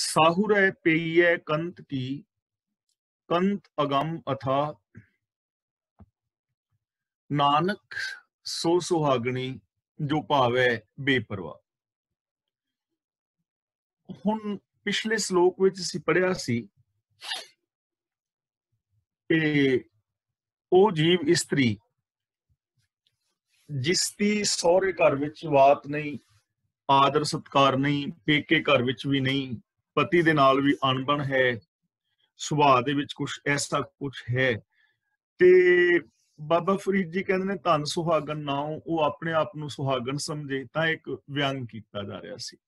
साहुरै पेइयै कंत की, कंत अगम अथा, नानक सो सुहागणी जो भावै बेपरवाह। ਹੁਣ ਪਿਛਲੇ ਸ਼ਲੋਕ ਵਿੱਚ ਅਸੀਂ ਪੜਿਆ ਸੀ ਕਿ ਉਹ ਜੀਵ ਇਸਤਰੀ ਜਿਸ ਦੀ ਸਹੁਰੇ ਘਰ ਵਿੱਚ ਬਾਤ ਨਹੀਂ, ਆਦਰ ਸਤਕਾਰ ਨਹੀਂ, ਪੇਕੇ ਘਰ ਵਿੱਚ ਵੀ ਨਹੀਂ, ਪਤੀ ਦੇ ਨਾਲ ਵੀ ਅਣਬਣ ਹੈ, ਸੁਭਾਅ ਦੇ ਵਿੱਚ ਕੁਝ ਐਸਾ ਕੁਝ ਹੈ। ਤੇ ਬਾਬਾ ਫਰੀਦ ਜੀ ਕਹਿੰਦੇ ਨੇ ਧੰਨ ਸੁਹਾਗਣ ਨਾਉ, ਉਹ ਆਪਣੇ ਆਪ ਨੂੰ ਸੁਹਾਗਣ ਸਮਝੇ, ਤਾਂ ਇੱਕ ਵਿਅੰਗ ਕੀਤਾ ਜਾ ਰਿਹਾ ਸੀ।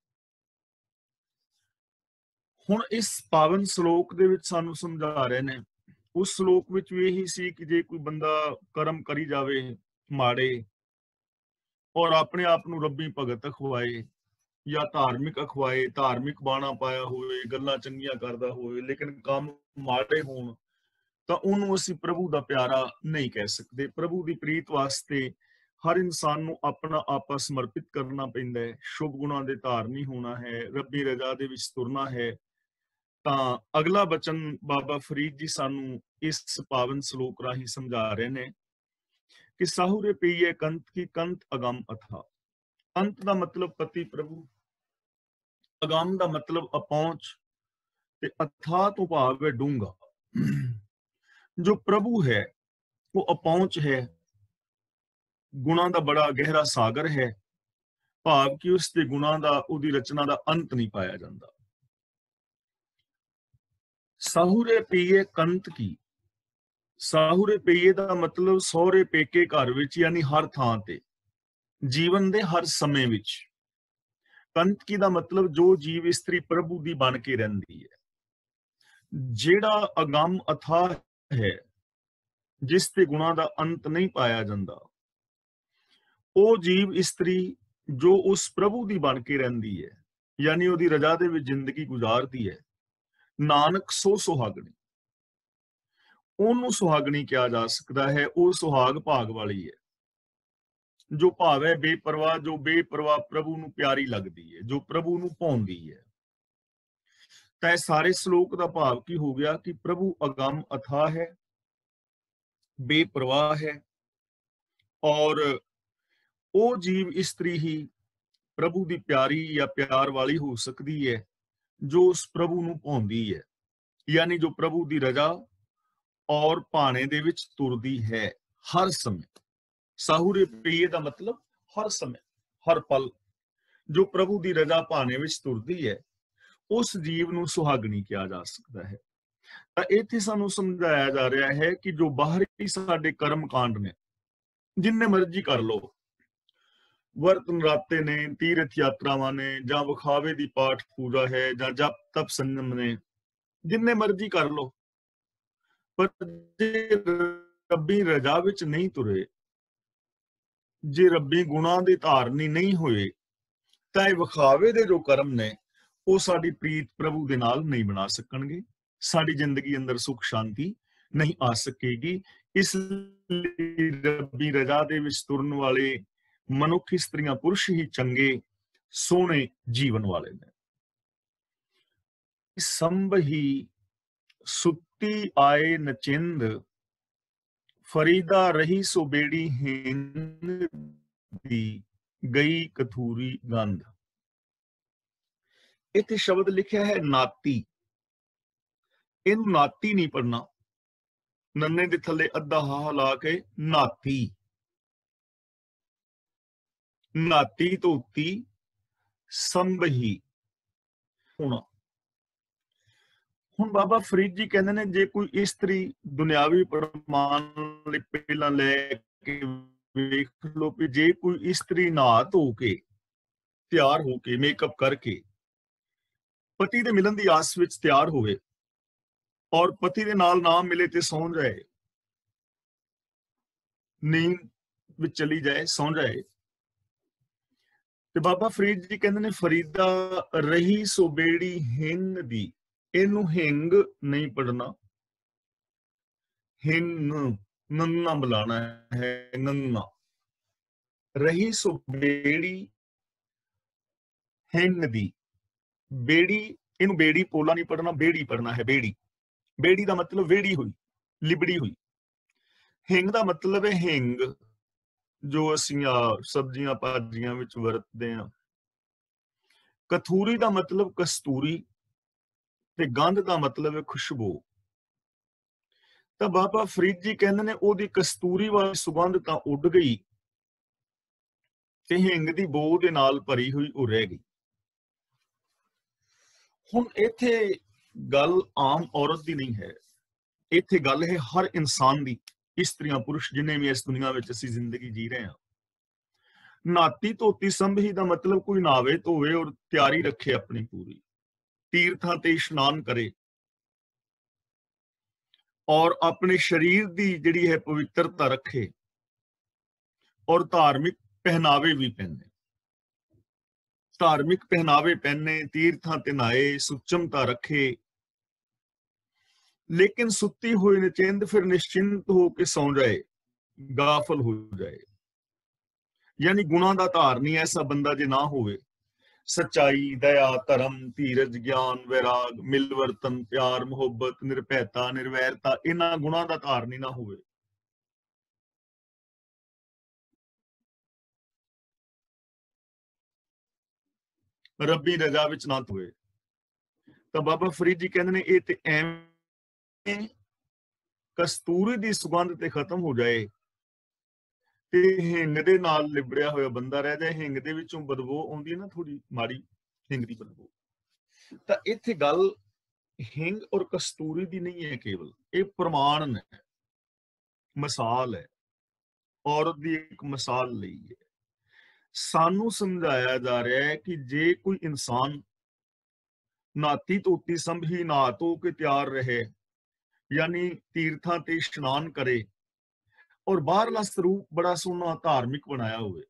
ਹੁਣ ਇਸ ਪਾਵਨ ਸ਼ਲੋਕ ਦੇ ਵਿੱਚ ਸਾਨੂੰ ਸਮਝਾ ਰਹੇ ਨੇ, ਉਸ ਸ਼ਲੋਕ ਵਿੱਚ ਵੀ ਇਹੀ ਸੀ ਕਿ ਜੇ ਕੋਈ ਬੰਦਾ ਕਰਮ ਕਰੀ ਜਾਵੇ ਮਾੜੇ ਔਰ ਆਪਣੇ ਆਪ ਨੂੰ ਰੱਬੀ ਭਗਤ ਅਖਵਾਏ ਜਾਂ ਧਾਰਮਿਕ ਅਖਵਾਏ, ਧਾਰਮਿਕ ਬਾਣਾ ਪਾਇਆ ਹੋਵੇ, ਗੱਲਾਂ ਚੰਗੀਆਂ ਕਰਦਾ ਹੋਵੇ, ਲੇਕਿਨ ਕੰਮ ਮਾੜੇ ਹੋਣ, ਤਾਂ ਉਹਨੂੰ ਅਸੀਂ ਪ੍ਰਭੂ ਦਾ ਪਿਆਰਾ ਨਹੀਂ ਕਹਿ ਸਕਦੇ। ਪ੍ਰਭੂ ਦੀ ਪ੍ਰੀਤ ਵਾਸਤੇ ਹਰ ਇਨਸਾਨ ਨੂੰ ਆਪਣਾ ਆਪਾ ਸਮਰਪਿਤ ਕਰਨਾ ਪੈਂਦਾ ਹੈ, ਸ਼ੁਭ ਗੁਣਾਂ ਦੇ ਧਾਰਨੀ ਹੋਣਾ ਹੈ, ਰੱਬੀ ਰਜ਼ਾ ਦੇ ਵਿੱਚ ਤੁਰਨਾ ਹੈ। ਤਾਂ ਅਗਲਾ ਬਚਨ ਬਾਬਾ ਫਰੀਦ ਜੀ ਸਾਨੂੰ ਇਸ ਪਾਵਨ ਸ਼ਲੋਕ ਰਾਹੀਂ ਸਮਝਾ ਰਹੇ ਨੇ ਕਿ ਸਾਹੁਰੇ ਪਈਏ ਕੰਤ ਕੀ, ਕੰਤ ਅਗਮ ਅਥਾ। ਕੰਤ ਦਾ ਮਤਲਬ ਪਤੀ ਪ੍ਰਭੂ, ਅਗਮ ਦਾ ਮਤਲਬ ਅਪਹੁੰਚ, ਤੇ ਅਥਾ ਤੋਂ ਭਾਵ ਹੈ ਡੂੰਘਾ। ਜੋ ਪ੍ਰਭੂ ਹੈ ਉਹ ਅਪਹੁੰਚ ਹੈ, ਗੁਣਾਂ ਦਾ ਬੜਾ ਗਹਿਰਾ ਸਾਗਰ ਹੈ, ਭਾਵ ਕਿ ਉਸ ਦੇ ਗੁਣਾਂ ਦਾ, ਉਹਦੀ ਰਚਨਾ ਦਾ ਅੰਤ ਨਹੀਂ ਪਾਇਆ ਜਾਂਦਾ। ਸਾਹੁਰੇ ਪਈਏ ਕੰਤ ਕੀ, ਸਾਹੁਰੇ ਪਈਏ ਦਾ ਮਤਲਬ ਸਹੁਰੇ ਪੇਕੇ ਘਰ ਵਿੱਚ, ਯਾਨੀ ਹਰ ਥਾਂ ਤੇ, ਜੀਵਨ ਦੇ ਹਰ ਸਮੇਂ ਵਿੱਚ। ਕੰਤ ਕੀ ਦਾ ਮਤਲਬ ਜੋ ਜੀਵ ਇਸਤਰੀ ਪ੍ਰਭੂ ਦੀ ਬਣ ਕੇ ਰਹਿੰਦੀ ਹੈ, ਜਿਹੜਾ ਅਗੰਮ ਅਥਾਹ ਹੈ, ਜਿਸ ਤੇ ਗੁਣਾਂ ਦਾ ਅੰਤ ਨਹੀਂ ਪਾਇਆ ਜਾਂਦਾ, ਉਹ ਜੀਵ ਇਸਤਰੀ ਜੋ ਉਸ ਪ੍ਰਭੂ ਦੀ ਬਣ ਕੇ ਰਹਿੰਦੀ ਹੈ, ਯਾਨੀ ਉਹਦੀ ਰਜ਼ਾ ਦੇ ਵਿੱਚ ਜ਼ਿੰਦਗੀ ਗੁਜ਼ਾਰਦੀ ਹੈ। ਨਾਨਕ ਸੋ ਸੁਹਾਗਣੀ, ਉਹਨੂੰ ਸੁਹਾਗਣੀ ਕਿਹਾ ਜਾ ਸਕਦਾ ਹੈ। ਉਹ ਸੁਹਾਗ ਭਾਗ ਵਾਲੀ ਹੈ, ਜੋ ਭਾਵ ਹੈ ਬੇਪਰਵਾਹ, ਜੋ ਬੇਪਰਵਾਹ ਪ੍ਰਭੂ ਨੂੰ ਪਿਆਰੀ ਲੱਗਦੀ ਹੈ, ਜੋ ਪ੍ਰਭੂ ਨੂੰ ਭਾਉਂਦੀ ਹੈ। ਤਾਂ ਇਹ ਸਾਰੇ ਸ਼ਲੋਕ ਦਾ ਭਾਵ ਕੀ ਹੋ ਗਿਆ ਕਿ ਪ੍ਰਭੂ ਅਗੰਮ ਅਥਾਹ ਹੈ, ਬੇਪਰਵਾਹ ਹੈ, ਔਰ ਉਹ ਜੀਵ ਇਸਤਰੀ ਹੀ ਪ੍ਰਭੂ ਦੀ ਪਿਆਰੀ ਜਾਂ ਪਿਆਰ ਵਾਲੀ ਹੋ ਸਕਦੀ ਹੈ, ਜੋ ਉਸ ਪ੍ਰਭੂ ਨੂੰ ਭਾਉਂਦੀ ਹੈ, ਯਾਨੀ ਜੋ ਪ੍ਰਭੂ ਦੀ ਰਜ਼ਾ ਔਰ ਭਾਣੇ ਦੇ ਵਿੱਚ ਤੁਰਦੀ ਹੈ ਹਰ ਸਮੇਂ। ਸਾਹੁਰੇ ਪਈਏ ਦਾ ਮਤਲਬ ਹਰ ਸਮੇਂ, ਹਰ ਪਲ ਜੋ ਪ੍ਰਭੂ ਦੀ ਰਜ਼ਾ ਭਾਣੇ ਵਿੱਚ ਤੁਰਦੀ ਹੈ, ਉਸ ਜੀਵ ਨੂੰ ਸੁਹਾਗਣੀ ਕਿਹਾ ਜਾ ਸਕਦਾ ਹੈ। ਤਾਂ ਇੱਥੇ ਸਾਨੂੰ ਸਮਝਾਇਆ ਜਾ ਰਿਹਾ ਹੈ ਕਿ ਜੋ ਬਾਹਰੀ ਸਾਡੇ ਕਰਮ ਕਾਂਡ ਨੇ, ਜਿੰਨੇ ਮਰਜ਼ੀ ਕਰ ਲਓ, ਵਰਤ ਨਰਾਤੇ ਨੇ, ਤੀਰਥ ਯਾਤਰਾਵਾਂ ਨੇ, ਜਾਂ ਵਿਖਾਵੇ ਦੀ ਪਾਠ ਪੂਜਾ ਹੈ, ਜਾਂ ਜਪ ਤਪ ਸੰਜਮ ਨੇ, ਜਿੰਨੇ ਮਰਜ਼ੀ ਕਰ ਲਓ, ਪਰ ਜੇ ਰੱਬੀ ਰਜ਼ਾ ਵਿੱਚ ਨਹੀਂ ਤੁਰੇ, ਜੇ ਰੱਬੀ ਗੁਣਾਂ ਦੀ ਧਾਰਨੀ ਨਹੀਂ ਹੋਏ, ਤਾਂ ਇਹ ਵਿਖਾਵੇ ਦੇ ਜੋ ਕਰਮ ਨੇ ਉਹ ਸਾਡੀ ਪ੍ਰੀਤ ਪ੍ਰਭੂ ਦੇ ਨਾਲ ਨਹੀਂ ਬਣਾ ਸਕਣਗੇ, ਸਾਡੀ ਜ਼ਿੰਦਗੀ ਅੰਦਰ ਸੁੱਖ ਸ਼ਾਂਤੀ ਨਹੀਂ ਆ ਸਕੇਗੀ। ਇਸ ਲਈ ਰੱਬੀ ਰਜ਼ਾ ਦੇ ਵਿੱਚ ਤੁਰਨ ਵਾਲੇ ਮਨੁੱਖ, ਇਸਤਰੀਆਂ ਪੁਰਸ਼ ਹੀ ਚੰਗੇ ਸੋਹਣੇ ਜੀਵਨ ਵਾਲੇ ਨੇ। ਸੰਭਹੀ ਸੁੱਤੀ ਆਏ ਨਚਿੰਦ, ਫਰੀਦਾ ਰਹੀ ਸੋ ਬੇੜੀ ਹਿੰਦ ਦੀ, ਗਈ ਕਥੂਰੀ ਗੰਧ। ਇੱਥੇ ਸ਼ਬਦ ਲਿਖਿਆ ਹੈ ਨਾਤੀ, ਇਹਨੂੰ ਨਾਤੀ ਨਹੀਂ ਪੜਨਾ, ਨੰਨੇ ਦੇ ਥੱਲੇ ਅੱਧਾ ਹਾਹ ਲਾ ਕੇ ਨਾਤੀ, ਨਾਤੀ ਧੋਤੀ ਸੰਭਹੀ ਹੋਣਾ। ਹੁਣ ਬਾਬਾ ਫਰੀਦ ਜੀ ਕਹਿੰਦੇ ਨੇ ਜੇ ਕੋਈ ਇਸਤਰੀ ਦੁਨਿਆਵੀ ਪ੍ਰਮਾਣ ਲਈ ਪਹਿਲਾਂ ਲੈ ਕੇ ਵੇਖ ਲਓ ਕਿ ਜੇ ਕੋਈ ਇਸਤਰੀ ਨਹਾ ਧੋ ਕੇ, ਤਿਆਰ ਹੋ ਕੇ, ਮੇਕਅਪ ਕਰਕੇ ਪਤੀ ਦੇ ਮਿਲਣ ਦੀ ਆਸ ਵਿੱਚ ਤਿਆਰ ਹੋਵੇ ਔਰ ਪਤੀ ਦੇ ਨਾਲ ਨਾ ਮਿਲੇ ਤੇ ਸੌਂ ਜਾਏ, ਨੀਂਦ ਵਿੱਚ ਚਲੀ ਜਾਏ, ਸੌਂ ਜਾਏ, ਤੇ ਬਾਬਾ ਫਰੀਦ ਜੀ ਕਹਿੰਦੇ ਨੇ ਫਰੀਦਾ ਰਹੀ ਸੋ ਬੇੜੀ ਹਿੰਗ ਦੀ, ਇਹਨੂੰ ਹਿੰਗ ਨਹੀਂ ਪੜਨਾ, ਹਿੰਗ ਨੰਨਾ ਬੁਲਾਣਾ ਹੈ, ਨੰਨਾ। ਰਹੀ ਸੋ ਬੇੜੀ ਹਿੰਗ ਦੀ, ਬੇੜੀ ਇਹਨੂੰ ਬੇੜੀ ਪੋਲਾ ਨਹੀਂ ਪੜਨਾ, ਬੇੜੀ ਪੜਨਾ ਹੈ। ਬੇੜੀ, ਬੇੜੀ ਦਾ ਮਤਲਬ ਵੇੜੀ ਹੋਈ, ਲਿਬੜੀ ਹੋਈ। ਹਿੰਗ ਦਾ ਮਤਲਬ ਹੈ ਹਿੰਗ, ਜੋ ਅਸੀਂ ਸਬਜ਼ੀਆਂ ਭਾਜੀਆਂ ਵਿੱਚ ਵਰਤਦੇ ਹਾਂ। ਕਥੂਰੀ ਦਾ ਮਤਲਬ ਕਸਤੂਰੀ, ਤੇ ਗੰਧ ਦਾ ਮਤਲਬ ਹੈ ਖੁਸ਼ਬੂ। ਤਾਂ ਬਾਬਾ ਫਰੀਦ ਜੀ ਕਹਿੰਦੇ ਨੇ ਉਹਦੀ ਕਸਤੂਰੀ ਵਾਲੀ ਸੁਗੰਧ ਤਾਂ ਉੱਡ ਗਈ, ਤੇ ਹਿੰਗ ਦੀ ਬੋ ਦੇ ਨਾਲ ਭਰੀ ਹੋਈ ਉਹ ਰਹਿ ਗਈ। ਹੁਣ ਇੱਥੇ ਗੱਲ ਆਮ ਔਰਤ ਦੀ ਨਹੀਂ ਹੈ, ਇੱਥੇ ਗੱਲ ਹੈ ਹਰ ਇਨਸਾਨ ਦੀ, ਇਸਤਰੀਆਂ ਪੁਰਸ਼ ਜਿੰਨੇ ਵੀ ਇਸ ਦੁਨੀਆ ਵਿੱਚ ਅਸੀਂ ਜ਼ਿੰਦਗੀ ਜੀ ਰਹੇ ਹਾਂ। ਨਾਤੀ ਧੋਤੀ ਸੰਭੀ ਦਾ ਮਤਲਬ ਕੋਈ ਨਾਵੇ ਧੋਵੇ ਔਰ ਤਿਆਰੀ ਰੱਖੇ ਆਪਣੀ ਪੂਰੀ, ਤੀਰਥਾਂ ਤੇ ਇਸ਼ਨਾਨ ਕਰੇ ਔਰ ਆਪਣੇ ਸਰੀਰ ਦੀ ਜਿਹੜੀ ਹੈ ਪਵਿੱਤਰਤਾ ਰੱਖੇ, ਔਰ ਧਾਰਮਿਕ ਪਹਿਨਾਵੇ ਵੀ ਪਹਿਨੇ, ਧਾਰਮਿਕ ਪਹਿਨਾਵੇ ਪਹਿਨੇ, ਤੀਰਥਾਂ ਤੇ ਨਹਾਏ, ਸੁਚਮਤਾ ਰੱਖੇ। ਲੇਕਿਨ ਸੁੱਤੀ ਹੋਈ ਨਿਚਿੰਤ ਫਿਰ ਨਿਸ਼ਚਿੰਤ ਹੋ ਕੇ ਸੌਂ ਜਾਏ, ਗਾਫਲ ਹੋ ਜਾਏ। ਯਾਨੀ ਗੁਣਾਂ ਦਾ ਧਾਰਨੀ ਐਸਾ ਬੰਦਾ ਜੇ ਨਾ ਹੋਵੇ, ਸੱਚਾਈ, ਦਇਆ, ਧਰਮ, ਧੀਰਜ, ਗਿਆਨ, ਵੈਰਾਗ, ਮਿਲਵਰਤਨ, ਪਿਆਰ, ਮੁਹੱਬਤ, ਨਿਰਭੈਤਾ, ਨਿਰਵੈਰਤਾ, ਇਹਨਾਂ ਗੁਣਾਂ ਦਾ ਧਾਰਨੀ ਨਾ ਹੋਵੇ, ਰੱਬੀ ਰਜ਼ਾ ਵਿੱਚ ਨਾ ਹੋਵੇ, ਤਾਂ ਬਾਬਾ ਫਰੀਦ ਜੀ ਕਹਿੰਦੇ ਨੇ ਇਹ ਤੇ ਐਵੇਂ ਕਸਤੂਰੀ ਦੀ ਸੁਗੰਧ ਤੇ ਖਤਮ ਹੋ ਜਾਏ, ਤੇ ਹਿੰਗ ਦੇ ਨਾਲ ਲਿਬੜਿਆ ਹੋਇਆ ਬੰਦਾ ਰਹਿ ਜਾਏ। ਹਿੰਗ ਦੇ ਵਿੱਚੋਂ ਬਦਬੂ ਆਉਂਦੀ ਹੈ ਨਾ, ਥੋੜੀ ਮਾੜੀ ਹਿੰਗ ਦੀ ਬਦਬੂ। ਤਾਂ ਇੱਥੇ ਗੱਲ ਹਿੰਗ ਔਰ ਕਸਤੂਰੀ ਦੀ ਨਹੀਂ ਹੈ ਕੇਵਲ, ਇਹ ਪ੍ਰਮਾਣ ਹੈ, ਮਿਸਾਲ ਹੈ, ਔਰਤ ਦੀ ਇੱਕ ਮਿਸਾਲ ਲਈ ਹੈ। ਸਾਨੂੰ ਸਮਝਾਇਆ ਜਾ ਰਿਹਾ ਹੈ ਕਿ ਜੇ ਕੋਈ ਇਨਸਾਨ ਨਾਤੀ ਧੋਤੀ ਸੰਭੀ, ਨਹਾ ਧੋ ਕੇ ਤਿਆਰ ਰਹੇ, ਯਾਨੀ ਤੀਰਥਾਂ ਤੇ ਇਸ਼ਨਾਨ ਕਰੇ, ਔਰ ਬਾਹਰਲਾ ਸਰੂਪ ਬੜਾ ਸੋਹਣਾ ਧਾਰਮਿਕ ਬਣਾਇਆ ਹੋਵੇ,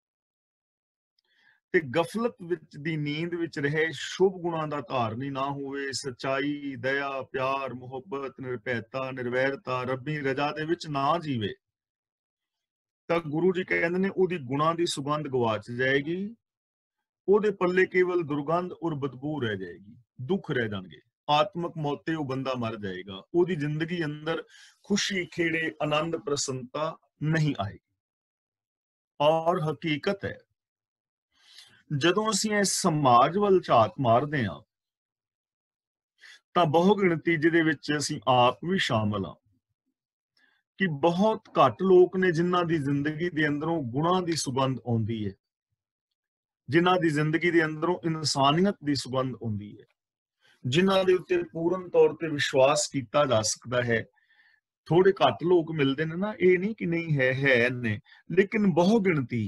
ਤੇ ਗਫਲਤ ਵਿੱਚ ਦੀ ਨੀਂਦ ਵਿੱਚ ਰਹੇ, ਸ਼ੁਭ ਗੁਣਾਂ ਦਾ ਧਾਰਨੀ ਨਾ ਹੋਵੇ, ਸੱਚਾਈ, ਦਇਆ, ਪਿਆਰ, ਮੁਹੱਬਤ, ਨਿਰਭੈਤਾ, ਨਿਰਵੈਰਤਾ, ਰੱਬੀ ਰਜ਼ਾ ਦੇ ਵਿੱਚ ਨਾ ਜੀਵੇ, ਤਾਂ ਗੁਰੂ ਜੀ ਕਹਿੰਦੇ ਨੇ ਉਹਦੀ ਗੁਣਾਂ ਦੀ ਸੁਗੰਧ ਗਵਾਚ ਜਾਏਗੀ, ਉਹਦੇ ਪੱਲੇ ਕੇਵਲ ਦੁਰਗੰਧ ਔਰ ਬਦਬੂ ਰਹਿ ਜਾਏਗੀ, ਦੁੱਖ ਰਹਿ ਜਾਣਗੇ, ਆਤਮਕ ਮੌਤੇ ਉਹ ਬੰਦਾ ਮਰ ਜਾਏਗਾ, ਉਹਦੀ ਜ਼ਿੰਦਗੀ ਅੰਦਰ ਖੁਸ਼ੀ, ਖੇੜੇ, ਆਨੰਦ, ਪ੍ਰਸੰਨਤਾ ਨਹੀਂ ਆਏਗੀ। ਔਰ ਹਕੀਕਤ ਹੈ, ਜਦੋਂ ਅਸੀਂ ਇਸ ਸਮਾਜ ਵੱਲ ਝਾਤ ਮਾਰਦੇ ਹਾਂ ਤਾਂ ਬਹੁ ਗਿਣਤੀ ਜਿਹਦੇ ਵਿੱਚ ਅਸੀਂ ਆਪ ਵੀ ਸ਼ਾਮਲ ਹਾਂ, ਕਿ ਬਹੁਤ ਘੱਟ ਲੋਕ ਨੇ ਜਿਨ੍ਹਾਂ ਦੀ ਜ਼ਿੰਦਗੀ ਦੇ ਅੰਦਰੋਂ ਗੁਣਾਂ ਦੀ ਸੁਗੰਧ ਆਉਂਦੀ ਹੈ, ਜਿਨ੍ਹਾਂ ਦੀ ਜ਼ਿੰਦਗੀ ਦੇ ਅੰਦਰੋਂ ਇਨਸਾਨੀਅਤ ਦੀ ਸੁਗੰਧ ਆਉਂਦੀ ਹੈ, ਜਿਨ੍ਹਾਂ ਦੇ ਉੱਤੇ ਪੂਰਨ ਤੌਰ ਤੇ ਵਿਸ਼ਵਾਸ ਕੀਤਾ ਜਾ ਸਕਦਾ ਹੈ। ਥੋੜੇ ਘੱਟ ਲੋਕ ਮਿਲਦੇ ਨੇ ਨਾ, ਇਹ ਨਹੀਂ ਕਿ ਨਹੀਂ ਹੈ ਨੇ, ਲੇਕਿਨ ਬਹੁ ਗਿਣਤੀ।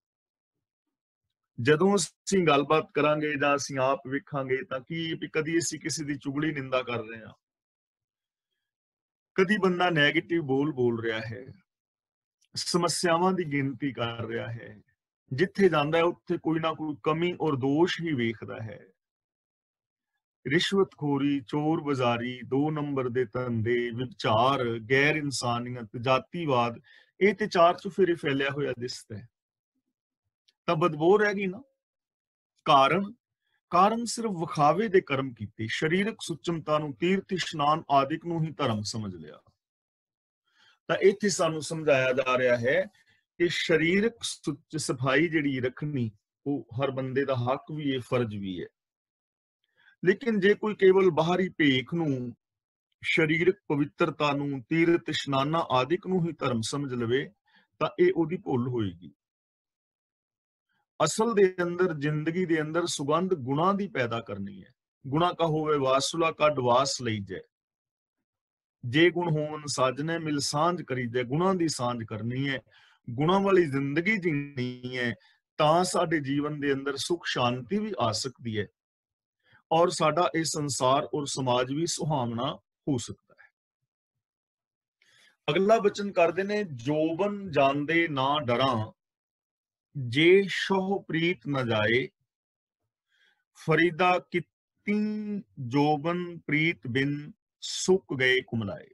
ਜਦੋਂ ਅਸੀਂ ਗੱਲਬਾਤ ਕਰਾਂਗੇ ਜਾਂ ਅਸੀਂ ਆਪ ਵੇਖਾਂਗੇ ਤਾਂ ਕੀ ਕਦੀ ਅਸੀਂ ਕਿਸੇ ਦੀ ਚੁਗਲੀ ਨਿੰਦਾ ਕਰ ਰਹੇ ਹਾਂ, ਕਦੀ ਬੰਦਾ ਨੈਗੇਟਿਵ ਬੋਲ ਰਿਹਾ ਹੈ, ਸਮੱਸਿਆਵਾਂ ਦੀ ਗਿਣਤੀ ਕਰ ਰਿਹਾ ਹੈ, ਜਿੱਥੇ ਜਾਂਦਾ ਹੈ ਉੱਥੇ ਕੋਈ ਨਾ ਕੋਈ ਕਮੀ ਔਰ ਦੋਸ਼ ਹੀ ਵੇਖਦਾ ਹੈ। ਰਿਸ਼ਵਤਖੋਰੀ, ਚੋਰ ਬਾਜ਼ਾਰੀ, 2 ਨੰਬਰ ਦੇ ਧੰਦੇ, ਵਿਚਾਰ, ਗੈਰ ਇਨਸਾਨੀਅਤ, ਜਾਤੀਵਾਦ, ਇਹ ਤੇ ਚਾਰ ਚੁਫੇਰੇ ਫੈਲਿਆ ਹੋਇਆ ਦਿਸਦਾ ਹੈ। ਤਾਂ ਬਦਬੂ ਰਹਿ ਗਈ ਨਾ। ਕਾਰਨ ਸਿਰਫ ਵਿਖਾਵੇ ਦੇ ਕਰਮ ਕੀਤੇ, ਸਰੀਰਕ ਸੁਚਮਤਾ ਨੂੰ, ਤੀਰਥ ਇਸ਼ਨਾਨ ਆਦਿਕ ਨੂੰ ਹੀ ਧਰਮ ਸਮਝ ਲਿਆ। ਤਾਂ ਇੱਥੇ ਸਾਨੂੰ ਸਮਝਾਇਆ ਜਾ ਰਿਹਾ ਹੈ ਕਿ ਸਰੀਰਕ ਸਫਾਈ ਜਿਹੜੀ ਰੱਖਣੀ ਉਹ ਹਰ ਬੰਦੇ ਦਾ ਹੱਕ ਵੀ ਹੈ, ਫਰਜ਼ ਵੀ ਹੈ। ਲੇਕਿਨ ਜੇ ਕੋਈ ਕੇਵਲ ਬਾਹਰੀ ਭੇਖ ਨੂੰ, ਸਰੀਰਕ ਪਵਿੱਤਰਤਾ ਨੂੰ, ਤੀਰਥ ਇਸ਼ਨਾਨਾਂ ਆਦਿਕ ਨੂੰ ਹੀ ਧਰਮ ਸਮਝ ਲਵੇ ਤਾਂ ਇਹ ਉਹਦੀ ਭੁੱਲ ਹੋਏਗੀ। ਅਸਲ ਦੇ ਅੰਦਰ, ਜ਼ਿੰਦਗੀ ਦੇ ਅੰਦਰ ਸੁਗੰਧ ਗੁਣਾਂ ਦੀ ਪੈਦਾ ਕਰਨੀ ਹੈ। ਗੁਣਾ ਕਾ ਹੋਵੇ ਵਾਸੁਲਾ ਕੱਢ ਵਾਸ ਲਈ ਜੈ, ਜੇ ਗੁਣ ਹੋਣ ਸਾਜਨੇ ਮਿਲ ਸਾਂਝ ਕਰੀ ਜੈ। ਗੁਣਾਂ ਦੀ ਸਾਂਝ ਕਰਨੀ ਹੈ, ਗੁਣਾਂ ਵਾਲੀ ਜ਼ਿੰਦਗੀ ਜੀਣੀ ਹੈ, ਤਾਂ ਸਾਡੇ ਜੀਵਨ ਦੇ ਅੰਦਰ ਸੁਖ ਸ਼ਾਂਤੀ ਵੀ ਆ ਸਕਦੀ ਹੈ, ਔਰ ਸਾਡਾ ਇਹ ਸੰਸਾਰ ਔਰ ਸਮਾਜ ਵੀ ਸੁਹਾਵਣਾ ਹੋ ਸਕਦਾ ਹੈ। ਅਗਲਾ ਬਚਨ ਕਰਦੇ ਨੇ, ਜੋਬਨ ਜਾਂਦੇ ਨਾ ਡਰਾਂ, ਜੇ ਸ਼ੋਹ ਪ੍ਰੀਤ ਨ ਜਾਏ, ਫਰੀਦਾ ਕਿਤੀ ਜੋਬਨ ਪ੍ਰੀਤ ਬਿਨ ਸੁੱਕ ਗਏ ਕੁਮਲਾਏ।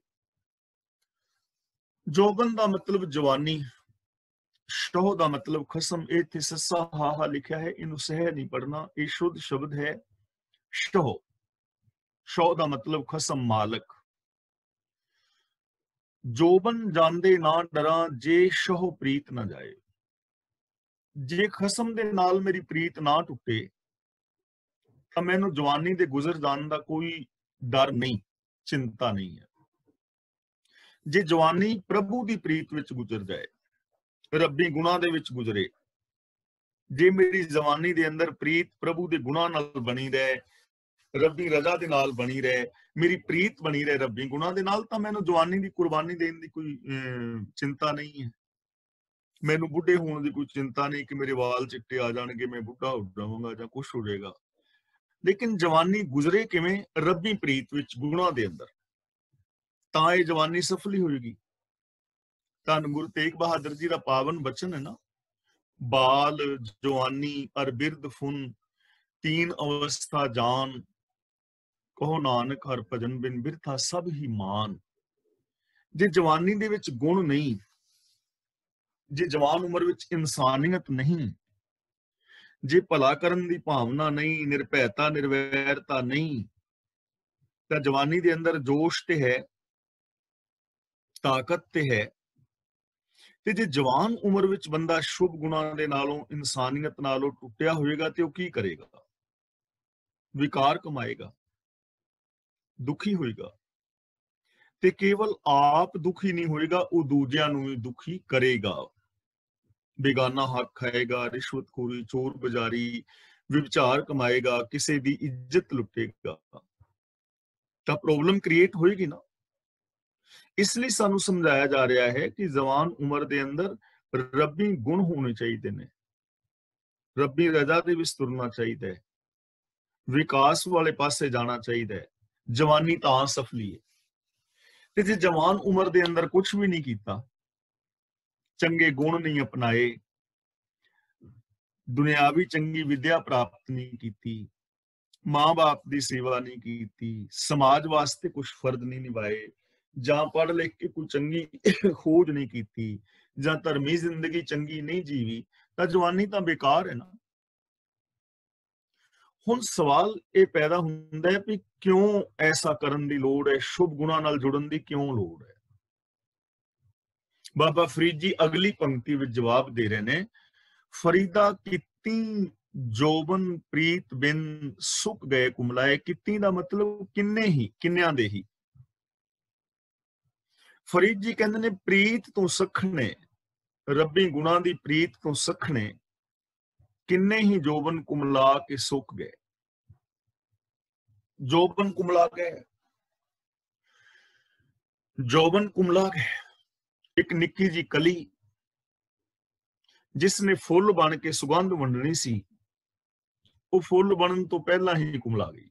ਜੋਬਨ ਦਾ ਮਤਲਬ ਜਵਾਨੀ, ਸ਼ੋਹ ਦਾ ਮਤਲਬ ਖਸਮ। ਇੱਥੇ ਸੱਸਾ ਹਾਹਾ ਲਿਖਿਆ ਹੈ, ਇਹਨੂੰ ਸਹਿ ਨਹੀਂ ਪੜਨਾ, ਇਹ ਸ਼ੁੱਧ ਸ਼ਬਦ ਹੈ ਸ਼ੋਹ। ਸ਼ੌ ਦਾ ਮਤਲਬ ਖਸਮ, ਮਾਲਕ। ਜੋਬਨ ਜਾਂਦੇ ਨਾ ਡਰਾਂ, ਜੇ ਸ਼ਹੁ ਪ੍ਰੀਤ ਨਾ ਜਾਏ। ਜੇ ਖਸਮ ਦੇ ਨਾਲ ਮੇਰੀ ਪ੍ਰੀਤ ਨਾ ਟੁੱਟੇ ਤਾਂ ਮੈਨੂੰ ਜਵਾਨੀ ਦੇ ਗੁਜ਼ਰ ਜਾਣ ਦਾ ਕੋਈ ਡਰ ਨਹੀਂ, ਚਿੰਤਾ ਨਹੀਂ ਹੈ। ਜੇ ਜਵਾਨੀ ਪ੍ਰਭੂ ਦੀ ਪ੍ਰੀਤ ਵਿੱਚ ਗੁਜ਼ਰ ਜਾਏ, ਰੱਬੀ ਗੁਣਾਂ ਦੇ ਵਿੱਚ ਗੁਜ਼ਰੇ, ਜੇ ਮੇਰੀ ਜਵਾਨੀ ਦੇ ਅੰਦਰ ਪ੍ਰੀਤ ਪ੍ਰਭੂ ਦੇ ਗੁਣਾਂ ਨਾਲ ਬਣੀ ਰਹੇ, ਰੱਬੀ ਰਜ਼ਾ ਦੇ ਨਾਲ ਬਣੀ ਰਹੇ, ਮੇਰੀ ਪ੍ਰੀਤ ਬਣੀ ਰਹੇ ਰੱਬੀ ਗੁਣਾਂ ਦੇ ਨਾਲ, ਤਾਂ ਮੈਨੂੰ ਜਵਾਨੀ ਦੀ ਕੁਰਬਾਨੀ ਦੇਣ ਦੀ ਕੋਈ ਚਿੰਤਾ ਨਹੀਂ ਹੈ। ਮੈਨੂੰ ਬੁੱਢੇ ਹੋਣ ਦੀ ਕੋਈ ਚਿੰਤਾ ਨਹੀਂ ਕਿ ਮੇਰੇ ਵਾਲ ਚਿੱਟੇ ਆ ਜਾਣਗੇ, ਮੈਂ ਬੁੱਢਾ ਹੋ ਜਾਵਾਂਗਾ ਜਾਂ ਕੁਛ ਹੋ ਜਾਏਗਾ। ਲੇਕਿਨ ਜਵਾਨੀ ਗੁਜ਼ਰੇ ਕਿਵੇਂ? ਰੱਬੀ ਪ੍ਰੀਤ ਵਿੱਚ, ਗੁਣਾਂ ਦੇ ਅੰਦਰ, ਤਾਂ ਇਹ ਜਵਾਨੀ ਸਫਲੀ ਹੋਏਗੀ। ਧੰਨ ਗੁਰੂ ਤੇਗ ਬਹਾਦਰ ਜੀ ਦਾ ਪਾਵਨ ਬਚਨ ਹੈ ਨਾ, ਬਾਲ ਜਵਾਨੀ ਅਰ ਬਿਰਧ ਫੁਨ, तीन अवस्था जान, कहो नानक हर भजन बिन बिरथा सब ही मान। जे जवानी दे विच गुण नहीं, जे जवान उम्र विच इंसानियत नहीं, जे भला करन दी भावना नहीं, निर्भयता निर्वैरता नहीं, तां जवानी दे अंदर जोश ते है, ताकत ते है। ते जे जवान उम्र विच बंदा शुभ गुणां दे नालों, इंसानियत नालों टुटिया होएगा ते ओह की करेगा? विकार कमाएगा, दुखी होएगा, ते केवल आप दुखी नहीं होएगा, वो दूजियां नूं भी दुखी करेगा। बेगाना हक खाएगा, रिश्वतखोरी, चोर बाजारी, विचार कमाएगा, किसी दी इज्जत लुटेगा, तां प्रॉब्लम क्रिएट होएगी ना। इसलिए सानू समझाया जा रहा है कि जवान उम्र दे अंदर रब्बी गुण होने चाहिए ने, रब्बी रजा दे विच तुरना चाहिए है, विकास वाले पासे जाना चाहिए है। जवानी तां सफली है। ते जे जवान उम्र दे अंदर कुछ भी नहीं कीता, चंगे गुण नहीं अपनाए, दुनियावी चंगी विद्या प्राप्त नहीं की, मां बाप की सेवा नहीं की, समाज वास्ते कुछ फर्ज नहीं निभाए, जां पढ़ लिख के कोई चंगी खोज नहीं की, जां धर्मी जिंदगी चंगी नहीं जीवी, तां जवानी तां बेकार है ना। हुण सवाल ये पैदा हुंदा है कि क्यों ऐसा करन दी लोड़ है, शुभ गुणां नाल जुड़न दी क्यों लोड़ है। बाबा फरीद जी अगली पंक्ति विच जवाब दे रहे ने, फरीदा कित्ती जोबन प्रीत बिन सुक गए कुमलाए। कित्ती दा मतलब किन्ने ही, किन्नियां दे ही। फरीद जी कहंदे ने प्रीत तो सखने, रब्बी गुणां दी प्रीत तो सखने, किन्ने ही जोबन कुमला के सुक गए। जोबन कुमला गए, जोबन कुमला गए। एक निक्की जी कली जिसने फुल बन के सुगंध वंडनी सी, वो फुल बनन तो पहला ही कुमला गई।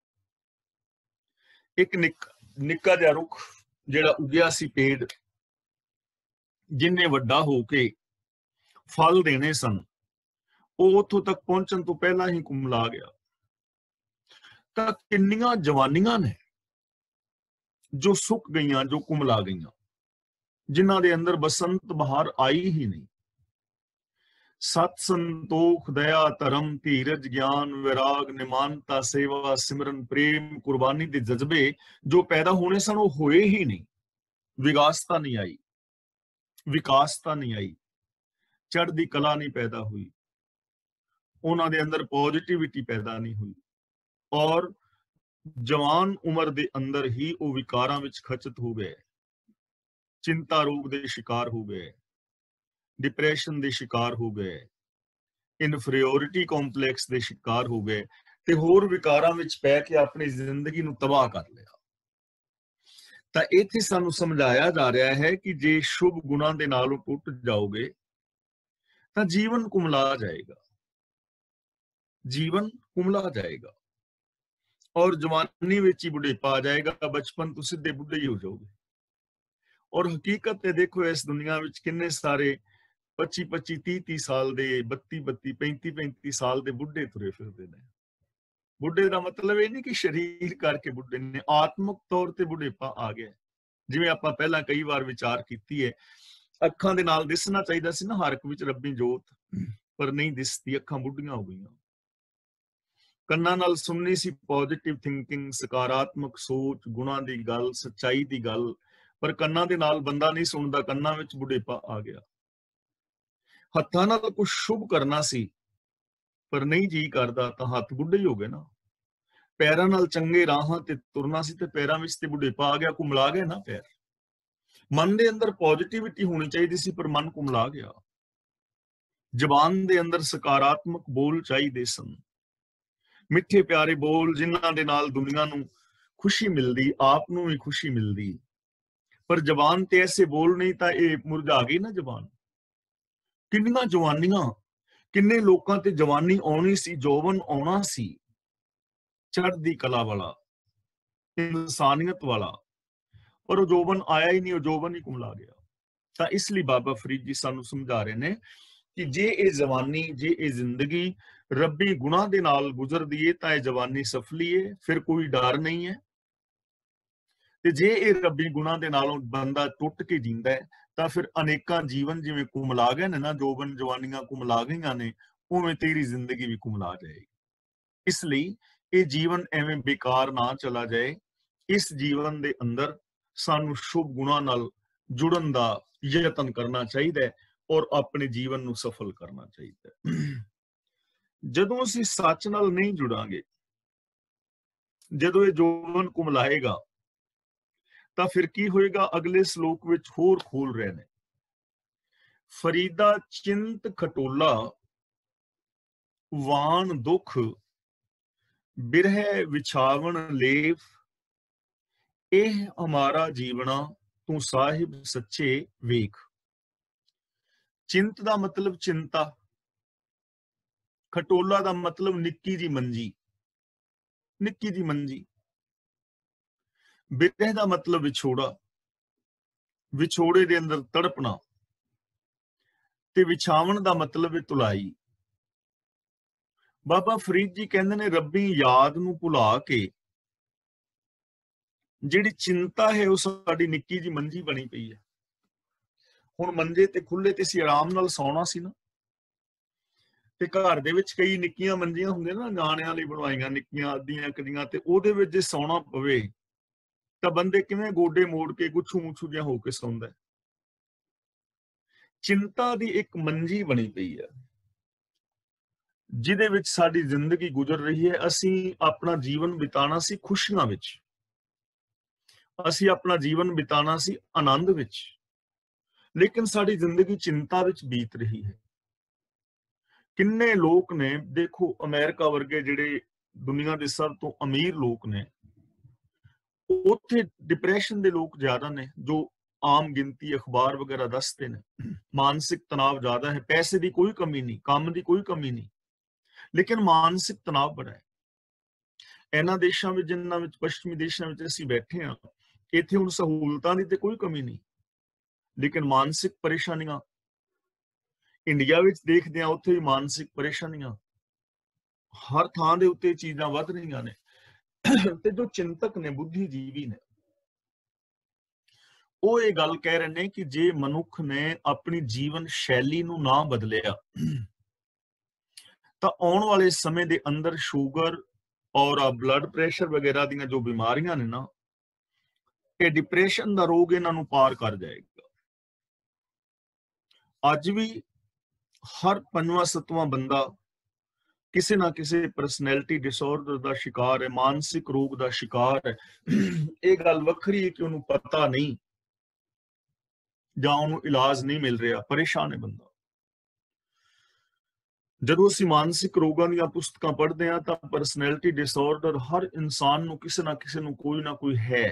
एक निक्का जिहा रुख जिहड़ा उगिया सी पेड़, जिन्ने वड्डा होके फल देने सन, वो उत्थों तक पहुंचण तो पहला ही कुमला गया। तां किन्नियां जवानियां ने जो सुक गईयां, जो कुमला गईयां, जिन्हां दे अंदर बसंत बहार आई ही नहीं। सत संतोख दया धर्म धीरज ज्ञान विराग निमानता सेवा सिमरन प्रेम कुर्बानी के जज्बे जो पैदा होने सन वो होए ही नहीं। विकासता नहीं आई, विकासता नहीं आई, चढ़दी कला नहीं पैदा हुई, उन्हां दे अंदर पॉजिटिविटी पैदा नहीं हुई, और जवान उम्र दे अंदर ही वो विकारां विच खचत हो गए, चिंता रोग दे शिकार हो गए, डिप्रैशन दे शिकार हो गए, इनफीरियोरिटी कॉम्पलैक्स दे शिकार हो गए, ते होर विकारां विच पै के अपनी जिंदगी नूं तबाह कर लिया। तां इत्थे सानूं समझाया जा रहा है कि जे शुभ गुणां दे नालों टुट जाओगे तां जीवन कुमला जाएगा, जीवन कुमला जाएगा, और जवानी विच ही बुढ़ेपा आ जाएगा, बचपन तो सीधे बुढ़े ही हो जाओगे। और हकीकत है देखो, इस दुनिया विच किन्ने सारे 25-25 30-30 साल दे, 32-32 35-35 साल दे बुढ़े तुरे फिरदे ने। बुढ़े दा मतलब ये नहीं कि शरीर करके बुढ़े ने, आत्मक तौर ते बुढ़ेपा आ गया। जिवें आपां पहलां कई बार विचार कीती है, अखां दे नाल दिसना चाहीदा सी ना हरक विच रब्बी जोत, पर नहीं दिसदी, अखां बुढ़ियां हो गईयां। ਕੰਨਾਂ ਨਾਲ ਸੁਣਨੀ ਸੀ ਪੋਜ਼ਿਟਿਵ ਥਿੰਕਿੰਗ, ਸਕਾਰਾਤਮਕ ਸੋਚ, ਗੁਣਾਂ ਦੀ ਗੱਲ, ਸੱਚਾਈ ਦੀ ਗੱਲ, ਪਰ ਕੰਨਾਂ ਦੇ ਨਾਲ ਬੰਦਾ ਨਹੀਂ ਸੁਣਦਾ, ਕੰਨਾਂ ਵਿੱਚ ਬੁਢੇਪਾ ਆ ਗਿਆ। ਹੱਥਾਂ ਨਾਲ ਕੁਝ ਸ਼ੁਭ ਕਰਨਾ ਸੀ ਪਰ ਨਹੀਂ ਜੀ ਕਰਦਾ ਤਾਂ ਹੱਥ ਬੁੱਢੇ ਹੀ ਹੋ ਗਏ ਨਾ। ਪੈਰਾਂ ਨਾਲ ਚੰਗੇ ਰਾਹਾਂ ਤੇ ਤੁਰਨਾ ਸੀ ਤੇ ਪੈਰਾਂ ਵਿੱਚ ਤੇ ਬੁਢੇਪਾ ਆ ਗਿਆ, ਕੁਮਲਾ ਗਏ ਨਾ ਪੈਰ। ਮਨ ਦੇ ਅੰਦਰ ਪੋਜ਼ਿਟਿਵਿਟੀ ਹੋਣੀ ਚਾਹੀਦੀ ਸੀ ਪਰ ਮਨ ਕੁਮਲਾ ਗਿਆ। ਜ਼ਬਾਨ ਦੇ ਅੰਦਰ ਸਕਾਰਾਤਮਕ ਬੋਲ ਚਾਹੀਦੇ ਸਨ, ਮਿੱਠੇ ਪਿਆਰੇ ਬੋਲ ਜਿਨ੍ਹਾਂ ਦੇ ਨਾਲ ਦੁਨੀਆ ਨੂੰ ਖੁਸ਼ੀ ਮਿਲਦੀ, ਆਪ ਨੂੰ ਵੀ ਖੁਸ਼ੀ ਮਿਲਦੀ। ਪਰ ਜ਼ਬਾਨ ਤੇ ਐਸੇ ਬੋਲ ਨਹੀਂ ਤਾਂ ਇਹ ਮੁਰਝਾ ਗਈ ਨਾ ਜ਼ਬਾਨ। ਕਿੰਨੀਆਂ ਜਵਾਨੀਆਂ, ਕਿੰਨੇ ਲੋਕਾਂ ਤੇ ਜਵਾਨੀ ਆਉਣੀ ਸੀ, ਜੋਬਨ ਆਉਣਾ ਸੀ, ਚੜ੍ਹਦੀ ਕਲਾ ਵਾਲਾ, ਇਨਸਾਨੀਅਤ ਵਾਲਾ, ਪਰ ਉਹ ਜੋਬਨ ਆਇਆ ਹੀ ਨਹੀਂ, ਉਹ ਜੋਬਨ ਹੀ ਕੁਮਲਾ ਗਿਆ। ਤਾਂ ਇਸ ਲਈ ਬਾਬਾ ਫਰੀਦ ਜੀ ਸਾਨੂੰ ਸਮਝਾ ਰਹੇ ਨੇ ਕਿ ਜੇ ਇਹ ਜਵਾਨੀ, ਜੇ ਇਹ ਜ਼ਿੰਦਗੀ ਰੱਬੀ ਗੁਣਾਂ ਦੇ ਨਾਲ ਗੁਜ਼ਰਦੀ ਏ ਤਾਂ ਇਹ ਜਵਾਨੀ ਸਫਲੀ ਏ, ਫਿਰ ਕੋਈ ਡਰ ਨਹੀਂ ਹੈ। ਤੇ ਜੇ ਇਹ ਰੱਬੀ ਗੁਣਾਂ ਦੇ ਨਾਲੋਂ ਬੰਦਾ ਟੁੱਟ ਕੇ ਜਿੰਦਾ ਹੈ ਤਾਂ ਫਿਰ ਅਨੇਕਾਂ ਜੀਵਨ ਜਿਵੇਂ ਕੁਮਲਾ ਗਏ ਨੇ ਨਾ, ਜੋਬਨ ਜਵਾਨੀਆਂ ਕੁਮਲਾ ਗਈਆਂ ਨੇ, ਉਵੇਂ ਤੇਰੀ ਜ਼ਿੰਦਗੀ ਵੀ ਕੁਮਲਾ ਜਾਏਗੀ। ਇਸ ਲਈ ਇਹ ਜੀਵਨ ਐਵੇਂ ਬੇਕਾਰ ਨਾ ਚਲਾ ਜਾਏ। ਇਸ ਜੀਵਨ ਦੇ ਅੰਦਰ ਸਾਨੂੰ ਸ਼ੁਭ ਗੁਣਾਂ ਨਾਲ ਜੁੜਨ ਦਾ ਯਤਨ ਕਰਨਾ ਚਾਹੀਦਾ ਹੈ ਔਰ ਆਪਣੇ ਜੀਵਨ ਨੂੰ ਸਫਲ ਕਰਨਾ ਚਾਹੀਦਾ ਹੈ। ਜਦੋਂ ਅਸੀਂ ਸੱਚ ਨਾਲ ਨਹੀਂ ਜੁੜਾਂਗੇ, ਜਦੋਂ ਇਹ ਜੋਬਨ ਕੁਮਲਾਏਗਾ ਤਾਂ ਫਿਰ ਕੀ ਹੋਏਗਾ? ਅਗਲੇ ਸ਼ਲੋਕ ਵਿੱਚ ਹੋਰ ਖੋਲ ਰਹੇ ਨੇ, ਫਰੀਦਾ ਚਿੰਤ ਖਟੋਲਾ ਵਾਣ ਦੁਖ ਬਿਰਹਿ ਵਿਛਾਵਣ ਲੇਵ, ਇਹ ਹਮਾਰਾ ਜੀਵਣਾ ਤੂੰ ਸਾਹਿਬ ਸੱਚੇ ਵੇਖ। ਚਿੰਤ ਦਾ ਮਤਲਬ ਚਿੰਤਾ, ਖਟੋਲਾ ਦਾ ਮਤਲਬ ਨਿੱਕੀ ਜੀ ਮੰਜੀ, ਨਿੱਕੀ ਜੀ ਮੰਜੀ। ਬਿਰਹਿ ਦਾ ਮਤਲਬ ਵਿਛੋੜਾ, ਵਿਛੋੜੇ ਦੇ ਅੰਦਰ ਤੜਪਣਾ, ਤੇ ਵਿਛਾਵਣ ਦਾ ਮਤਲਬ ਹੈ ਧੁਲਾਈ। ਬਾਬਾ ਫਰੀਦ ਜੀ ਕਹਿੰਦੇ ਨੇ ਰੱਬੀ ਯਾਦ ਨੂੰ ਭੁਲਾ ਕੇ ਜਿਹੜੀ ਚਿੰਤਾ ਹੈ ਉਹ ਸਾਡੀ ਨਿੱਕੀ ਜੀ ਮੰਜੀ ਬਣੀ ਪਈ ਹੈ। ਹੁਣ ਮੰਜੇ ਤੇ ਖੁੱਲੇ ਤੇ ਅਸੀਂ ਆਰਾਮ ਨਾਲ ਸੌਣਾ ਸੀ ਨਾ, ਤੇ ਘਰ ਦੇ ਵਿੱਚ ਕਈ ਨਿੱਕੀਆਂ ਮੰਜੀਆਂ ਹੁੰਦੀਆਂ ਨਾ, ਨਿਆਣਿਆਂ ਲਈ ਬਣਵਾਈਆਂ ਨਿੱਕੀਆਂ ਅੱਧੀਆਂ ਕਦੀਆਂ, ਤੇ ਉਹਦੇ ਵਿੱਚ ਜੇ ਸੌਣਾ ਪਵੇ ਤਾਂ ਬੰਦੇ ਕਿਵੇਂ ਗੋਡੇ ਮੋੜ ਕੇ ਗੁੱਛੂ ਮੁੱਛੂ ਜਿਹਾ ਹੋ ਕੇ ਸੌਂਦਾ। ਚਿੰਤਾ ਦੀ ਇੱਕ ਮੰਜੀ ਬਣੀ ਪਈ ਹੈ ਜਿਹਦੇ ਵਿੱਚ ਸਾਡੀ ਜ਼ਿੰਦਗੀ ਗੁਜ਼ਰ ਰਹੀ ਹੈ। ਅਸੀਂ ਆਪਣਾ ਜੀਵਨ ਬਿਤਾਣਾ ਸੀ ਖੁਸ਼ੀਆਂ ਵਿੱਚ, ਅਸੀਂ ਆਪਣਾ ਜੀਵਨ ਬਿਤਾਣਾ ਸੀ ਆਨੰਦ ਵਿੱਚ, ਲੇਕਿਨ ਸਾਡੀ ਜ਼ਿੰਦਗੀ ਚਿੰਤਾ ਵਿੱਚ ਬੀਤ ਰਹੀ ਹੈ। ਕਿੰਨੇ ਲੋਕ ਨੇ, ਦੇਖੋ ਅਮਰੀਕਾ ਵਰਗੇ ਜਿਹੜੇ ਦੁਨੀਆ ਦੇ ਸਭ ਤੋਂ ਅਮੀਰ ਲੋਕ ਨੇ, ਉੱਥੇ ਡਿਪਰੈਸ਼ਨ ਦੇ ਲੋਕ ਜ਼ਿਆਦਾ ਨੇ, ਜੋ ਆਮ ਗਿਣਤੀ ਅਖਬਾਰ ਵਗੈਰਾ ਦੱਸਦੇ ਨੇ। ਮਾਨਸਿਕ ਤਣਾਅ ਜ਼ਿਆਦਾ ਹੈ, ਪੈਸੇ ਦੀ ਕੋਈ ਕਮੀ ਨਹੀਂ, ਕੰਮ ਦੀ ਕੋਈ ਕਮੀ ਨਹੀਂ, ਲੇਕਿਨ ਮਾਨਸਿਕ ਤਣਾਅ ਬੜਾ ਹੈ। ਇਹਨਾਂ ਦੇਸ਼ਾਂ ਵਿੱਚ, ਜਿਨ੍ਹਾਂ ਵਿੱਚ ਪੱਛਮੀ ਦੇਸ਼ਾਂ ਵਿੱਚ ਅਸੀਂ ਬੈਠੇ ਹਾਂ, ਇੱਥੇ ਹੁਣ ਸਹੂਲਤਾਂ ਦੀ ਤੇ ਕੋਈ ਕਮੀ ਨਹੀਂ, ਲੇਕਿਨ ਮਾਨਸਿਕ ਪਰੇਸ਼ਾਨੀਆਂ। ਇੰਡੀਆ ਵਿੱਚ ਦੇਖਦੇ ਹਾਂ, ਉੱਥੇ ਵੀ ਮਾਨਸਿਕ ਪਰੇਸ਼ਾਨੀਆਂ, ਹਰ ਥਾਂ ਦੇ ਉੱਤੇ ਚੀਜ਼ਾਂ ਵੱਧ ਰਹੀਆਂ ਨੇ। ਤੇ ਜੋ ਚਿੰਤਕ ਨੇ, ਬੁੱਧੀਜੀਵੀ ਨੇ, ਉਹ ਇਹ ਗੱਲ ਕਹਿ ਰਹੇ ਨੇ ਕਿ ਜੇ ਮਨੁੱਖ ਨੇ ਆਪਣੀ ਜੀਵਨ ਸ਼ੈਲੀ ਨੂੰ ਨਾ ਬਦਲਿਆ ਤਾਂ ਆਉਣ ਵਾਲੇ ਸਮੇਂ ਦੇ ਅੰਦਰ ਸ਼ੂਗਰ ਔਰ ਬਲੱਡ ਪ੍ਰੈਸ਼ਰ ਵਗੈਰਾ ਦੀਆਂ ਜੋ ਬਿਮਾਰੀਆਂ ਨੇ ਨਾ, ਇਹ ਡਿਪਰੈਸ਼ਨ ਦਾ ਰੋਗ ਇਹਨਾਂ ਨੂੰ ਪਾਰ ਕਰ ਜਾਏਗਾ। ਅੱਜ ਵੀ ਹਰ 5ਵਾਂ-7ਵਾਂ ਬੰਦਾ ਕਿਸੇ ਨਾ ਕਿਸੇ ਪਰਸਨੈਲਿਟੀ ਡਿਸਆਰਡਰ ਦਾ ਸ਼ਿਕਾਰ ਹੈ, ਮਾਨਸਿਕ ਰੋਗ ਦਾ ਸ਼ਿਕਾਰ ਹੈ। ਇਹ ਗੱਲ ਵੱਖਰੀ ਹੈ ਕਿ ਉਹਨੂੰ ਪਤਾ ਨਹੀਂ ਜਾਂ ਉਹਨੂੰ ਇਲਾਜ ਨਹੀਂ ਮਿਲ ਰਿਹਾ, ਪਰੇਸ਼ਾਨ ਹੈ ਬੰਦਾ। ਜਦੋਂ ਅਸੀਂ ਮਾਨਸਿਕ ਰੋਗਾਂ ਦੀਆਂ ਪੁਸਤਕਾਂ ਪੜ੍ਹਦੇ ਹਾਂ ਤਾਂ ਪਰਸਨੈਲਿਟੀ ਡਿਸਆਰਡਰ ਹਰ ਇਨਸਾਨ ਨੂੰ ਕਿਸੇ ਨਾ ਕਿਸੇ ਨੂੰ ਕੋਈ ਨਾ ਕੋਈ ਹੈ।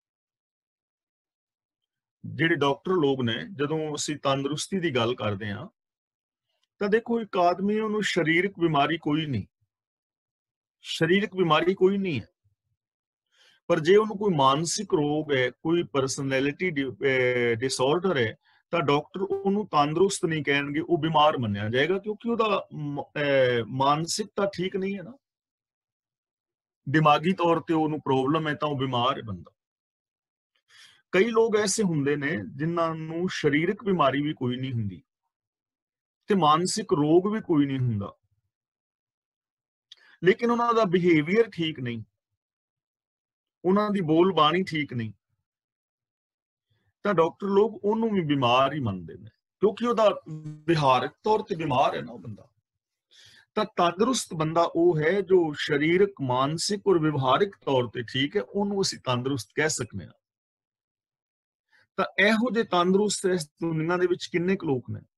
ਜਿਹੜੇ ਡਾਕਟਰ ਲੋਕ ਨੇ, ਜਦੋਂ ਅਸੀਂ ਤੰਦਰੁਸਤੀ ਦੀ ਗੱਲ ਕਰਦੇ ਹਾਂ ਤਾਂ ਦੇਖੋ ਇੱਕ ਆਦਮੀ, ਉਹਨੂੰ ਸਰੀਰਕ ਬਿਮਾਰੀ ਕੋਈ ਨਹੀਂ, ਸਰੀਰਕ ਬਿਮਾਰੀ ਕੋਈ ਨਹੀਂ ਹੈ, ਪਰ ਜੇ ਉਹਨੂੰ ਕੋਈ ਮਾਨਸਿਕ ਰੋਗ ਹੈ, ਕੋਈ ਪਰਸਨੈਲਿਟੀ ਡਿਸਆਰਡਰ ਹੈ, ਤਾਂ ਡਾਕਟਰ ਉਹਨੂੰ ਤੰਦਰੁਸਤ ਨਹੀਂ ਕਹਿਣਗੇ, ਉਹ ਬਿਮਾਰ ਮੰਨਿਆ ਜਾਏਗਾ, ਕਿਉਂਕਿ ਉਹਦਾ ਮਾਨਸਿਕਤਾ ਠੀਕ ਨਹੀਂ ਹੈ ਨਾ, ਦਿਮਾਗੀ ਤੌਰ ਤੇ ਉਹਨੂੰ ਪ੍ਰੋਬਲਮ ਹੈ, ਤਾਂ ਉਹ ਬਿਮਾਰ ਹੈ ਬੰਦਾ। ਕਈ ਲੋਕ ਐਸੇ ਹੁੰਦੇ ਨੇ ਜਿਨ੍ਹਾਂ ਨੂੰ ਸਰੀਰਕ ਬਿਮਾਰੀ ਵੀ ਕੋਈ ਨਹੀਂ ਹੁੰਦੀ ਤੇ ਮਾਨਸਿਕ ਰੋਗ ਵੀ ਕੋਈ ਨਹੀਂ ਹੁੰਦਾ, ਲੇਕਿਨ ਉਹਨਾਂ ਦਾ ਬਿਹੇਵੀਅਰ ਠੀਕ ਨਹੀਂ, ਉਹਨਾਂ ਦੀ ਬੋਲ ਬਾਣੀ ਠੀਕ ਨਹੀਂ, ਤਾਂ ਡਾਕਟਰ ਲੋਕ ਉਹਨੂੰ ਵੀ ਬਿਮਾਰ ਹੀ ਮੰਨਦੇ ਨੇ, ਕਿਉਂਕਿ ਉਹਦਾ ਵਿਹਾਰਕ ਤੌਰ ਤੇ ਬਿਮਾਰ ਹੈ ਨਾ ਉਹ ਬੰਦਾ। ਤਾਂ ਤੰਦਰੁਸਤ ਬੰਦਾ ਉਹ ਹੈ ਜੋ ਸਰੀਰਕ, ਮਾਨਸਿਕ ਔਰ ਵਿਵਹਾਰਿਕ ਤੌਰ ਤੇ ਠੀਕ ਹੈ, ਉਹਨੂੰ ਅਸੀਂ ਤੰਦਰੁਸਤ ਕਹਿ ਸਕਦੇ ਹਾਂ। ਤਾਂ ਇਹੋ ਜਿਹੇ ਤੰਦਰੁਸਤ ਇਸ ਦੁਨੀਆ ਦੇ ਵਿੱਚ ਕਿੰਨੇ ਕੁ ਲੋਕ ਨੇ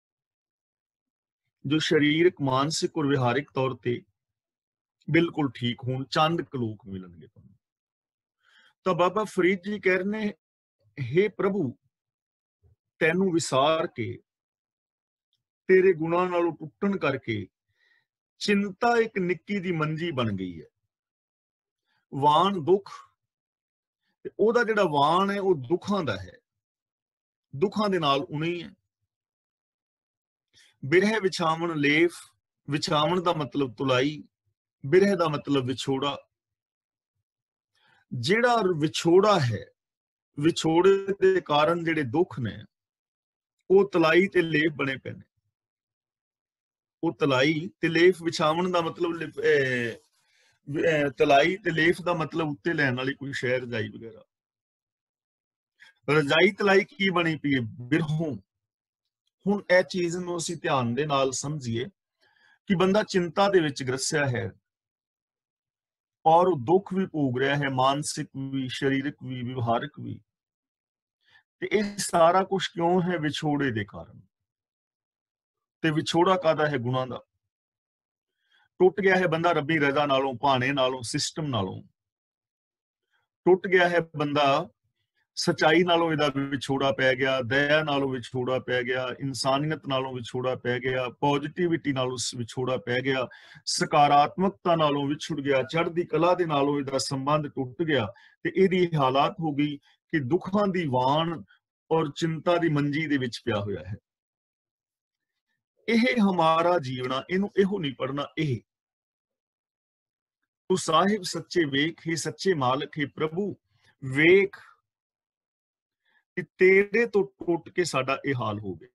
ਜੋ ਸਰੀਰਕ, ਮਾਨਸਿਕ ਔਰ ਵਿਵਹਾਰਿਕ ਤੌਰ ਤੇ ਬਿਲਕੁਲ ਠੀਕ ਹੋਣ? ਚੰਦ ਕੁ ਲੋਕ ਮਿਲਣਗੇ ਤੁਹਾਨੂੰ। ਤਾਂ ਬਾਬਾ ਫਰੀਦ ਜੀ ਕਹਿ ਰਹੇ ਨੇ, ਹੇ ਪ੍ਰਭੂ, ਤੈਨੂੰ ਵਿਸਾਰ ਕੇ, ਤੇਰੇ ਗੁਣਾਂ ਨਾਲੋਂ ਟੁੱਟਣ ਕਰਕੇ ਚਿੰਤਾ ਇੱਕ ਨਿੱਕੀ ਦੀ ਮੰਜੀ ਬਣ ਗਈ ਹੈ। ਵਾਣ ਦੁੱਖ, ਤੇ ਉਹਦਾ ਜਿਹੜਾ ਵਾਣ ਹੈ ਉਹ ਦੁੱਖਾਂ ਦਾ ਹੈ, ਦੁੱਖਾਂ ਦੇ ਨਾਲ ਉਣੀ ਹੈ। ਬਿਰਹਿ ਵਿਛਾਵਣ ਲੇਫ, ਵਿਛਾਵਣ ਦਾ ਮਤਲਬ ਤੁਲਾਈ, ਬਿਰਹਿ ਦਾ ਮਤਲਬ ਵਿਛੋੜਾ। ਜਿਹੜਾ ਵਿਛੋੜਾ ਹੈ, ਵਿਛੋੜੇ ਦੇ ਕਾਰਨ ਜਿਹੜੇ ਦੁੱਖ ਨੇ, ਉਹ ਤਲਾਈ ਤੇ ਲੇਫ ਬਣੇ ਪਏ ਨੇ। ਉਹ ਤਲਾਈ ਤੇ ਲੇਫ, ਵਿਛਾਵਣ ਦਾ ਮਤਲਬ ਤਲਾਈ ਤੇ ਲੇਫ ਦਾ ਮਤਲਬ ਉੱਤੇ ਲੈਣ ਵਾਲੀ ਕੋਈ ਸ਼ੈ, ਰਜਾਈ ਵਗੈਰਾ। ਰਜਾਈ ਤਲਾਈ ਕੀ ਬਣੀ ਪਈ ਹੈ? ਬਿਰਹੋਂ। ਹੁਣ ਇਹ ਚੀਜ਼ ਨੂੰ ਅਸੀਂ ਧਿਆਨ ਦੇ ਨਾਲ ਸਮਝੀਏ ਕਿ ਬੰਦਾ ਚਿੰਤਾ ਦੇ ਵਿੱਚ ਗ੍ਰਸਿਆ ਹੈ ਔਰ ਉਹ ਦੁੱਖ ਵੀ ਭੋਗ ਰਿਹਾ ਹੈ, ਮਾਨਸਿਕ ਵੀ, ਸਰੀਰਕ ਵੀ, ਵਿਵਹਾਰਿਕ ਵੀ। ਤੇ ਇਹ ਸਾਰਾ ਕੁਝ ਕਿਉਂ ਹੈ? ਵਿਛੋੜੇ ਦੇ ਕਾਰਨ। ਤੇ ਵਿਛੋੜਾ ਕਾਹਦਾ ਹੈ? ਗੁਣਾਂ ਦਾ। ਟੁੱਟ ਗਿਆ ਹੈ ਬੰਦਾ ਰੱਬੀ ਰਜ਼ਾ ਨਾਲੋਂ, ਭਾਣੇ ਨਾਲੋਂ, ਸਿਸਟਮ ਨਾਲੋਂ। ਟੁੱਟ ਗਿਆ ਹੈ ਬੰਦਾ ਸਚਾਈ ਨਾਲੋਂ, ਇਹਦਾ ਵਿਛੋੜਾ ਪੈ ਗਿਆ। ਦਇਆ ਨਾਲੋਂ ਵਿਛੋੜਾ ਪੈ ਗਿਆ, ਇਨਸਾਨੀਅਤ ਨਾਲੋਂ ਵਿਛੋੜਾ ਪੈ ਗਿਆ, ਪੋਜ਼ਿਟਿਵਿਟੀ ਨਾਲੋਂ ਵਿਛੋੜਾ ਪੈ ਗਿਆ, ਸਕਾਰਾਤਮਕਤਾ ਨਾਲੋਂ ਵਿਛੜ ਗਿਆ, ਚੜ੍ਹਦੀ ਕਲਾ ਦੇ ਨਾਲੋਂ ਇਹਦਾ ਸੰਬੰਧ ਟੁੱਟ ਗਿਆ। ਤੇ ਇਹਦੀ ਹਾਲਾਤ ਹੋ ਗਈ ਕਿ ਦੁੱਖਾਂ ਦੀ ਵਾਣ ਔਰ ਚਿੰਤਾ ਦੀ ਮੰਜੀ ਦੇ ਵਿੱਚ ਪਿਆ ਹੋਇਆ ਹੈ। ਇਹ ਹਮਾਰਾ ਜੀਵਨਾ, ਇਹਨੂੰ ਇਹੋ ਨਹੀਂ ਪੜਨਾ। ਇਹ ਤੂੰ ਸਾਹਿਬ ਸੱਚੇ ਵੇਖ, ਹੀ ਸੱਚੇ ਮਾਲਕ, ਹੀ ਪ੍ਰਭੂ ਵੇਖ ਕਿ ਤੇਰੇ ਤੋਂ ਟੁੱਟ ਕੇ ਸਾਡਾ ਇਹ ਹਾਲ ਹੋ ਗਿਆ।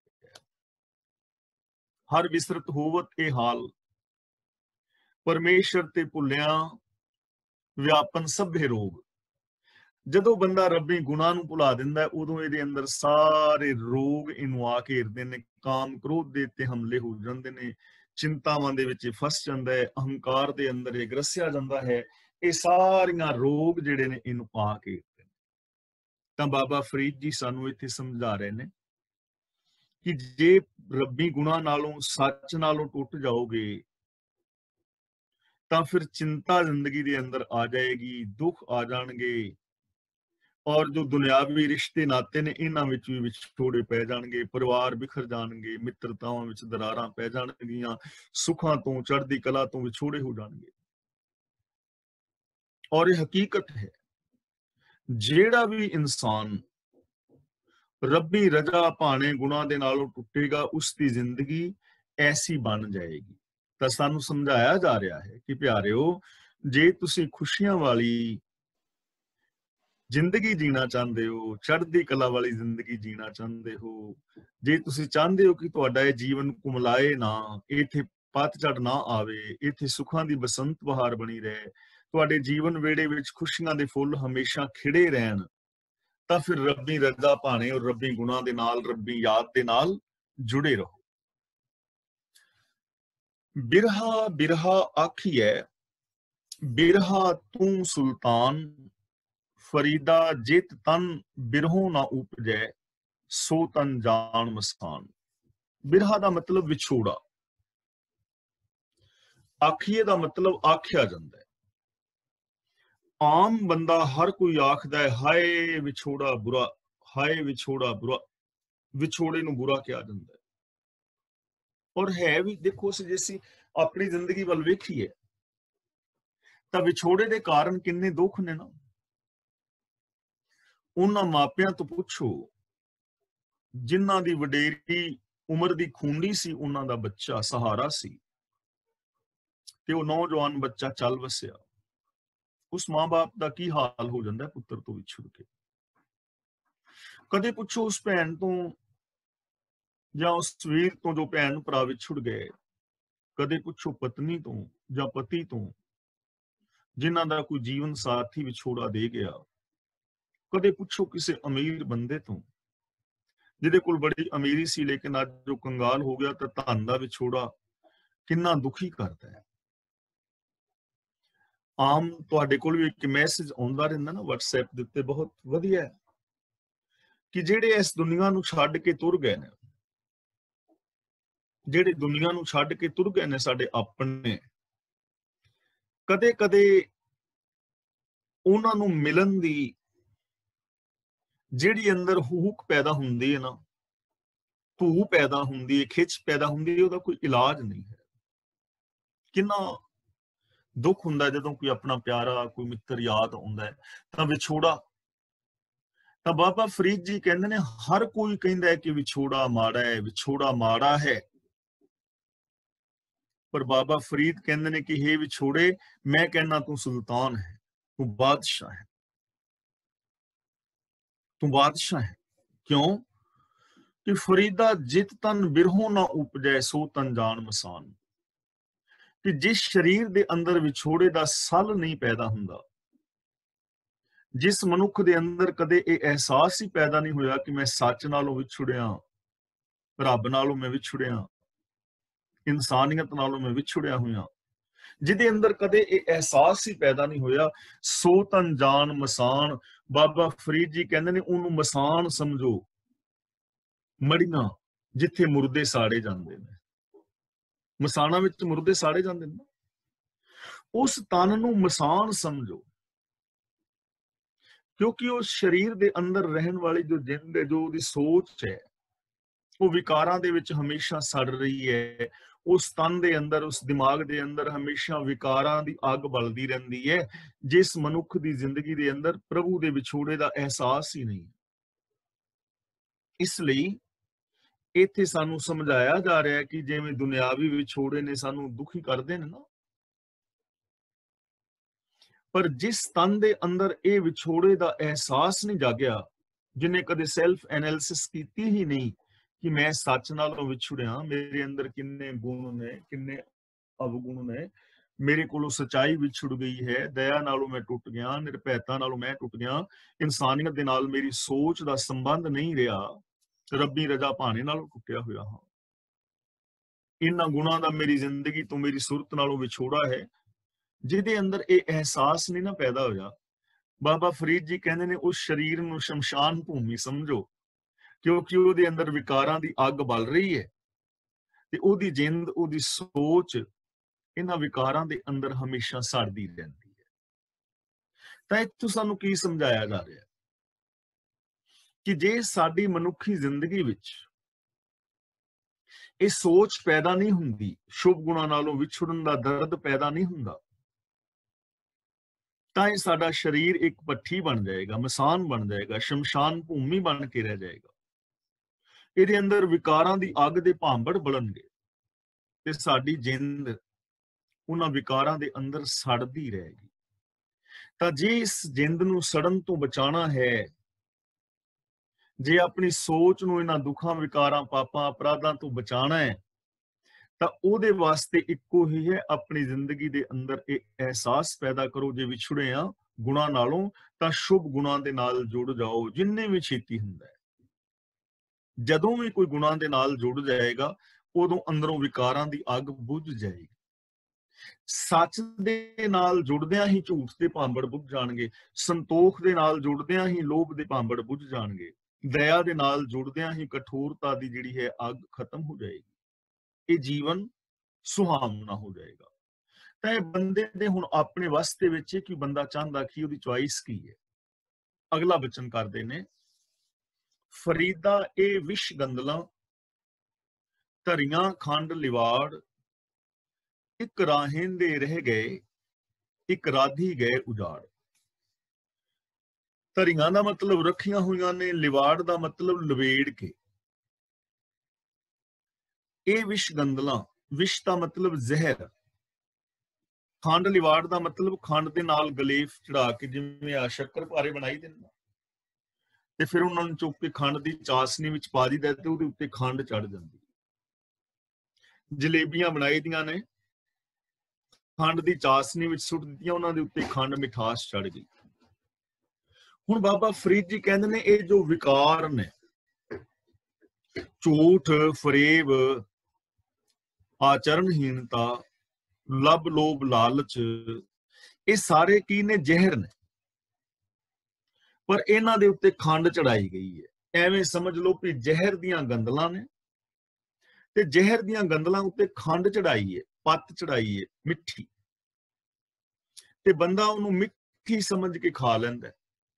ਹਰ ਵਿਸਰਤ ਹੋਵਤ ਇਹ ਹਾਲ, ਪਰਮੇਸ਼ਰ ਤੇ ਭੁੱਲਿਆ ਵਿਆਪਨ ਸਭੇ ਰੋਗ। ਜਦੋਂ ਬੰਦਾ ਰੱਬੀ ਗੁਨਾਹ ਨੂੰ ਭੁਲਾ ਦਿੰਦਾ, ਉਦੋਂ ਇਹਦੇ ਅੰਦਰ ਸਾਰੇ ਰੋਗ ਇਹਨੂੰ ਆ ਘੇਰਦੇ ਨੇ। ਕਾਮ ਕ੍ਰੋਧ ਦੇ ਤੇ ਹਮਲੇ ਹੋ ਜਾਂਦੇ ਨੇ, ਚਿੰਤਾਵਾਂ ਦੇ ਵਿੱਚ ਫਸ ਜਾਂਦਾ ਹੈ, ਅਹੰਕਾਰ ਦੇ ਅੰਦਰ ਇਹ ਗ੍ਰਸਿਆ ਜਾਂਦਾ ਹੈ। ਇਹ ਸਾਰੀਆਂ ਰੋਗ ਜਿਹੜੇ ਨੇ ਇਹਨੂੰ ਆ ਘੇਰਦੇ ਨੇ। ਤਾਂ ਬਾਬਾ ਫਰੀਦ ਜੀ ਸਾਨੂੰ ਇੱਥੇ ਸਮਝਾ ਰਹੇ ਨੇ ਕਿ ਜੇ ਰੱਬੀ ਗੁਨਾਹ ਨਾਲੋਂ, ਸੱਚ ਨਾਲੋਂ ਟੁੱਟ ਜਾਓਗੇ ਤਾਂ ਫਿਰ ਚਿੰਤਾ ਜ਼ਿੰਦਗੀ ਦੇ ਅੰਦਰ ਆ ਜਾਏਗੀ, ਦੁੱਖ ਆ ਜਾਣਗੇ, ਔਰ ਜੋ ਦੁਨਿਆਵੀ ਰਿਸ਼ਤੇ ਨਾਤੇ ਨੇ ਇਹਨਾਂ ਵਿੱਚ ਵੀ ਵਿਛੋੜੇ ਪੈ ਜਾਣਗੇ, ਪਰਿਵਾਰ ਬਿਖਰ ਜਾਣਗੇ, ਮਿੱਤਰਤਾਵਾਂ ਵਿੱਚ ਦਰਾਰਾਂ ਪੈ ਜਾਣਗੀਆਂ, ਸੁੱਖਾਂ ਤੋਂ, ਚੜ੍ਹਦੀ ਕਲਾ ਤੋਂ ਵਿਛੋੜੇ ਹੋ ਜਾਣਗੇ। ਔਰ ਇਹ ਹਕੀਕਤ ਹੈ, ਜਿਹੜਾ ਵੀ ਇਨਸਾਨ ਰੱਬੀ ਰਜ਼ਾ ਭਾਣੇ ਗੁਨਾਹ ਦੇ ਨਾਲੋਂ ਟੁੱਟੇਗਾ, ਉਸ ਦੀ ਜ਼ਿੰਦਗੀ ਐਸੀ ਬਣ ਜਾਏਗੀ। ਤਾਂ ਸਾਨੂੰ ਸਮਝਾਇਆ ਜਾ ਰਿਹਾ ਹੈ ਕਿ ਪਿਆਰਿਓ, ਜੇ ਤੁਸੀਂ ਖੁਸ਼ੀਆਂ ਵਾਲੀ ਜ਼ਿੰਦਗੀ ਜੀਣਾ ਚਾਹੁੰਦੇ ਹੋ, ਚੜ੍ਹਦੀ ਕਲਾ ਵਾਲੀ ਜ਼ਿੰਦਗੀ ਜੀਣਾ ਚਾਹੁੰਦੇ ਹੋ, ਜੇ ਤੁਸੀਂ ਚਾਹੁੰਦੇ ਹੋ ਕਿ ਤੁਹਾਡਾ ਇਹ ਜੀਵਨ ਕੁਮਲਾਏ ਨਾ, ਇੱਥੇ ਪਤਝੜ ਨਾ ਆਵੇ, ਇੱਥੇ ਸੁੱਖਾਂ ਦੀ ਬਸੰਤ ਬਹਾਰ ਬਣੀ ਰਹੇ, ਤੁਹਾਡੇ ਜੀਵਨ ਵੇੜੇ ਵਿੱਚ ਖੁਸ਼ੀਆਂ ਦੇ ਫੁੱਲ ਹਮੇਸ਼ਾ ਖਿੜੇ ਰਹਿਣ, ਤਾਂ ਫਿਰ ਰੱਬੀ ਰਜ਼ਾ ਭਾਣੇ ਔਰ ਰੱਬੀ ਗੁਨਾਹ ਦੇ ਨਾਲ, ਰੱਬੀ ਯਾਦ ਦੇ ਨਾਲ ਜੁੜੇ ਰਹੋ। ਬਿਰਹਾ ਬਿਰਹਾ ਆਖੀਐ, ਬਿਰਹਾ ਤੂੰ ਸੁਲਤਾਨ, ਫਰੀਦਾ ਜਿਤ ਤਨ ਬਿਰਹੋਂ ਨਾ ਉਪਜੈ, ਸੋ ਤਨ ਜਾਣ ਮਸਤਾਨ। ਬਿਰਹਾ ਦਾ ਮਤਲਬ ਵਿਛੋੜਾ, ਆਖੀਏ ਦਾ ਮਤਲਬ ਆਖਿਆ ਜਾਂਦਾ ਹੈ। ਆਮ ਬੰਦਾ ਹਰ ਕੋਈ ਆਖਦਾ ਹੈ, ਹਾਏ ਵਿਛੋੜਾ ਬੁਰਾ, ਹਾਏ ਵਿਛੋੜਾ ਬੁਰਾ, ਵਿਛੋੜੇ ਨੂੰ ਬੁਰਾ ਕਿਹਾ ਜਾਂਦਾ ਹੈ। ਔਰ ਹੈ ਵੀ, ਦੇਖੋ ਜੇ ਅਸੀਂ ਆਪਣੀ ਜ਼ਿੰਦਗੀ ਵੱਲ ਵੇਖੀਏ ਤਾਂ ਵਿਛੋੜੇ ਦੇ ਕਾਰਨ ਕਿੰਨੇ ਦੁੱਖ ਨੇ ਨਾ। ਉਹਨਾਂ ਮਾਪਿਆਂ ਤੋਂ ਪੁੱਛੋ ਜਿਨ੍ਹਾਂ ਦੀ ਵਡੇਰੀ ਉਮਰ ਦੀ ਖੂੰਡੀ ਸੀ, ਉਹਨਾਂ ਦਾ ਬੱਚਾ ਸਹਾਰਾ ਸੀ, ਤੇ ਉਹ ਨੌਜਵਾਨ ਬੱਚਾ ਚੱਲ ਵਸਿਆ। ਉਸ ਮਾਂ-ਬਾਪ ਦਾ ਕੀ ਹਾਲ ਹੋ ਜਾਂਦਾ ਪੁੱਤਰ ਤੋਂ ਵਿਛੜ ਕੇ। ਕਦੇ ਪੁੱਛੋ ਉਸ ਭੈਣ ਤੋਂ ਜਾਂ ਉਸ ਵੀਰ ਤੋਂ ਜੋ ਭੈਣ ਭਰਾ ਵਿਛੜ ਗਏ, ਕਦੇ ਪੁੱਛੋ ਪਤਨੀ ਤੋਂ ਜਾਂ ਪਤੀ ਤੋਂ ਜਿਨ੍ਹਾਂ ਦਾ ਕੋਈ ਜੀਵਨ ਸਾਥੀ ਵਿਛੋੜਾ ਦੇ ਗਿਆ। ਕਦੇ ਪੁੱਛੋ ਕਿਸੇ ਅਮੀਰ ਬੰਦੇ ਤੋਂ ਜਿਹਦੇ ਕੋਲ ਬੜੀ ਅਮੀਰੀ ਸੀ ਲੇਕਿਨ ਅੱਜ ਜੋ ਕੰਗਾਲ ਹੋ ਗਿਆ, ਤਾਂ ਧਨ ਦਾ ਵਿਛੋੜਾ ਕਿੰਨਾ ਦੁਖੀ ਕਰਦਾ ਹੈ। ਆਮ ਤੁਹਾਡੇ ਕੋਲ ਵੀ ਇੱਕ ਮੈਸੇਜ ਆਉਂਦਾ ਰਹਿੰਦਾ ਨਾ WhatsApp ਦੇ ਉੱਤੇ, ਬਹੁਤ ਵਧੀਆ ਹੈ, ਕਿ ਜਿਹੜੇ ਇਸ ਦੁਨੀਆ ਨੂੰ ਛੱਡ ਕੇ ਤੁਰ ਗਏ ਨੇ, ਜਿਹੜੇ ਦੁਨੀਆ ਨੂੰ ਛੱਡ ਕੇ ਤੁਰ ਗਏ ਨੇ ਸਾਡੇ ਆਪਣੇ, ਕਦੇ ਕਦੇ ਉਹਨਾਂ ਨੂੰ ਮਿਲਣ ਦੀ ਜਿਹੜੀ ਅੰਦਰ ਹੂਕ ਪੈਦਾ ਹੁੰਦੀ ਹੈ ਨਾ, ਭੂ ਪੈਦਾ ਹੁੰਦੀ ਹੈ, ਖਿੱਚ ਪੈਦਾ ਹੁੰਦੀ ਹੈ, ਉਹਦਾ ਕੋਈ ਇਲਾਜ ਨਹੀਂ ਹੈ। ਕਿੰਨਾ ਦੁੱਖ ਹੁੰਦਾ ਜਦੋਂ ਕੋਈ ਆਪਣਾ ਪਿਆਰਾ ਕੋਈ ਮਿੱਤਰ ਯਾਦ ਆਉਂਦਾ ਹੈ ਤਾਂ ਵਿਛੋੜਾ। ਤਾਂ ਬਾਬਾ ਫਰੀਦ ਜੀ ਕਹਿੰਦੇ ਨੇ, ਹਰ ਕੋਈ ਕਹਿੰਦਾ ਹੈ ਕਿ ਵਿਛੋੜਾ ਮਾੜਾ ਹੈ, ਵਿਛੋੜਾ ਮਾੜਾ ਹੈ, ਪਰ ਬਾਬਾ ਫਰੀਦ ਕਹਿੰਦੇ ਨੇ ਕਿ ਹੇ ਵਿਛੋੜੇ, ਮੈਂ ਕਹਿੰਦਾ ਤੂੰ ਸੁਲਤਾਨ ਹੈ, ਤੂੰ ਬਾਦਸ਼ਾਹ ਹੈ, ਤੂੰ ਬਾਦਸ਼ਾਹ ਹੈ। ਕਿਉਂ? ਕਿ ਫਰੀਦਾ ਜਿਤ ਤਨ ਬਿਰਹੋਂ ਨਾ ਉਪਜੈ, ਸੋ ਤਨ ਜਾਣ ਮਸਾਨ। ਕਿ ਜਿਸ ਸਰੀਰ ਦੇ ਅੰਦਰ ਵਿਛੋੜੇ ਦਾ ਸੱਲ ਨਹੀਂ ਪੈਦਾ ਹੁੰਦਾ, ਜਿਸ ਮਨੁੱਖ ਦੇ ਅੰਦਰ ਕਦੇ ਇਹ ਅਹਿਸਾਸ ਹੀ ਪੈਦਾ ਨਹੀਂ ਹੋਇਆ ਕਿ ਮੈਂ ਸੱਚ ਨਾਲੋਂ ਵਿਛੜਿਆ, ਰੱਬ ਨਾਲੋਂ ਮੈਂ ਵਿਛੜਿਆ, ਇਨਸਾਨੀਅਤ ਨਾਲੋਂ ਮੈਂ ਵਿਛੜਿਆ ਹੋਇਆ, ਜਿਹਦੇ ਅੰਦਰ ਕਦੇ ਇਹ ਅਹਿਸਾਸ ਹੀ ਪੈਦਾ ਨਹੀਂ ਹੋਇਆ, ਸੋ ਤਨ ਜਾਨ ਮਸਾਨ। ਬਾਬਾ ਫਰੀਦ ਜੀ ਕਹਿੰਦੇ ਨੇ, ਉਹਨੂੰ ਮਸਾਨ ਸਮਝੋ, ਮੜੀਆਂ ਜਿੱਥੇ ਮੁਰਦੇ ਸਾੜੇ ਜਾਂਦੇ ਨੇ, ਮਸਾਣਾ ਵਿੱਚ ਮੁਰਦੇ ਸਾੜੇ ਜਾਂਦੇ ਨੇ, ਉਸ ਤਨ ਨੂੰ ਮਸਾਨ ਸਮਝੋ। ਕਿਉਂਕਿ ਉਸ ਸਰੀਰ ਦੇ ਅੰਦਰ ਰਹਿਣ ਵਾਲੀ ਜੋ ਜਿੰਦ ਹੈ, ਜੋ ਉਹਦੀ ਸੋਚ ਹੈ, ਉਹ ਵਿਕਾਰਾਂ ਦੇ ਵਿੱਚ ਹਮੇਸ਼ਾ ਸੜ ਰਹੀ ਹੈ। ਉਸ ਤਨ ਦੇ ਅੰਦਰ, ਉਸ ਦਿਮਾਗ ਦੇ ਅੰਦਰ ਹਮੇਸ਼ਾ ਵਿਕਾਰਾਂ ਦੀ ਅੱਗ ਬਲਦੀ ਰਹਿੰਦੀ ਹੈ, ਜਿਸ ਮਨੁੱਖ ਦੀ ਜ਼ਿੰਦਗੀ ਦੇ ਅੰਦਰ ਪ੍ਰਭੂ ਦੇ ਵਿਛੋੜੇ ਦਾ ਅਹਿਸਾਸ ਹੀ ਨਹੀਂ। ਇਸ ਲਈ ਇੱਥੇ ਸਾਨੂੰ ਸਮਝਾਇਆ ਜਾ ਰਿਹਾ ਹੈ ਕਿ ਜਿਵੇਂ ਦੁਨਿਆਵੀ ਵਿਛੋੜੇ ਨੇ ਸਾਨੂੰ ਦੁਖੀ ਕਰਦੇ ਨੇ ਨਾ, ਪਰ ਜਿਸ ਤਨ ਦੇ ਅੰਦਰ ਇਹ ਵਿਛੋੜੇ ਦਾ ਅਹਿਸਾਸ ਨਹੀਂ ਜਾਗਿਆ, ਜਿਹਨੇ ਕਦੇ ਸੈਲਫ ਐਨਾਲਿਸਿਸ ਕੀਤੀ ਹੀ ਨਹੀਂ ਕਿ ਮੈਂ ਸੱਚ ਨਾਲੋਂ ਵਿਛੜਿਆ, ਮੇਰੇ ਅੰਦਰ ਕਿੰਨੇ ਗੁਣ ਨੇ, ਕਿੰਨੇ ਅਵਗੁਣ ਨੇ, ਮੇਰੇ ਕੋਲੋਂ ਸਚਾਈ ਵਿਛੜ ਗਈ ਹੈ, ਦਇਆ ਨਾਲੋਂ ਮੈਂ ਟੁੱਟ ਗਿਆ, ਨਿਰਭੈਤਾ ਨਾਲੋਂ ਮੈਂ ਟੁੱਟ ਗਿਆ, ਇਨਸਾਨੀਅਤ ਦੇ ਨਾਲ ਮੇਰੀ ਸੋਚ ਦਾ ਸੰਬੰਧ ਨਹੀਂ ਰਿਹਾ, ਰੱਬੀ ਰਜ਼ਾ ਭਾਣੇ ਨਾਲੋਂ ਟੁੱਟਿਆ ਹੋਇਆ ਹਾਂ, ਇਹਨਾਂ ਗੁਣਾਂ ਦਾ ਮੇਰੀ ਜ਼ਿੰਦਗੀ ਤੋਂ, ਮੇਰੀ ਸੁਰਤ ਨਾਲੋਂ ਵਿਛੋੜਾ ਹੈ। ਜਿਹਦੇ ਅੰਦਰ ਇਹ ਅਹਿਸਾਸ ਨਹੀਂ ਨਾ ਪੈਦਾ ਹੋਇਆ, ਬਾਬਾ ਫਰੀਦ ਜੀ ਕਹਿੰਦੇ ਨੇ, ਉਸ ਸਰੀਰ ਨੂੰ ਸ਼ਮਸ਼ਾਨ ਭੂਮੀ ਸਮਝੋ, ਕਿਉਂਕਿ ਉਹਦੇ ਅੰਦਰ ਵਿਕਾਰਾਂ ਦੀ ਅੱਗ ਬਲ ਰਹੀ ਹੈ ਤੇ ਉਹਦੀ ਜਿੰਦ, ਉਹਦੀ ਸੋਚ ਇਹਨਾਂ ਵਿਕਾਰਾਂ ਦੇ ਅੰਦਰ ਹਮੇਸ਼ਾ ਸੜਦੀ ਰਹਿੰਦੀ ਹੈ। ਤਾਂ ਇੱਥੋਂ ਸਾਨੂੰ ਕੀ ਸਮਝਾਇਆ ਜਾ ਰਿਹਾ ਕਿ ਜੇ ਸਾਡੀ ਮਨੁੱਖੀ ਜ਼ਿੰਦਗੀ ਵਿੱਚ ਇਹ ਸੋਚ ਪੈਦਾ ਨਹੀਂ ਹੁੰਦੀ, ਸ਼ੁਭ ਗੁਣਾਂ ਨਾਲੋਂ ਵਿਛੜਨ ਦਾ ਦਰਦ ਪੈਦਾ ਨਹੀਂ ਹੁੰਦਾ, ਤਾਂ ਇਹ ਸਾਡਾ ਸਰੀਰ ਇੱਕ ਭੱਠੀ ਬਣ ਜਾਏਗਾ, ਮਸਾਨ ਬਣ ਜਾਏਗਾ, ਸ਼ਮਸ਼ਾਨ ਭੂਮੀ ਬਣ ਕੇ ਰਹਿ ਜਾਏਗਾ। ਇਹਦੇ ਅੰਦਰ ਵਿਕਾਰਾਂ ਦੀ ਅੱਗ ਦੇ ਭਾਂਬੜ ਬਲਣਗੇ ਤੇ ਸਾਡੀ ਜਿੰਦ ਉਹਨਾਂ ਵਿਕਾਰਾਂ ਦੇ ਅੰਦਰ ਸੜਦੀ ਰਹੇਗੀ। ਤਾਂ ਜੇ ਇਸ ਜਿੰਦ ਨੂੰ ਸੜਨ ਤੋਂ ਬਚਾਉਣਾ ਹੈ, ਜੇ ਆਪਣੀ ਸੋਚ ਨੂੰ ਇਹਨਾਂ ਦੁੱਖਾਂ, ਵਿਕਾਰਾਂ, ਪਾਪਾਂ, ਅਪਰਾਧਾਂ ਤੋਂ ਬਚਾਉਣਾ ਹੈ, ਤਾਂ ਉਹਦੇ ਵਾਸਤੇ ਇੱਕੋ ਹੀ ਹੈ, ਆਪਣੀ ਜ਼ਿੰਦਗੀ ਦੇ ਅੰਦਰ ਇਹ ਅਹਿਸਾਸ ਪੈਦਾ ਕਰੋ, ਜੇ ਵਿਛੜੇ ਆ ਗੁਣਾਂ ਨਾਲੋਂ ਤਾਂ ਸ਼ੁਭ ਗੁਣਾਂ ਦੇ ਨਾਲ ਜੁੜ ਜਾਓ, ਜਿੰਨੇ ਵੀ ਛੇਤੀ ਹੁੰਦਾ ਹੈ। ਜਦੋਂ ਵੀ ਕੋਈ ਗੁਣਾਂ ਦੇ ਨਾਲ ਜੁੜ ਜਾਏਗਾ, ਉਦੋਂ ਅੰਦਰੋਂ ਵਿਕਾਰਾਂ ਦੀ ਅੱਗ ਬੁਝ ਜਾਏਗੀ। ਸੱਚ ਦੇ ਨਾਲ ਜੁੜਦਿਆਂ ਹੀ ਝੂਠ ਦੇ ਭਾਂਬੜ ਬੁਝ ਜਾਣਗੇ, ਸੰਤੋਖ ਦੇ ਨਾਲ ਜੁੜਦਿਆਂ ਹੀ ਲੋਭ ਦੇ ਭਾਂਬੜ ਬੁਝ ਜਾਣਗੇ, ਦਇਆ ਦੇ ਨਾਲ ਜੁੜਦਿਆਂ ਹੀ ਕਠੋਰਤਾ ਦੀ ਜਿਹੜੀ ਹੈ ਅੱਗ ਖਤਮ ਹੋ ਜਾਏਗੀ, ਇਹ ਜੀਵਨ ਸੁਹਾਵਣਾ ਹੋ ਜਾਏਗਾ। ਤਾਂ ਇਹ ਬੰਦੇ ਦੇ ਹੁਣ ਆਪਣੇ ਵਾਸਤੇ ਵਿੱਚ ਕਿ ਬੰਦਾ ਚਾਹੁੰਦਾ ਕਿ ਉਹਦੀ ਚੁਆਇਸ ਕੀ ਹੈ। ਅਗਲਾ ਬਚਨ ਕਰਦੇ ਨੇ, ਫਰੀਦਾ ਇਹ ਵਿਸ਼ ਗੰਦਲਾਂ, ਧਰੀਆਂ ਖੰਡ ਲਿਵਾੜ, ਇੱਕ ਰਾਹੇਂਦੇ ਰਹਿ ਗਏ, ਇੱਕ ਰਾਧੀ ਗਏ ਉਜਾੜ। ਧਰੀਆਂ ਦਾ ਮਤਲਬ ਰੱਖੀਆਂ ਹੋਈਆਂ ਨੇ, ਲਿਵਾੜ ਦਾ ਮਤਲਬ ਲਵੇੜ ਕੇ। ਇਹ ਵਿਸ਼ ਗੰਦਲਾਂ, ਵਿਸ਼ ਦਾ ਮਤਲਬ ਜ਼ਹਿਰ, ਖੰਡ ਲਿਵਾੜ ਦਾ ਮਤਲਬ ਖੰਡ ਦੇ ਨਾਲ ਗਲੇਫ ਚੜਾ ਕੇ, ਜਿਵੇਂ ਆ ਸ਼ੱਕਰ ਭਾਰੇ ਬਣਾਈ ਦਿੰਦਾ ਤੇ ਫਿਰ ਉਹਨਾਂ ਨੂੰ ਚੁੱਕ ਕੇ ਖੰਡ ਦੀ ਚਾਸਨੀ ਵਿੱਚ ਪਾ ਦਿੱਤਾ ਤੇ ਉਹਦੇ ਉੱਤੇ ਖੰਡ ਚੜ ਜਾਂਦੀ। ਜਲੇਬੀਆਂ ਬਣਾਈ ਦੀਆਂ ਨੇ, ਖੰਡ ਦੀ ਚਾਸਨੀ ਵਿੱਚ ਸੁੱਟ ਦਿੱਤੀਆਂ, ਉਹਨਾਂ ਦੇ ਉੱਤੇ ਖੰਡ ਮਿਠਾਸ ਚੜ ਗਈ। ਹੁਣ ਬਾਬਾ ਫਰੀਦ ਜੀ ਕਹਿੰਦੇ ਨੇ ਇਹ ਜੋ ਵਿਕਾਰ ਨੇ, ਝੂਠ, ਫਰੇਬ, ਆਚਰਣਹੀਨਤਾ, ਲੱਭ ਲੋਭ ਲਾਲਚ, ਇਹ ਸਾਰੇ ਕੀ ਨੇ? ਜ਼ਹਿਰ ਨੇ। ਪਰ ਇਹਨਾਂ ਦੇ ਉੱਤੇ ਖੰਡ ਚੜਾਈ ਗਈ ਹੈ। ਐਵੇਂ ਸਮਝ ਲਓ ਕਿ ਜ਼ਹਿਰ ਦੀਆਂ ਗੰਦਲਾਂ ਨੇ ਤੇ ਜ਼ਹਿਰ ਦੀਆਂ ਗੰਦਲਾਂ ਉੱਤੇ ਖੰਡ ਚੜਾਈ ਹੈ, ਪੱਤ ਚੜਾਈ ਹੈ ਮਿੱਠੀ, ਤੇ ਬੰਦਾ ਉਹਨੂੰ ਮਿੱਠੀ ਸਮਝ ਕੇ ਖਾ ਲੈਂਦਾ।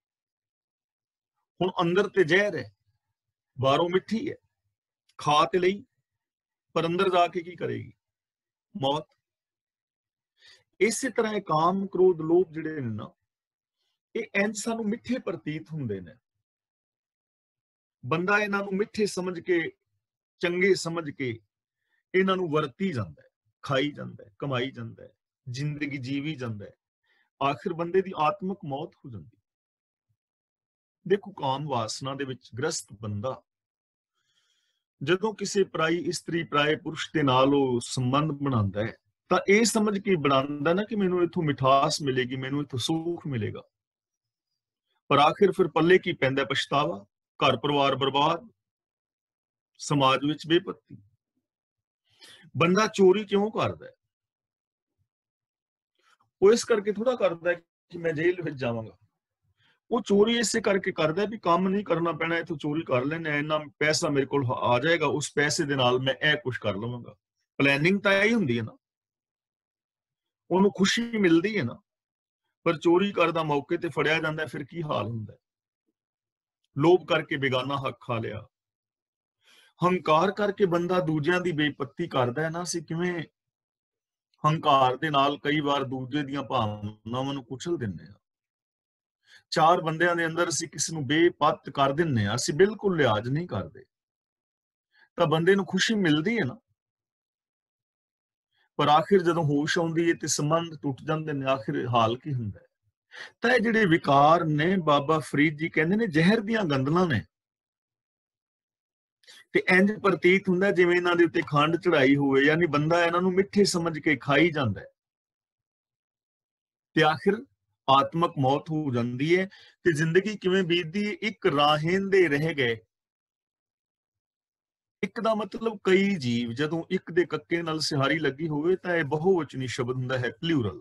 ਹੁਣ ਅੰਦਰ ਤੇ ਜ਼ਹਿਰ ਹੈ, ਬਾਹਰੋਂ ਮਿੱਠੀ ਹੈ, ਖਾ ਤੇ ਲਈ, ਪਰ ਅੰਦਰ ਜਾ ਕੇ ਕੀ ਕਰੇਗੀ? ਮੌਤ। ਇਸੇ ਤਰ੍ਹਾਂ ਇਹ ਕਾਮ, ਕ੍ਰੋਧ, ਲੋਭ ਜਿਹੜੇ ਨੇ ਨਾ, ਇਹ ਇੰਜ ਸਾਨੂੰ ਮਿੱਠੇ ਪ੍ਰਤੀਤ ਹੁੰਦੇ ਨੇ। ਬੰਦਾ ਇਹਨਾਂ ਨੂੰ ਮਿੱਠੇ ਸਮਝ ਕੇ, ਚੰਗੇ ਸਮਝ ਕੇ ਇਹਨਾਂ ਨੂੰ ਵਰਤੀ ਜਾਂਦਾ ਹੈ, ਖਾਈ ਜਾਂਦਾ ਹੈ, ਕਮਾਈ ਜਾਂਦਾ ਹੈ, ਜ਼ਿੰਦਗੀ ਜੀਵੀ ਜਾਂਦਾ ਹੈ। ਆਖਿਰ ਬੰਦੇ ਦੀ ਆਤਮਿਕ ਮੌਤ ਹੋ ਜਾਂਦੀ। ਦੇਖੋ, ਕਾਮ ਵਾਸਨਾ ਦੇ ਵਿੱਚ ਗ੍ਰਸਤ ਬੰਦਾ ਜਦੋਂ ਕਿਸੇ ਪਰਾਈ ਇਸਤਰੀ, ਪਰਾਏ ਪੁਰਸ਼ ਦੇ ਨਾਲ ਉਹ ਸੰਬੰਧ ਬਣਾਉਂਦਾ ਹੈ, ਤਾਂ ਇਹ ਸਮਝ ਕੇ ਬਣਾਉਂਦਾ ਨਾ ਕਿ ਮੈਨੂੰ ਇੱਥੋਂ ਮਿਠਾਸ ਮਿਲੇਗੀ, ਮੈਨੂੰ ਇੱਥੋਂ ਸੁੱਖ ਮਿਲੇਗਾ। ਪਰ ਆਖਿਰ ਫਿਰ ਪੱਲੇ ਕੀ ਪੈਂਦਾ? ਪਛਤਾਵਾ, ਘਰ ਪਰਿਵਾਰ ਬਰਬਾਦ, ਸਮਾਜ ਵਿੱਚ ਬੇਪੱਤੀ। ਬੰਦਾ ਚੋਰੀ ਕਿਉਂ ਕਰਦਾ? ਉਹ ਇਸ ਕਰਕੇ ਥੋੜਾ ਕਰਦਾ ਕਿ ਮੈਂ ਜੇਲ੍ਹ ਵਿੱਚ ਜਾਵਾਂਗਾ। ਉਹ ਚੋਰੀ ਇਸੇ ਕਰਕੇ ਕਰਦਾ ਵੀ ਕੰਮ ਨਹੀਂ ਕਰਨਾ ਪੈਣਾ, ਇੱਥੋਂ ਚੋਰੀ ਕਰ ਲੈਣਾ, ਇੰਨਾ ਪੈਸਾ ਮੇਰੇ ਕੋਲ ਆ ਜਾਏਗਾ, ਉਸ ਪੈਸੇ ਦੇ ਨਾਲ ਮੈਂ ਇਹ ਕੁਝ ਕਰ ਲਵਾਂਗਾ। ਪਲੈਨਿੰਗ ਤਾਂ ਇਹੀ ਹੁੰਦੀ ਹੈ ਨਾ, ਉਹਨੂੰ ਖੁਸ਼ੀ ਮਿਲਦੀ ਹੈ ਨਾ। ਪਰ ਚੋਰੀ ਕਰਦਾ ਮੌਕੇ ਤੇ ਫੜਿਆ ਜਾਂਦਾ, ਫਿਰ ਕੀ ਹਾਲ ਹੁੰਦਾ? ਲੋਭ ਕਰਕੇ ਬੇਗਾਨਾ ਹੱਕ ਖਾ ਲਿਆ। ਹੰਕਾਰ ਕਰਕੇ ਬੰਦਾ ਦੂਜਿਆਂ ਦੀ ਬੇਇੱਜ਼ਤੀ ਕਰਦਾ ਹੈ ਨਾ। ਅਸੀਂ ਕਿਵੇਂ ਹੰਕਾਰ ਦੇ ਨਾਲ ਕਈ ਵਾਰ ਦੂਜੇ ਦੀਆਂ ਭਾਵਨਾਵਾਂ ਨੂੰ ਕੁਚਲ ਦਿੰਦੇ ਹਾਂ। ਚਾਰ ਬੰਦਿਆਂ ਦੇ ਅੰਦਰ ਅਸੀਂ ਕਿਸੇ ਨੂੰ ਬੇਪੱਤ ਕਰ ਦਿੰਦੇ ਹਾਂ, ਅਸੀਂ ਬਿਲਕੁਲ ਲਿਹਾਜ਼ ਨਹੀਂ ਕਰਦੇ, ਤਾਂ ਬੰਦੇ ਨੂੰ ਖੁਸ਼ੀ ਮਿਲਦੀ ਹੈ ਨਾ। ਪਰ ਆਖਿਰ ਜਦੋਂ ਹੋਸ਼ ਆਉਂਦੀ ਹੈ ਤੇ ਸੰਬੰਧ ਟੁੱਟ ਜਾਂਦੇ ਨੇ, ਆਖਿਰ ਹਾਲ ਕੀ ਹੁੰਦਾ? ਤਾਂ ਇਹ ਜਿਹੜੇ ਵਿਕਾਰ ਨੇ, ਬਾਬਾ ਫਰੀਦ ਜੀ ਕਹਿੰਦੇ ਨੇ ਜ਼ਹਿਰ ਦੀਆਂ ਗੰਦਲਾਂ ਨੇ, ਤੇ ਇੰਜ ਪ੍ਰਤੀਤ ਹੁੰਦਾ ਜਿਵੇਂ ਇਹਨਾਂ ਦੇ ਉੱਤੇ ਖੰਡ ਚੜਾਈ ਹੋਵੇ, ਯਾਨੀ ਬੰਦਾ ਇਹਨਾਂ ਨੂੰ ਮਿੱਠੇ ਸਮਝ ਕੇ ਖਾਈ ਜਾਂਦਾ ਹੈ, ਤੇ ਆਖਿਰ ਆਤਮਕ ਮੌਤ ਹੋ ਜਾਂਦੀ ਹੈ। ਤੇ ਜ਼ਿੰਦਗੀ ਕਿਵੇਂ ਬੀਤਦੀ ਹੈ? ਇੱਕ ਰਾਹੇਂਦੇ ਰਹਿ ਗਏ। ਇੱਕ ਦਾ ਮਤਲਬ ਕਈ ਜੀਵ। ਜਦੋਂ ਇੱਕ ਦੇ ਕੱਕੇ ਨਾਲ ਸਿਹਾਰੀ ਲੱਗੀ ਹੋਵੇ ਤਾਂ ਇਹ ਬਹੁਵਚਨੀ ਸ਼ਬਦ ਹੁੰਦਾ ਹੈ, ਪਲੂਰਲ।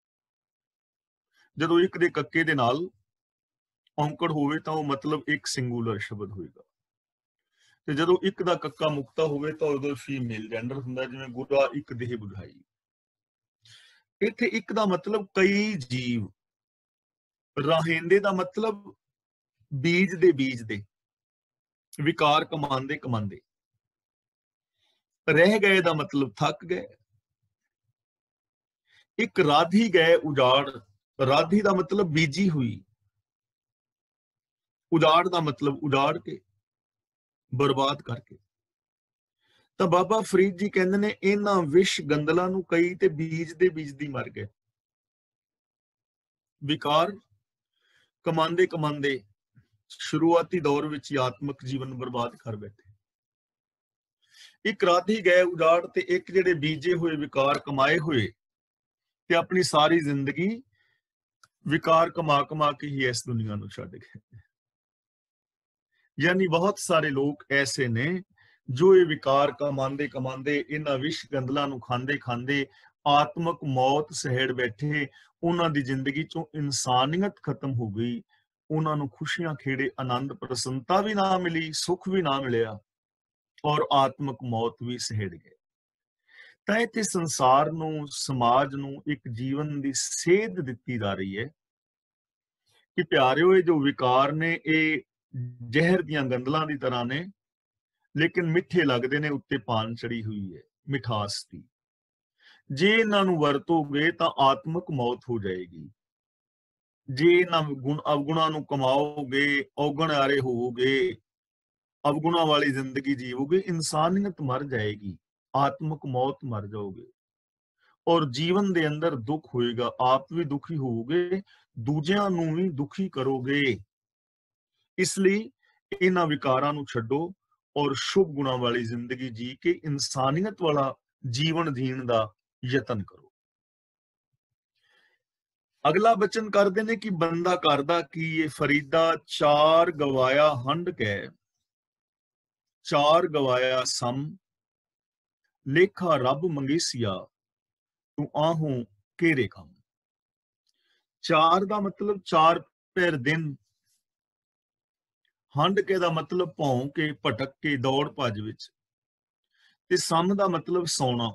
ਜਦੋਂ ਇੱਕ ਦੇ ਕੱਕੇ ਦੇ ਨਾਲ ਔਂਕੜ ਹੋਵੇ ਤਾਂ ਉਹ ਮਤਲਬ ਇੱਕ ਸਿੰਗੂਲਰ ਸ਼ਬਦ ਹੋਏਗਾ। ਤੇ ਜਦੋਂ ਇੱਕ ਦਾ ਕੱਕਾ ਮੁਕਤਾ ਹੋਵੇ ਤਾਂ ਉਦੋਂ ਫੀਮੇਲ ਜੈਂਡਰ ਹੁੰਦਾ, ਜਿਵੇਂ ਗੁਰਾ ਇੱਕ ਦੇਹ ਬੁਝਾਈ। ਇੱਥੇ ਇੱਕ ਦਾ ਮਤਲਬ ਕਈ ਜੀਵ, ਰਾਹੇਂਦੇ ਦਾ ਮਤਲਬ ਬੀਜ ਦੇ, ਵਿਕਾਰ ਕਮਾਉਂਦੇ ਕਮਾਉਂਦੇ। ਰਹਿ ਗਏ ਦਾ ਮਤਲਬ ਥੱਕ ਗਏ। ਇੱਕ ਰਾਧੀ ਗਏ ਉਜਾੜ। ਰਾਧੀ ਦਾ ਮਤਲਬ ਬੀਜੀ ਹੋਈ, ਉਜਾੜ ਦਾ ਮਤਲਬ ਉਜਾੜ ਕੇ, ਬਰਬਾਦ ਕਰਕੇ। ਤਾਂ ਬਾਬਾ ਫਰੀਦ ਜੀ ਕਹਿੰਦੇ ਨੇ ਇਹਨਾਂ ਵਿਸ਼ ਗੰਦਲਾਂ ਨੂੰ ਕਈ ਤੇ ਬੀਜਦੀ ਮਰ ਗਏ। ਵਿਕਾਰ ਕਮਾਉਂਦੇ ਕਮਾਉਂਦੇ ਸ਼ੁਰੂਆਤੀ ਦੌਰ ਵਿੱਚ ਹੀ ਆਤਮਿਕ ਜੀਵਨ ਬਰਬਾਦ ਕਰ ਬੈਠੇ। ਇੱਕ ਰਾਧੀ ਗਏ ਉਜਾੜ, ਤੇ ਇੱਕ ਜਿਹੜੇ ਬੀਜੇ ਹੋਏ ਵਿਕਾਰ ਕਮਾਏ ਹੋਏ, ਤੇ ਆਪਣੀ ਸਾਰੀ ਜ਼ਿੰਦਗੀ ਵਿਕਾਰ ਕਮਾ ਕਮਾ ਕੇ ਹੀ ਇਸ ਦੁਨੀਆ ਨੂੰ ਛੱਡ ਗਏ। ਯਾਨੀ ਬਹੁਤ ਸਾਰੇ ਲੋਕ ਐਸੇ ਨੇ ਜੋ ਇਹ ਵਿਕਾਰ ਕਮਾਉਂਦੇ ਕਮਾਉਂਦੇ, ਇਹਨਾਂ ਵਿਸ਼ ਗੰਦਲਾਂ ਨੂੰ ਖਾਂਦੇ ਖਾਂਦੇ ਆਤਮਕ ਮੌਤ ਸਹਿੜ ਬੈਠੇ। ਉਹਨਾਂ ਦੀ ਜ਼ਿੰਦਗੀ ਚੋਂ ਇਨਸਾਨੀਅਤ ਖਤਮ ਹੋ ਗਈ। ਉਹਨਾਂ ਨੂੰ ਖੁਸ਼ੀਆਂ, ਖੇੜੇ, ਆਨੰਦ, ਪ੍ਰਸੰਨਤਾ ਵੀ ਨਾ ਮਿਲੀ, ਸੁੱਖ ਵੀ ਨਾ ਮਿਲਿਆ, ਔਰ ਆਤਮਕ ਮੌਤ ਵੀ ਸਹਿੜ ਗਏ। ਤਾਂ ਇੱਥੇ ਸੰਸਾਰ ਨੂੰ, ਸਮਾਜ ਨੂੰ ਇੱਕ ਜੀਵਨ ਦੀ ਸੇਧ ਦਿੱਤੀ ਜਾ ਰਹੀ ਹੈ ਕਿ ਪਿਆਰਿਓ, ਇਹ ਜੋ ਵਿਕਾਰ ਨੇ ਇਹ ਜ਼ਹਿਰ ਦੀਆਂ ਗੰਦਲਾਂ ਦੀ ਤਰ੍ਹਾਂ ਨੇ, ਲੇਕਿਨ ਮਿੱਠੇ ਲੱਗਦੇ ਨੇ, ਉੱਤੇ ਪਾਨ ਚੜੀ ਹੋਈ ਹੈ ਮਿਠਾਸ ਦੀ। ਜੇ ਇਹਨਾਂ ਨੂੰ ਵਰਤੋਗੇ ਤਾਂ ਆਤਮਿਕ ਮੌਤ ਹੋ ਜਾਏਗੀ। ਜੇ ਇਹਨਾਂ ਅਵਗੁਣਾਂ ਨੂੰ ਕਮਾਓਗੇ, ਔਗਣਿਆਰੇ ਹੋਵੋਗੇ, ਅਵਗੁਣਾਂ ਵਾਲੀ ਜ਼ਿੰਦਗੀ ਜੀਵੋਗੇ, ਇਨਸਾਨੀਅਤ ਮਰ ਜਾਏਗੀ, ਆਤਮਿਕ ਮੌਤ ਮਰ ਜਾਓਗੇ, ਔਰ ਜੀਵਨ ਦੇ ਅੰਦਰ ਦੁੱਖ ਹੋਏਗਾ। ਆਪ ਵੀ ਦੁਖੀ ਹੋਵੋਗੇ, ਦੂਜਿਆਂ ਨੂੰ ਵੀ ਦੁਖੀ ਕਰੋਗੇ। ਇਸ ਲਈ ਇਹਨਾਂ ਵਿਕਾਰਾਂ ਨੂੰ ਛੱਡੋ ਔਰ ਸ਼ੁਭ ਗੁਣਾਂ ਵਾਲੀ ਜ਼ਿੰਦਗੀ ਜੀ ਕੇ ਇਨਸਾਨੀਅਤ ਵਾਲਾ ਜੀਵਨ ਜੀਣ ਦਾ ਯਤਨ ਕਰੋ। ਅਗਲਾ ਬਚਨ ਕਰਦੇ ਨੇ ਕਿ ਬੰਦਾ ਕਰਦਾ ਕੀ ਇਹ ਫਰੀਦਾ, ਚਾਰ ਗਵਾਇਆ ਹੰਡ ਕੇ, ਚਾਰ ਗਵਾਇਆ ਸਮ, ਲੇਖਾ ਰੱਬ ਮੰਗੇਸੀਆ, ਤੂੰ ਆਹੋਂ ਕੇਰੇ ਕੰਮ। ਚਾਰ ਦਾ ਮਤਲਬ ਚਾਰ ਪੈਰ ਦਿਨ, ਹੰਡ ਕੇ ਦਾ ਮਤਲਬ ਭੌਂ ਕੇ, ਭਟਕ ਕੇ, ਦੌੜ ਭੱਜ ਵਿੱਚ, ਤੇ ਸਮ ਦਾ ਮਤਲਬ ਸੌਣਾ।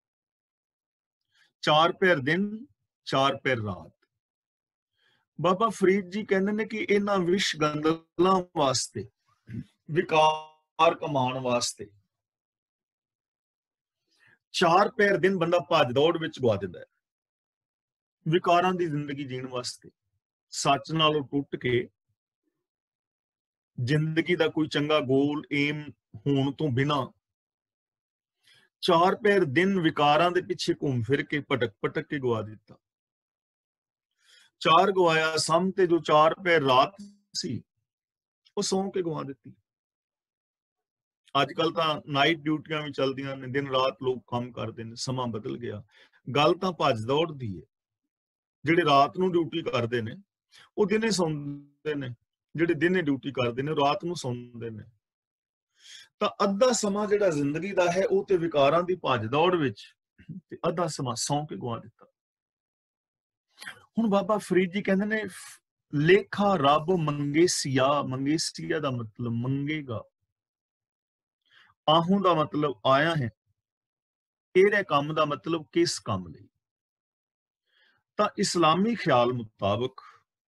ਚਾਰ ਪੈਰ ਦਿਨ, ਚਾਰ ਪੈਰ ਰਾਤ। ਬਾਬਾ ਫਰੀਦ ਜੀ ਕਹਿੰਦੇ ਨੇ ਕਿ ਇਹਨਾਂ ਵਿਸ਼ ਗੰਦਲਾਂ ਵਾਸਤੇ, ਵਿਕਾਰ ਕਮਾਉਣ ਵਾਸਤੇ, ਚਾਰ ਪੈਰ ਦਿਨ ਬੰਦਾ ਭੱਜ ਦੌੜ ਵਿੱਚ ਗਵਾ ਦਿੰਦਾ ਹੈ। ਵਿਕਾਰਾਂ ਦੀ ਜ਼ਿੰਦਗੀ ਜੀਣ ਵਾਸਤੇ, ਸੱਚ ਨਾਲੋਂ ਟੁੱਟ ਕੇ, ਜ਼ਿੰਦਗੀ ਦਾ ਕੋਈ ਚੰਗਾ ਗੋਲ ਏਮ ਹੋਣ ਤੋਂ ਬਿਨਾਂ ਚਾਰ ਪੈਰ ਦਿਨ ਵਿਕਾਰਾਂ ਦੇ ਪਿੱਛੇ ਘੁੰਮ ਫਿਰ ਕੇ ਭਟਕ ਭਟਕ ਕੇ ਗਵਾ ਦਿੱਤਾ। ਚਾਰ ਗਵਾਇਆ ਸਮ, ਤੇ ਜੋ ਚਾਰ ਪੈਰ ਰਾਤ ਸੀ ਉਹ ਸੌਂ ਕੇ ਗਵਾ ਦਿੱਤੀ। ਅੱਜ ਕੱਲ ਤਾਂ ਨਾਈਟ ਡਿਊਟੀਆਂ ਵੀ ਚੱਲਦੀਆਂ ਨੇ, ਦਿਨ ਰਾਤ ਲੋਕ ਕੰਮ ਕਰਦੇ ਨੇ, ਸਮਾਂ ਬਦਲ ਗਿਆ। ਗੱਲ ਤਾਂ ਭੱਜ ਦੌੜ ਦੀ ਹੈ। ਜਿਹੜੇ ਰਾਤ ਨੂੰ ਡਿਊਟੀ ਕਰਦੇ ਨੇ ਉਹ ਦਿਨੇ ਸੌਂਦੇ ਨੇ, ਜਿਹੜੇ ਦਿਨੇ ਡਿਊਟੀ ਕਰਦੇ ਨੇ ਉਹ ਰਾਤ ਨੂੰ ਸੌਂਦੇ ਨੇ। ਤਾਂ ਅੱਧਾ ਸਮਾਂ ਜਿਹੜਾ ਜ਼ਿੰਦਗੀ ਦਾ ਹੈ ਉਹ ਤੇ ਵਿਕਾਰਾਂ ਦੀ ਭੱਜ ਦੌੜ ਵਿੱਚ, ਤੇ ਅੱਧਾ ਸਮਾਂ ਸੌਂ ਕੇ ਗਵਾ ਦਿੱਤਾ। ਹੁਣ ਬਾਬਾ ਫਰੀਦ ਜੀ ਕਹਿੰਦੇ ਨੇ ਲੇਖਾ ਰੱਬ ਮੰਗੇਸੀਆ, ਮੰਗੇਸੀਆ ਦਾ ਮਤਲਬ ਮੰਗੇਗਾ, ਆਹੋਂ ਦਾ ਮਤਲਬ ਆਇਆ ਹੈ, ਇਹਦੇ ਕੰਮ ਦਾ ਮਤਲਬ ਕਿਸ ਕੰਮ ਲਈ। ਤਾਂ ਇਸਲਾਮੀ ਖਿਆਲ ਮੁਤਾਬਕ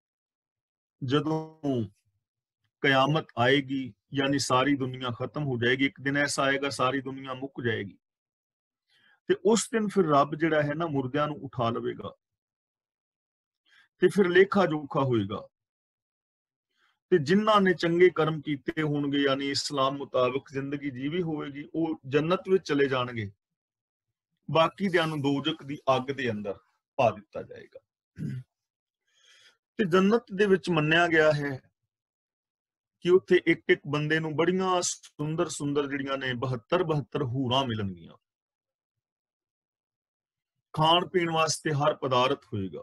ਜਦੋਂ ਕਯਾਮਤ ਆਏਗੀ, ਯਾਨੀ ਸਾਰੀ ਦੁਨੀਆ ਖਤਮ ਹੋ ਜਾਏਗੀ, ਇੱਕ ਦਿਨ ਐਸਾ ਆਏਗਾ ਸਾਰੀ ਦੁਨੀਆ ਮੁੱਕ ਜਾਏਗੀ, ਤੇ ਉਸ ਦਿਨ ਫਿਰ ਰੱਬ ਜਿਹੜਾ ਹੈ ਨਾ ਮੁਰਦਿਆਂ ਨੂੰ ਉਠਾ ਲਵੇਗਾ, ਤੇ ਫਿਰ ਲੇਖਾ ਜੋਖਾ ਹੋਏਗਾ। ਤੇ ਜਿਨ੍ਹਾਂ ਨੇ ਚੰਗੇ ਕਰਮ ਕੀਤੇ ਹੋਣਗੇ, ਯਾਨੀ ਇਸਲਾਮ ਮੁਤਾਬਕ ਜ਼ਿੰਦਗੀ ਜੀਵੀ ਹੋਵੇਗੀ, ਉਹ ਜੰਨਤ ਵਿੱਚ ਚਲੇ ਜਾਣਗੇ, ਬਾਕੀ ਦਿਆਂ ਨੂੰ ਦੋਜ਼ਖ ਦੀ ਅੱਗ ਦੇ ਅੰਦਰ ਪਾ ਦਿੱਤਾ ਜਾਏਗਾ। ਤੇ ਜੰਨਤ ਦੇ ਵਿੱਚ ਮੰਨਿਆ ਗਿਆ ਹੈ ਕਿ ਉੱਥੇ ਇੱਕ ਇੱਕ ਬੰਦੇ ਨੂੰ ਬੜੀਆਂ ਸੁੰਦਰ ਸੁੰਦਰ ਜਿਹੜੀਆਂ ਨੇ 72 ਹੂਰਾਂ ਮਿਲਣਗੀਆਂ। ਖਾਣ ਪੀਣ ਵਾਸਤੇ ਹਰ ਪਦਾਰਥ ਹੋਏਗਾ,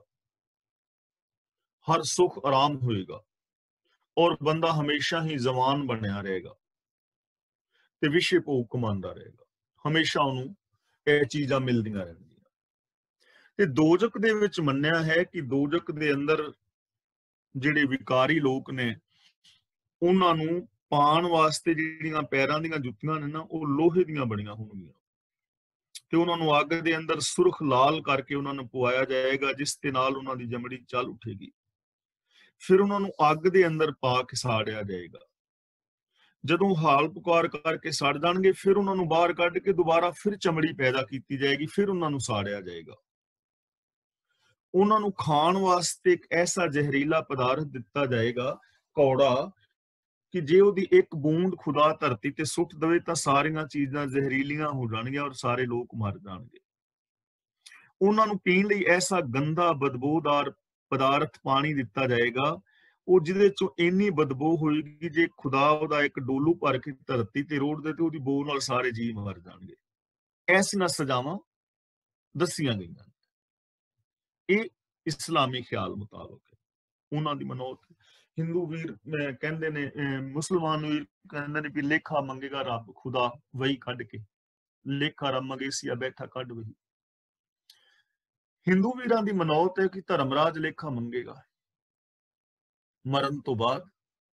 ਹਰ ਸੁੱਖ ਆਰਾਮ ਹੋਏਗਾ, ਔਰ ਬੰਦਾ ਹਮੇਸ਼ਾ ਹੀ ਜਵਾਨ ਬਣਿਆ ਰਹੇਗਾ ਤੇ ਵਿਸ਼ੇ ਭੋਗ ਕਮਾਉਂਦਾ ਰਹੇਗਾ, ਹਮੇਸ਼ਾ ਉਹਨੂੰ ਇਹ ਚੀਜ਼ਾਂ ਮਿਲਦੀਆਂ ਰਹਿਣਗੀਆਂ। ਤੇ ਦੋਜ਼ਖ ਦੇ ਵਿੱਚ ਮੰਨਿਆ ਹੈ ਕਿ ਦੋਜ਼ਖ ਦੇ ਅੰਦਰ ਜਿਹੜੇ ਵਿਕਾਰੀ ਲੋਕ ਨੇ ਉਹਨਾਂ ਨੂੰ ਪਾਣ ਵਾਸਤੇ ਜਿਹੜੀਆਂ ਪੈਰਾਂ ਦੀਆਂ ਜੁੱਤੀਆਂ ਨੇ ਨਾ ਉਹ ਲੋਹੇ ਦੀਆਂ ਬਣੀਆਂ ਹੋਣਗੀਆਂ, ਤੇ ਉਹਨਾਂ ਨੂੰ ਅੱਗ ਦੇ ਅੰਦਰ ਸੁਰਖ ਲਾਲ ਕਰਕੇ ਉਹਨਾਂ ਨੂੰ ਪਵਾਇਆ ਜਾਏਗਾ, ਜਿਸ ਦੇ ਨਾਲ ਉਹਨਾਂ ਦੀ ਚਮੜੀ ਚੱਲ ਉੱਠੇਗੀ। ਫਿਰ ਉਹਨਾਂ ਨੂੰ ਅੱਗ ਦੇ ਅੰਦਰ ਪਾ ਕੇ ਸਾੜਿਆ ਜਾਏਗਾ। ਜਦੋਂ ਹਾਲ ਪੁਕਾਰ ਕਰਕੇ ਸੜ ਜਾਣਗੇ, ਫਿਰ ਉਹਨਾਂ ਨੂੰ ਬਾਹਰ ਕੱਢ ਕੇ ਦੁਬਾਰਾ ਫਿਰ ਚਮੜੀ ਪੈਦਾ ਕੀਤੀ ਜਾਏਗੀ, ਫਿਰ ਉਹਨਾਂ ਨੂੰ ਸਾੜਿਆ ਜਾਏਗਾ। ਉਹਨਾਂ ਨੂੰ ਖਾਣ ਵਾਸਤੇ ਇੱਕ ਐਸਾ ਜ਼ਹਿਰੀਲਾ ਪਦਾਰਥ ਦਿੱਤਾ ਜਾਏਗਾ, ਕੌੜਾ, ਕਿ ਜੇ ਉਹਦੀ ਇੱਕ ਬੂੰਦ ਖੁਦਾ ਧਰਤੀ ਤੇ ਸੁੱਟ ਦੇਵੇ ਤਾਂ ਸਾਰੀਆਂ ਚੀਜ਼ਾਂ ਜ਼ਹਿਰੀਲੀਆਂ ਹੋ ਜਾਣਗੀਆਂ ਔਰ ਸਾਰੇ ਲੋਕ ਮਰ ਜਾਣਗੇ। ਉਹਨਾਂ ਨੂੰ ਪੀਣ ਲਈ ਐਸਾ ਗੰਦਾ ਬਦਬੂਦਾਰ ਪਦਾਰਥ ਪਾਣੀ ਦਿੱਤਾ ਜਾਏਗਾ, ਉਹ ਜਿਹਦੇ ਚੋਂ ਇੰਨੀ ਬਦਬੂ ਹੋਏਗੀ ਜੇ ਖੁਦਾ ਉਹਦਾ ਇੱਕ ਡੋਲੂ ਭਰ ਕੇ ਧਰਤੀ ਤੇ ਰੋੜ ਦੇ ਤੇ ਉਹਦੀ ਬੋ ਨਾਲ ਸਾਰੇ ਜੀਵ ਮਰ ਜਾਣਗੇ। ਐਸੀਆਂ ਸਜ਼ਾਵਾਂ ਦੱਸੀਆਂ ਗਈਆਂ। ਇਹ ਇਸਲਾਮੀ ਖਿਆਲ ਮੁਤਾਬਕ ਹੈ, ਉਹਨਾਂ ਦੀ ਮਨੌਤ। ਹਿੰਦੂ ਵੀਰ ਕਹਿੰਦੇ ਨੇ, ਮੁਸਲਮਾਨ ਵੀਰ ਕਹਿੰਦੇ ਨੇ ਵੀ ਲੇਖਾ ਮੰਗੇਗਾ ਰੱਬ ਖੁਦਾ ਵਹੀ ਕੱਢ ਕੇ, ਲੇਖਾ ਰੱਬ ਮੰਗੇਸੀਆ ਬੈਠਾ ਕੱਢ ਵਹੀ। ਹਿੰਦੂ ਵੀਰਾਂ ਦੀ ਮਨੌਤ ਹੈ ਕਿ ਧਰਮਰਾਜ ਲੇਖਾ ਮੰਗੇਗਾ ਮਰਨ ਤੋਂ ਬਾਅਦ।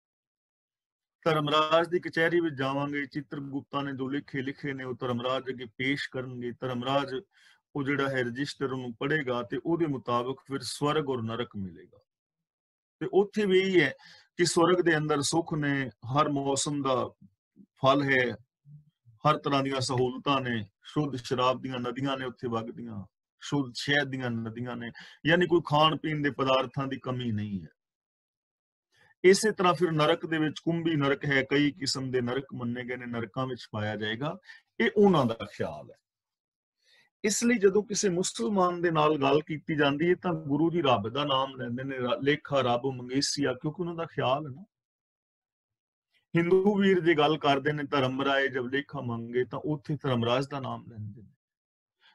ਧਰਮਰਾਜ ਦੀ ਕਚਹਿਰੀ ਵਿੱਚ ਜਾਵਾਂਗੇ, ਚਿੱਤਰਗੁਪਤਾ ਨੇ ਜੋ ਲੇਖੇ ਲਿਖੇ ਨੇ ਉਹ ਧਰਮਰਾਜ ਅੱਗੇ ਪੇਸ਼ ਕਰਨਗੇ। ਧਰਮਰਾਜ ਉਹ ਜਿਹੜਾ ਹੈ ਰਜਿਸਟਰ ਉਹਨੂੰ ਪੜ੍ਹੇਗਾ ਤੇ ਉਹਦੇ ਮੁਤਾਬਕ ਫਿਰ ਸਵਰਗ ਔਰ ਨਰਕ ਮਿਲੇਗਾ। ਤੇ ਉੱਥੇ ਵੀ ਇਹੀ ਹੈ ਕਿ ਸਵਰਗ ਦੇ ਅੰਦਰ ਸੁੱਖ ਨੇ, ਹਰ ਮੌਸਮ ਦਾ ਫਲ ਹੈ, ਹਰ ਤਰ੍ਹਾਂ ਦੀਆਂ ਸਹੂਲਤਾਂ ਨੇ, ਸ਼ੁੱਧ ਸ਼ਰਾਬ ਦੀਆਂ ਨਦੀਆਂ ਨੇ ਉੱਥੇ ਵਗਦੀਆਂ, ਸ਼ੁੱਧ ਸ਼ਹਿਦ ਦੀਆਂ ਨਦੀਆਂ ਨੇ, ਯਾਨੀ ਕੋਈ ਖਾਣ ਪੀਣ ਦੇ ਪਦਾਰਥਾਂ ਦੀ ਕਮੀ ਨਹੀਂ ਹੈ। ਇਸੇ ਤਰ੍ਹਾਂ ਫਿਰ ਨਰਕ ਦੇ ਵਿੱਚ ਕੁੰਭੀ ਨਰਕ ਹੈ, ਕਈ ਕਿਸਮ ਦੇ ਨਰਕ ਮੰਨੇ ਗਏ ਨੇ, ਨਰਕਾਂ ਵਿੱਚ ਪਾਇਆ ਜਾਏਗਾ। ਇਹ ਉਹਨਾਂ ਦਾ ਖਿਆਲ ਹੈ। ਇਸ ਲਈ ਜਦੋਂ ਕਿਸੇ ਮੁਸਲਮਾਨ ਦੇ ਨਾਲ ਗੱਲ ਕੀਤੀ ਜਾਂਦੀ ਹੈ ਤਾਂ ਗੁਰੂ ਜੀ ਰੱਬ ਦਾ ਨਾਮ ਲੈਂਦੇ ਨੇ, ਲੇਖਾ ਰੱਬ ਮੰਗੇਸੀਆ, ਕਿਉਂਕਿ ਉਹਨਾਂ ਦਾ ਖਿਆਲ ਹੈ ਨਾ। ਹਿੰਦੂ ਵੀਰ ਜੇ ਗੱਲ ਕਰਦੇ ਨੇ ਧਰਮਰਾਏ ਜਬ ਲੇਖਾ ਮੰਗੇ, ਤਾਂ ਉੱਥੇ ਧਰਮਰਾਜ ਦਾ ਨਾਮ ਲੈਂਦੇ ਨੇ।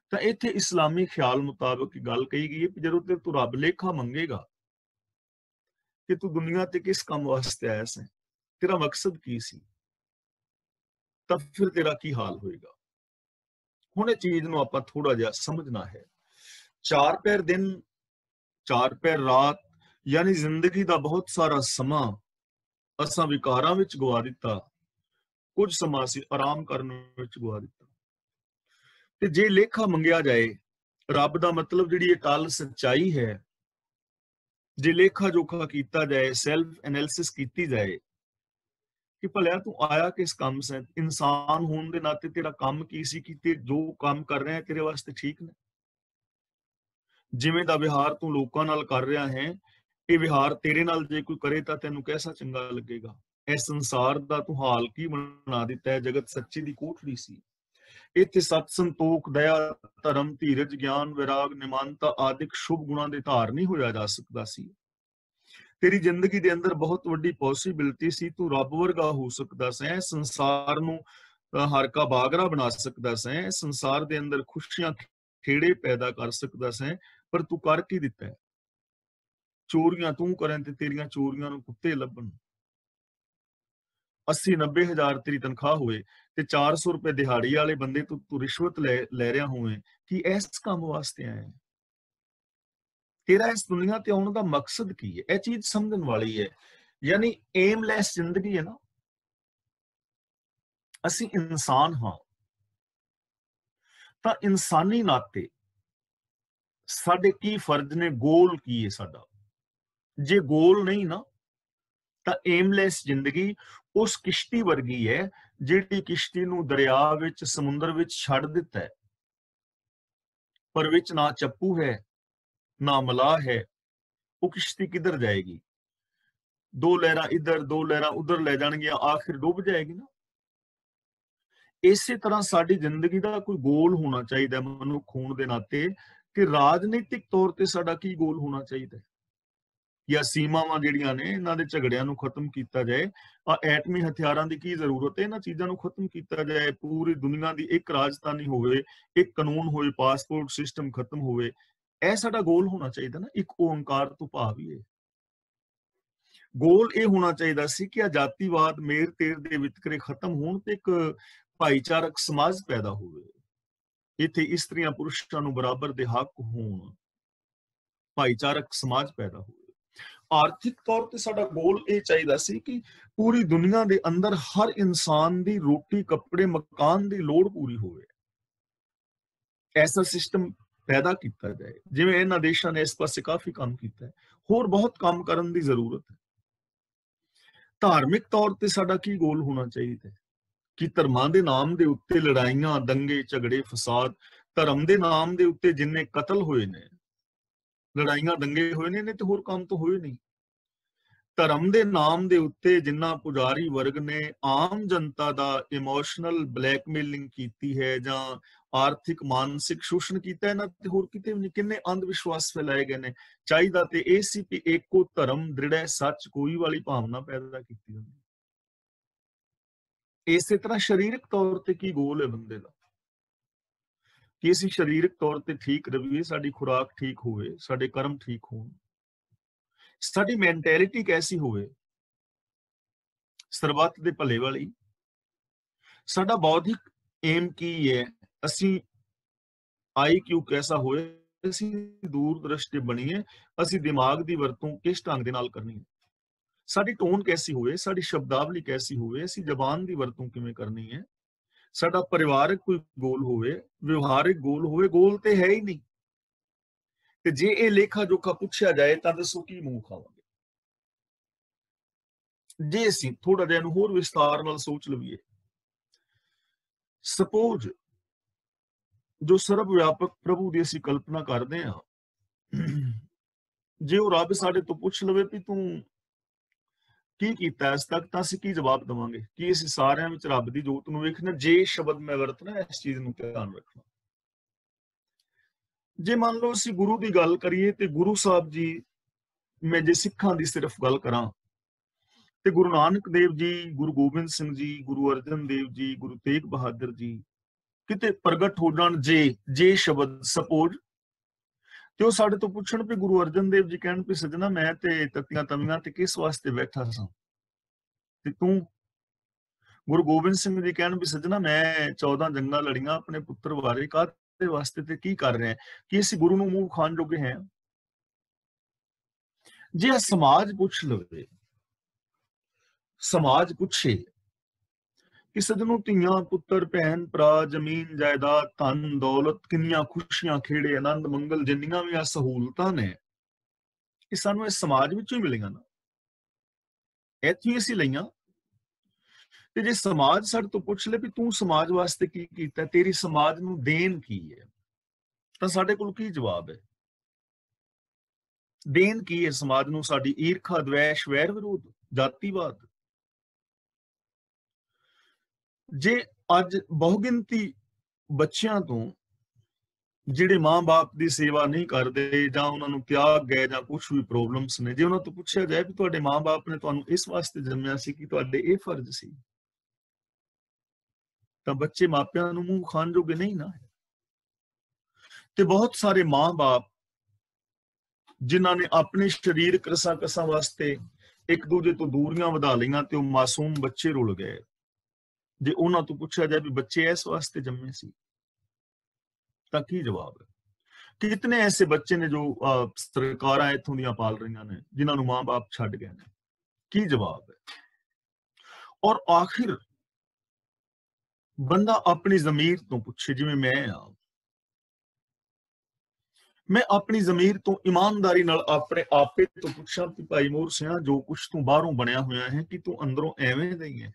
ਤਾਂ ਇੱਥੇ ਇਸਲਾਮੀ ਖਿਆਲ ਮੁਤਾਬਕ ਗੱਲ ਕਹੀ ਗਈ ਹੈ ਕਿ ਜਦੋਂ ਤੇ ਤੂੰ ਰੱਬ ਲੇਖਾ ਮੰਗੇਗਾ ਕਿ ਤੂੰ ਦੁਨੀਆ ਤੇ ਕਿਸ ਕੰਮ ਵਾਸਤੇ ਆਇਆ ਸੀ, ਤੇਰਾ ਮਕਸਦ ਕੀ ਸੀ, ਤਾਂ ਫਿਰ ਤੇਰਾ ਕੀ ਹਾਲ ਹੋਏਗਾ। ਹੁਣ ਇਹ ਚੀਜ਼ ਨੂੰ ਆਪਾਂ ਥੋੜਾ ਜਿਹਾ ਸਮਝਣਾ ਹੈ। 4 ਪਹਿਰ ਦਿਨ, 4 ਪਹਿਰ ਰਾਤ, ਯਾਨੀ ਜ਼ਿੰਦਗੀ ਦਾ ਬਹੁਤ ਸਾਰਾ ਸਮਾਂ ਅਸਾਂ ਵਿਕਾਰਾਂ ਵਿੱਚ ਗਵਾ ਦਿੱਤਾ, ਕੁਝ ਸਮਾਂ ਅਸੀਂ ਆਰਾਮ ਕਰਨ ਵਿੱਚ ਗਵਾ ਦਿੱਤਾ। ਤੇ ਜੇ ਲੇਖਾ ਮੰਗਿਆ ਜਾਏ ਰੱਬ ਦਾ ਮਤਲਬ ਜਿਹੜੀ ਅਟਲ ਸੱਚਾਈ ਹੈ, ਜੇ ਲੇਖਾ ਜੋਖਾ ਕੀਤਾ ਜਾਏ, ਸੈਲਫ ਐਨਾਲਿਸਿਸ ਕੀਤੀ ਜਾਏ ਕਿ ਭਲਿਆ ਤੂੰ ਆਇਆ ਕਿਸ ਕੰਮ ਸੇ, ਇਨਸਾਨ ਹੋਣ ਦੇ ਨਾਤੇ ਤੇਰਾ ਕੰਮ ਕੀ ਸੀ, ਕਿ ਤੇ ਜੋ ਕੰਮ ਕਰ ਰਿਹਾ ਤੇਰੇ ਵਾਸਤੇ ਠੀਕ ਨੇ, ਜਿਵੇਂ ਦਾ ਵਿਹਾਰ ਤੂੰ ਲੋਕਾਂ ਨਾਲ ਕਰ ਰਿਹਾ ਹੈ, ਇਹ ਵਿਹਾਰ ਤੇਰੇ ਨਾਲ ਜੇ ਕੋਈ ਕਰੇ ਤਾਂ ਤੈਨੂੰ ਕੈਸਾ ਚੰਗਾ ਲੱਗੇਗਾ। ਇਹ ਸੰਸਾਰ ਦਾ ਤੂੰ ਹਾਲ ਕੀ ਬਣਾ ਦਿੱਤਾ ਹੈ। ਜਗਤ ਸੱਚੀ ਦੀ ਕੋਠੜੀ ਸੀ, ਇੱਥੇ ਸਤ ਸੰਤੋਖ, ਦਇਆ, ਧਰਮ, ਧੀਰਜ, ਗਿਆਨ, ਵਿਰਾਗ, ਨਿਮਾਨਤਾ ਆਦਿਕ ਸ਼ੁਭ ਗੁਣਾਂ ਦੇ ਧਾਰ ਨਹੀਂ ਹੋਇਆ ਜਾ ਸਕਦਾ ਸੀ। ਤੇਰੀ ਜ਼ਿੰਦਗੀ ਦੇ ਅੰਦਰ ਬਹੁਤ ਵੱਡੀ ਪੋਸਿਬਿਲਿਟੀ ਸੀ, ਤੂੰ ਰੱਬ ਵਰਗਾ ਹੋ ਸਕਦਾ ਸੈਂ, ਸੰਸਾਰ ਨੂੰ ਹਰ ਕਾ ਬਾਗਰਾ ਬਣਾ ਸਕਦਾ ਸੈਂ, ਸੰਸਾਰ ਦੇ ਅੰਦਰ ਖੁਸ਼ੀਆਂ ਖੇੜੇ ਪੈਦਾ ਕਰ ਸਕਦਾ ਸੈਂ, ਪਰ ਤੂੰ ਕਰ ਕੀ ਦਿੱਤਾ ਹੈ? ਚੋਰੀਆਂ ਤੂੰ ਕਰਾਂ ਤੇ ਤੇਰੀਆਂ ਚੋਰੀਆਂ ਨੂੰ ਕੁੱਤੇ ਲੱਭਣ। 80-90 ਹਜ਼ਾਰ ਤੇਰੀ ਤਨਖਾਹ ਹੋਵੇ ਤੇ 400 ਰੁਪਏ ਦਿਹਾੜੀ ਵਾਲੇ ਬੰਦੇ ਤੂੰ ਰਿਸ਼ਵਤ ਲੈ ਰਿਹਾ ਹੋਵੇਂ, ਕਿ ਇਸ ਕੰਮ ਵਾਸਤੇ ਆਇਆ? ਤੇਰਾ ਇਸ ਦੁਨੀਆ ਤੇ ਆਉਣ ਦਾ ਮਕਸਦ ਕੀ ਹੈ? ਇਹ ਚੀਜ਼ ਸਮਝਣ ਵਾਲੀ ਹੈ। ਯਾਨੀ ਏਮਲੈਸ ਜ਼ਿੰਦਗੀ ਹੈ ਨਾ। ਅਸੀਂ ਇਨਸਾਨ ਹਾਂ ਤਾਂ ਇਨਸਾਨੀ ਨਾਤੇ ਸਾਡੇ ਕੀ ਫਰਜ਼ ਨੇ, ਗੋਲ ਕੀ ਹੈ ਸਾਡਾ। ਜੇ ਗੋਲ ਨਹੀਂ ਨਾ ਤਾਂ ਏਮਲੈਸ ਜ਼ਿੰਦਗੀ ਉਸ ਕਿਸ਼ਤੀ ਵਰਗੀ ਹੈ ਜਿਹੜੀ ਕਿਸ਼ਤੀ ਨੂੰ ਦਰਿਆ ਵਿੱਚ, ਸਮੁੰਦਰ ਵਿੱਚ ਛੱਡ ਦਿੱਤਾ ਹੈ, ਪਰ ਵਿੱਚ ਨਾ ਚੱਪੂ ਹੈ ਨਾ ਮਲਾਹ ਹੈ। ਉਹ ਕਿਸ਼ਤੀ ਕਿੱਧਰ ਜਾਏਗੀ? 2 ਲਹਿਰਾਂ ਇੱਧਰ 2 ਲਹਿਰਾਂ ਉਧਰ ਲੈ ਜਾਣਗੀਆਂ, ਆਖਿਰ ਡੁੱਬ ਜਾਏਗੀ ਨਾ। ਇਸੇ ਤਰ੍ਹਾਂ ਸਾਡੀ ਜ਼ਿੰਦਗੀ ਦਾ ਕੋਈ ਗੋਲ ਹੋਣਾ ਚਾਹੀਦਾ ਮਨੁੱਖ ਹੋਣ ਦੇ ਨਾਤੇ, ਕਿ ਰਾਜਨੀਤਿਕ ਤੌਰ ਤੇ ਸਾਡਾ ਕੀ ਗੋਲ ਹੋਣਾ ਚਾਹੀਦਾ, ਜਾਂ ਸੀਮਾਵਾਂ ਜਿਹੜੀਆਂ ਨੇ ਇਹਨਾਂ ਦੇ ਝਗੜਿਆਂ ਨੂੰ ਖਤਮ ਕੀਤਾ ਜਾਏ। ਐਟਮੀ ਹਥਿਆਰਾਂ ਦੀ ਕੀ ਜ਼ਰੂਰਤ ਹੈ? ਇਹਨਾਂ ਚੀਜ਼ਾਂ ਨੂੰ ਖਤਮ ਕੀਤਾ ਜਾਏ। ਪੂਰੀ ਦੁਨੀਆ ਦੀ ਇੱਕ ਰਾਜਧਾਨੀ ਹੋਵੇ, ਇੱਕ ਕਾਨੂੰਨ ਹੋਵੇ, ਪਾਸਪੋਰਟ ਸਿਸਟਮ ਖਤਮ ਹੋਵੇ। ਇਹ ਸਾਡਾ ਗੋਲ ਹੋਣਾ ਚਾਹੀਦਾ ਨਾ। ਇੱਕ ਓੰਕਾਰ ਤੋਂ ਭਾਵ ਹੀ ਹੈ, ਗੋਲ ਇਹ ਹੋਣਾ ਚਾਹੀਦਾ ਸੀ ਕਿ ਜਾਤੀਵਾਦ, ਮੇਰ ਤੇਰ ਦੇ ਵਿਤਕਰੇ ਖਤਮ ਹੋਣ ਤੇ ਇੱਕ ਭਾਈਚਾਰਕ ਸਮਾਜ ਪੈਦਾ ਹੋਵੇ। ਇੱਥੇ ਇਸਤਰੀਆਂ ਪੁਰਸ਼ਾਂ ਨੂੰ ਬਰਾਬਰ ਦੇ ਹੱਕ ਹੋਣ, ਭਾਈਚਾਰਕ ਸਮਾਜ ਪੈਦਾ ਹੋਵੇ। ਆਰਥਿਕ ਤੌਰ ਤੇ ਸਾਡਾ ਗੋਲ ਇਹ ਚਾਹੀਦਾ ਸੀ ਕਿ ਪੂਰੀ ਦੁਨੀਆ ਦੇ ਅੰਦਰ ਹਰ ਇਨਸਾਨ ਦੀ ਰੋਟੀ, ਕੱਪੜੇ, ਮਕਾਨ ਦੀ ਲੋੜ ਪੂਰੀ ਹੋਵੇ। ਐਸਾ ਸਿਸਟਮ ਪੈਦਾ ਕੀਤਾ ਜਾਏ। ਜਿਵੇਂ ਇਹਨਾਂ ਦੇਸ਼ਾਂ ਨੇ ਇਸ ਪਾਸੇ ਕਾਫੀ ਕੰਮ ਕੀਤਾ ਹੈ, ਹੋਰ ਬਹੁਤ ਕੰਮ ਕਰਨ ਦੀ ਜ਼ਰੂਰਤ ਹੈ। ਧਾਰਮਿਕ ਤੌਰ ਤੇ ਸਾਡਾ ਕੀ ਗੋਲ ਹੋਣਾ ਚਾਹੀਦਾ ਹੈ? ਕਿ ਧਰਮਾਂ ਦੇ ਨਾਮ ਦੇ ਉੱਤੇ ਲੜਾਈਆਂ, ਦੰਗੇ, ਝਗੜੇ, ਫਸਾਦ, ਧਰਮ ਦੇ ਨਾਮ ਦੇ ਉੱਤੇ ਜਿੰਨੇ ਕਤਲ ਹੋਏ ਨੇ, ਲੜਾਈਆਂ ਦੰਗੇ ਹੋਏ ਨੇ, ਤੇ ਹੋਰ ਕੰਮ ਤਾਂ ਹੋਏ ਨਹੀਂ। ਧਰਮ ਦੇ ਨਾਮ ਦੇ ਉੱਤੇ ਜਿੰਨਾ ਪੁਜਾਰੀ ਵਰਗ ਨੇ ਆਮ ਜਨਤਾ ਦਾ ਇਮੋਸ਼ਨਲ ਬਲੈਕਮੇਲਿੰਗ ਕੀਤੀ ਹੈ ਜਾਂ ਆਰਥਿਕ ਮਾਨਸਿਕ ਸ਼ੋਸ਼ਣ ਕੀਤਾ, ਇਹਨਾਂ ਤੇ ਹੋਰ ਕਿਤੇ ਵੀ ਨਹੀਂ। ਕਿੰਨੇ ਅੰਧ ਵਿਸ਼ਵਾਸ ਫੈਲਾਏ ਗਏ ਨੇ। ਚਾਹੀਦਾ ਤੇ ਇਹ ਸੀ ਕਿ ਇੱਕੋ ਧਰਮ, ਦ੍ਰਿੜ੍ਹ ਸੱਚ ਕੋਈ ਵਾਲੀ ਭਾਵਨਾ ਪੈਦਾ ਕੀਤੀ ਜਾਂਦੀ। ਇਸੇ ਤਰ੍ਹਾਂ ਸਰੀਰਕ ਤੌਰ ਤੇ ਕੀ ਗੋਲ ਹੈ ਬੰਦੇ ਦਾ, ਕਿ ਅਸੀਂ ਸਰੀਰਕ ਤੌਰ ਤੇ ਠੀਕ ਰਹੀਏ, ਸਾਡੀ ਖੁਰਾਕ ਠੀਕ ਹੋਵੇ, ਸਾਡੇ ਕਰਮ ਠੀਕ ਹੋਣ, ਸਾਡੀ ਮੈਂਟੈਲਿਟੀ ਕੈਸੀ ਹੋਵੇ, ਸਰਬੱਤ ਦੇ ਭਲੇ ਵਾਲੀ। ਸਾਡਾ ਬੌਧਿਕ ਏਮ ਕੀ ਹੈ, ਅਸੀਂ IQ ਕੈਸਾ ਹੋਏ, ਅਸੀਂ ਦੂਰਦ੍ਰਿਸ਼ਟੀ ਬਣੀਏ, ਅਸੀਂ ਦਿਮਾਗ ਦੀ ਵਰਤੋਂ ਕਿਸ ਢੰਗ ਦੇ ਨਾਲ ਕਰਨੀ ਹੈ, ਸਾਡੀ ਟੋਨ ਕੈਸੀ ਹੋਵੇ, ਸਾਡੀ ਸ਼ਬਦਾਵਲੀ ਕੈਸੀ ਹੋਵੇ, ਅਸੀਂ ਜ਼ਬਾਨ ਦੀ ਵਰਤੋਂ ਕਿਵੇਂ ਕਰਨੀ ਹੈ, ਸਾਡਾ ਪਰਿਵਾਰਕ ਕੋਈ ਗੋਲ ਹੋਵੇ, ਵਿਵਹਾਰਿਕ ਗੋਲ ਹੋਵੇ। ਗੋਲ ਤੇ ਹੈ ਹੀ ਨਹੀਂ। ਤੇ ਜੇ ਇਹ ਲੇਖਾ ਜੋਖਾ ਪੁੱਛਿਆ ਜਾਏ ਤਾਂ ਦੱਸੋ ਕੀ ਮੂੰਹ ਖਾਵਾਂਗੇ? ਜੇ ਅਸੀਂ ਥੋੜਾ ਜਿਹਾ ਨੂੰ ਹੋਰ ਵਿਸਤਾਰ ਨਾਲ ਸੋਚ ਲਈਏ, ਸਪੋਜ਼ ਜੋ ਸਰਬ ਵਿਆਪਕ ਪ੍ਰਭੂ ਦੀ ਅਸੀਂ ਕਲਪਨਾ ਕਰਦੇ ਹਾਂ, ਜੇ ਉਹ ਰੱਬ ਸਾਡੇ ਤੋਂ ਪੁੱਛ ਲਵੇ ਵੀ ਤੂੰ ਕੀ ਕੀਤਾ ਇਸ ਤੱਕ, ਤਾਂ ਅਸੀਂ ਕੀ ਜਵਾਬ ਦੇਵਾਂਗੇ? ਕਿ ਅਸੀਂ ਸਾਰਿਆਂ ਵਿੱਚ ਰੱਬ ਦੀ ਜੋਤ ਨੂੰ ਵੇਖਣਾ। ਜੇ ਸ਼ਬਦ ਮੈਂ ਵਰਤਣਾ, ਇਸ ਚੀਜ਼ ਨੂੰ ਧਿਆਨ ਰੱਖਣਾ। ਜੇ ਮੰਨ ਲਓ ਅਸੀਂ ਗੁਰੂ ਦੀ ਗੱਲ ਕਰੀਏ ਤੇ ਗੁਰੂ ਸਾਹਿਬ ਜੀ, ਮੈਂ ਜੇ ਸਿੱਖਾਂ ਦੀ ਸਿਰਫ ਗੱਲ ਕਰਾਂ ਤੇ ਗੁਰੂ ਨਾਨਕ ਦੇਵ ਜੀ, ਗੁਰੂ ਗੋਬਿੰਦ ਸਿੰਘ ਜੀ, ਗੁਰੂ ਅਰਜਨ ਦੇਵ ਜੀ, ਗੁਰੂ ਤੇਗ ਬਹਾਦਰ ਜੀ, ਕਿਤੇ ਪ੍ਰਗਟ ਹੋ ਜਾਣ ਜੇ ਸ਼ਬਦ ਸਪੋਜ਼, ਤੇ ਉਹ ਸਾਡੇ ਤੋਂ ਪੁੱਛਣ ਵੀ ਗੁਰੂ ਅਰਜਨ ਦੇਵ ਜੀ ਕਹਿਣ ਵੀ ਸੱਜਣਾ ਮੈਂ ਤੇ ਤਤੀਆਂ ਤਵੀਆਂ ਤੇ ਕਿਸ ਵਾਸਤੇ ਬੈਠਾ ਸਾਂ, ਤੇ ਤੂੰ ਗੁਰੂ ਗੋਬਿੰਦ ਸਿੰਘ ਜੀ ਕਹਿਣ ਵੀ ਸੱਜਣਾ ਮੈਂ 14 ਜੰਗਾਂ ਲੜੀਆਂ ਆਪਣੇ ਪੁੱਤਰ ਬਾਰੇ, ਕਾਹਦੇ ਵਾਸਤੇ ਤੇ ਕੀ ਕਰ ਰਹੇ, ਕਿ ਅਸੀਂ ਗੁਰੂ ਨੂੰ ਮੂੰਹ ਖਾਣ ਜੋਗੇ ਹੈ। ਜੇ ਇਹ ਸਮਾਜ ਪੁੱਛ ਲਵੇ, ਸਮਾਜ ਪੁੱਛੇ ਕਿ ਸੱਜਣੋਂ ਧੀਆਂ ਪੁੱਤਰ ਭੈਣ ਭਰਾ ਜ਼ਮੀਨ ਜਾਇਦਾਦ ਧਨ ਦੌਲਤ ਕਿੰਨੀਆਂ ਖੁਸ਼ੀਆਂ ਖੇੜੇ ਆਨੰਦ ਮੰਗਲ ਜਿੰਨੀਆਂ ਵੀ ਆ ਸਹੂਲਤਾਂ ਨੇ ਇਹ ਸਾਨੂੰ ਇਸ ਸਮਾਜ ਵਿੱਚੋਂ ਹੀ ਮਿਲੀਆਂ ਨਾ, ਇੱਥੇ ਹੀ ਅਸੀਂ ਲਈਆਂ। ਤੇ ਜੇ ਸਮਾਜ ਸਾਡੇ ਤੋਂ ਪੁੱਛ ਲੈ ਵੀ ਤੂੰ ਸਮਾਜ ਵਾਸਤੇ ਕੀ ਕੀਤਾ, ਤੇਰੀ ਸਮਾਜ ਨੂੰ ਦੇਣ ਕੀ ਹੈ, ਤਾਂ ਸਾਡੇ ਕੋਲ ਕੀ ਜਵਾਬ ਹੈ? ਦੇਣ ਕੀ ਹੈ ਸਮਾਜ ਨੂੰ? ਸਾਡੀ ਈਰਖਾ ਦਵੇਸ਼ ਵੈਰ ਵਿਰੋਧ ਜਾਤੀਵਾਦ। ਜੇ ਅੱਜ ਬਹੁਗਿਣਤੀ ਬੱਚਿਆਂ ਤੋਂ ਜਿਹੜੇ ਮਾਂ-ਬਾਪ ਦੀ ਸੇਵਾ ਨਹੀਂ ਕਰਦੇ ਜਾਂ ਉਹਨਾਂ ਨੂੰ ਤਿਆਗ ਗਏ ਜਾਂ ਕੁਝ ਵੀ ਪ੍ਰੋਬਲਮਸ ਨੇ, ਜੇ ਉਹਨਾਂ ਤੋਂ ਪੁੱਛਿਆ ਜਾਏ ਵੀ ਤੁਹਾਡੇ ਮਾਂ-ਬਾਪ ਨੇ ਤੁਹਾਨੂੰ ਇਸ ਵਾਸਤੇ ਜੰਮਿਆ ਸੀ ਕਿ ਤੁਹਾਡੇ ਇਹ ਫਰਜ਼ ਸੀ, ਤਾਂ ਬੱਚੇ ਮਾਪਿਆਂ ਨੂੰ ਮੂੰਹ ਖਾਣ ਜੋਗੇ ਨਹੀਂ ਨਾ। ਤੇ ਬਹੁਤ ਸਾਰੇ ਮਾਂ-ਬਾਪ ਜਿਨ੍ਹਾਂ ਨੇ ਆਪਣੇ ਸਰੀਰਕ ਰਸਾਂ ਵਾਸਤੇ ਇੱਕ ਦੂਜੇ ਤੋਂ ਦੂਰੀਆਂ ਵਧਾ ਲਈਆਂ ਤੇ ਉਹ ਮਾਸੂਮ ਬੱਚੇ ਰੁਲ ਗਏ। ਜੇ ਉਹਨਾਂ ਤੋਂ ਪੁੱਛਿਆ ਜਾਏ ਵੀ ਬੱਚੇ ਇਸ ਵਾਸਤੇ ਜੰਮੇ ਸੀ, ਤਾਂ ਕੀ ਜਵਾਬ ਹੈ? ਕਿਤਨੇ ਐਸੇ ਬੱਚੇ ਨੇ ਜੋ ਸਰਕਾਰਾਂ ਇੱਥੋਂ ਦੀਆਂ ਪਾਲ ਰਹੀਆਂ ਨੇ ਜਿਨ੍ਹਾਂ ਨੂੰ ਮਾਂ-ਬਾਪ ਛੱਡ ਗਏ ਨੇ, ਕੀ ਜਵਾਬ ਹੈ? ਔਰ ਆਖਿਰ ਬੰਦਾ ਆਪਣੀ ਜ਼ਮੀਰ ਤੋਂ ਪੁੱਛੇ, ਜਿਵੇਂ ਮੈਂ ਆਪਣੀ ਜ਼ਮੀਰ ਤੋਂ ਇਮਾਨਦਾਰੀ ਨਾਲ ਆਪਣੇ ਆਪੇ ਤੋਂ ਪੁੱਛਾਂ ਕਿ ਭਾਈ ਮੋਹਰ ਸਿਆ ਜੋ ਕੁਛ ਤੂੰ ਬਾਹਰੋਂ ਬਣਿਆ ਹੋਇਆ ਹੈ ਕਿ ਤੂੰ ਅੰਦਰੋਂ ਐਵੇਂ ਦਾ ਹੀ ਹੈ।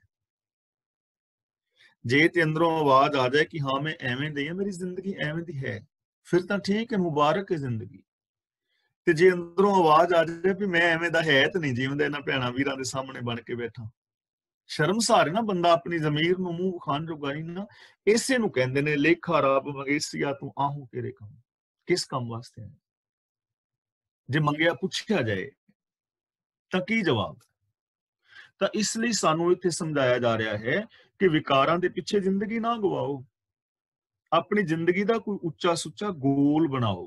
ਜੇ ਤੇ ਅੰਦਰੋਂ ਆਵਾਜ਼ ਆ ਜਾਏ ਕਿ ਹਾਂ ਮੈਂ ਐਵੇਂ ਦੀ ਹਾਂ, ਮੇਰੀ ਜ਼ਿੰਦਗੀ ਐਵੇਂ ਦੀ ਹੈ, ਫਿਰ ਤਾਂ ਠੀਕ ਹੈ, ਮੁਬਾਰਕ ਹੈ ਜ਼ਿੰਦਗੀ। ਤੇ ਜੇ ਅੰਦਰੋਂ ਆਵਾਜ਼ ਆ ਜਾਏ ਵੀ ਮੈਂ ਐਵੇਂ ਦਾ ਹੈ ਤੇ ਨਹੀਂ ਜਿਉਂਦਾ ਇਹਨਾਂ ਭੈਣਾਂ ਵੀਰਾਂ ਦੇ ਸਾਹਮਣੇ ਬਣ ਕੇ ਬੈਠਾ, ਸ਼ਰਮਸਾਰ ਹੈ ਨਾ ਬੰਦਾ ਆਪਣੀ ਜ਼ਮੀਰ ਨੂੰ ਮੂੰਹ ਖਾਣ ਜੋਗਾ ਹੀ ਨਾ। ਇਸੇ ਨੂੰ ਕਹਿੰਦੇ ਨੇ ਲੇਖਾ ਰੱਬ ਮੰਗੇਸੀਆ ਤੂੰ ਆਹੂ ਤੇਰੇ ਕੰਮ, ਕਿਸ ਕੰਮ ਵਾਸਤੇ ਹੈ? ਜੇ ਮੰਗਿਆ ਪੁੱਛਿਆ ਜਾਏ ਤਾਂ ਕੀ ਜਵਾਬ? ਤਾਂ ਇਸ ਲਈ ਸਾਨੂੰ ਇੱਥੇ ਸਮਝਾਇਆ ਜਾ ਰਿਹਾ ਹੈ ਕਿ ਵਿਕਾਰਾਂ ਦੇ ਪਿੱਛੇ ਜ਼ਿੰਦਗੀ ਨਾ ਗਵਾਓ, ਆਪਣੀ ਜ਼ਿੰਦਗੀ ਦਾ ਕੋਈ ਉੱਚਾ ਸੁੱਚਾ ਗੋਲ ਬਣਾਓ।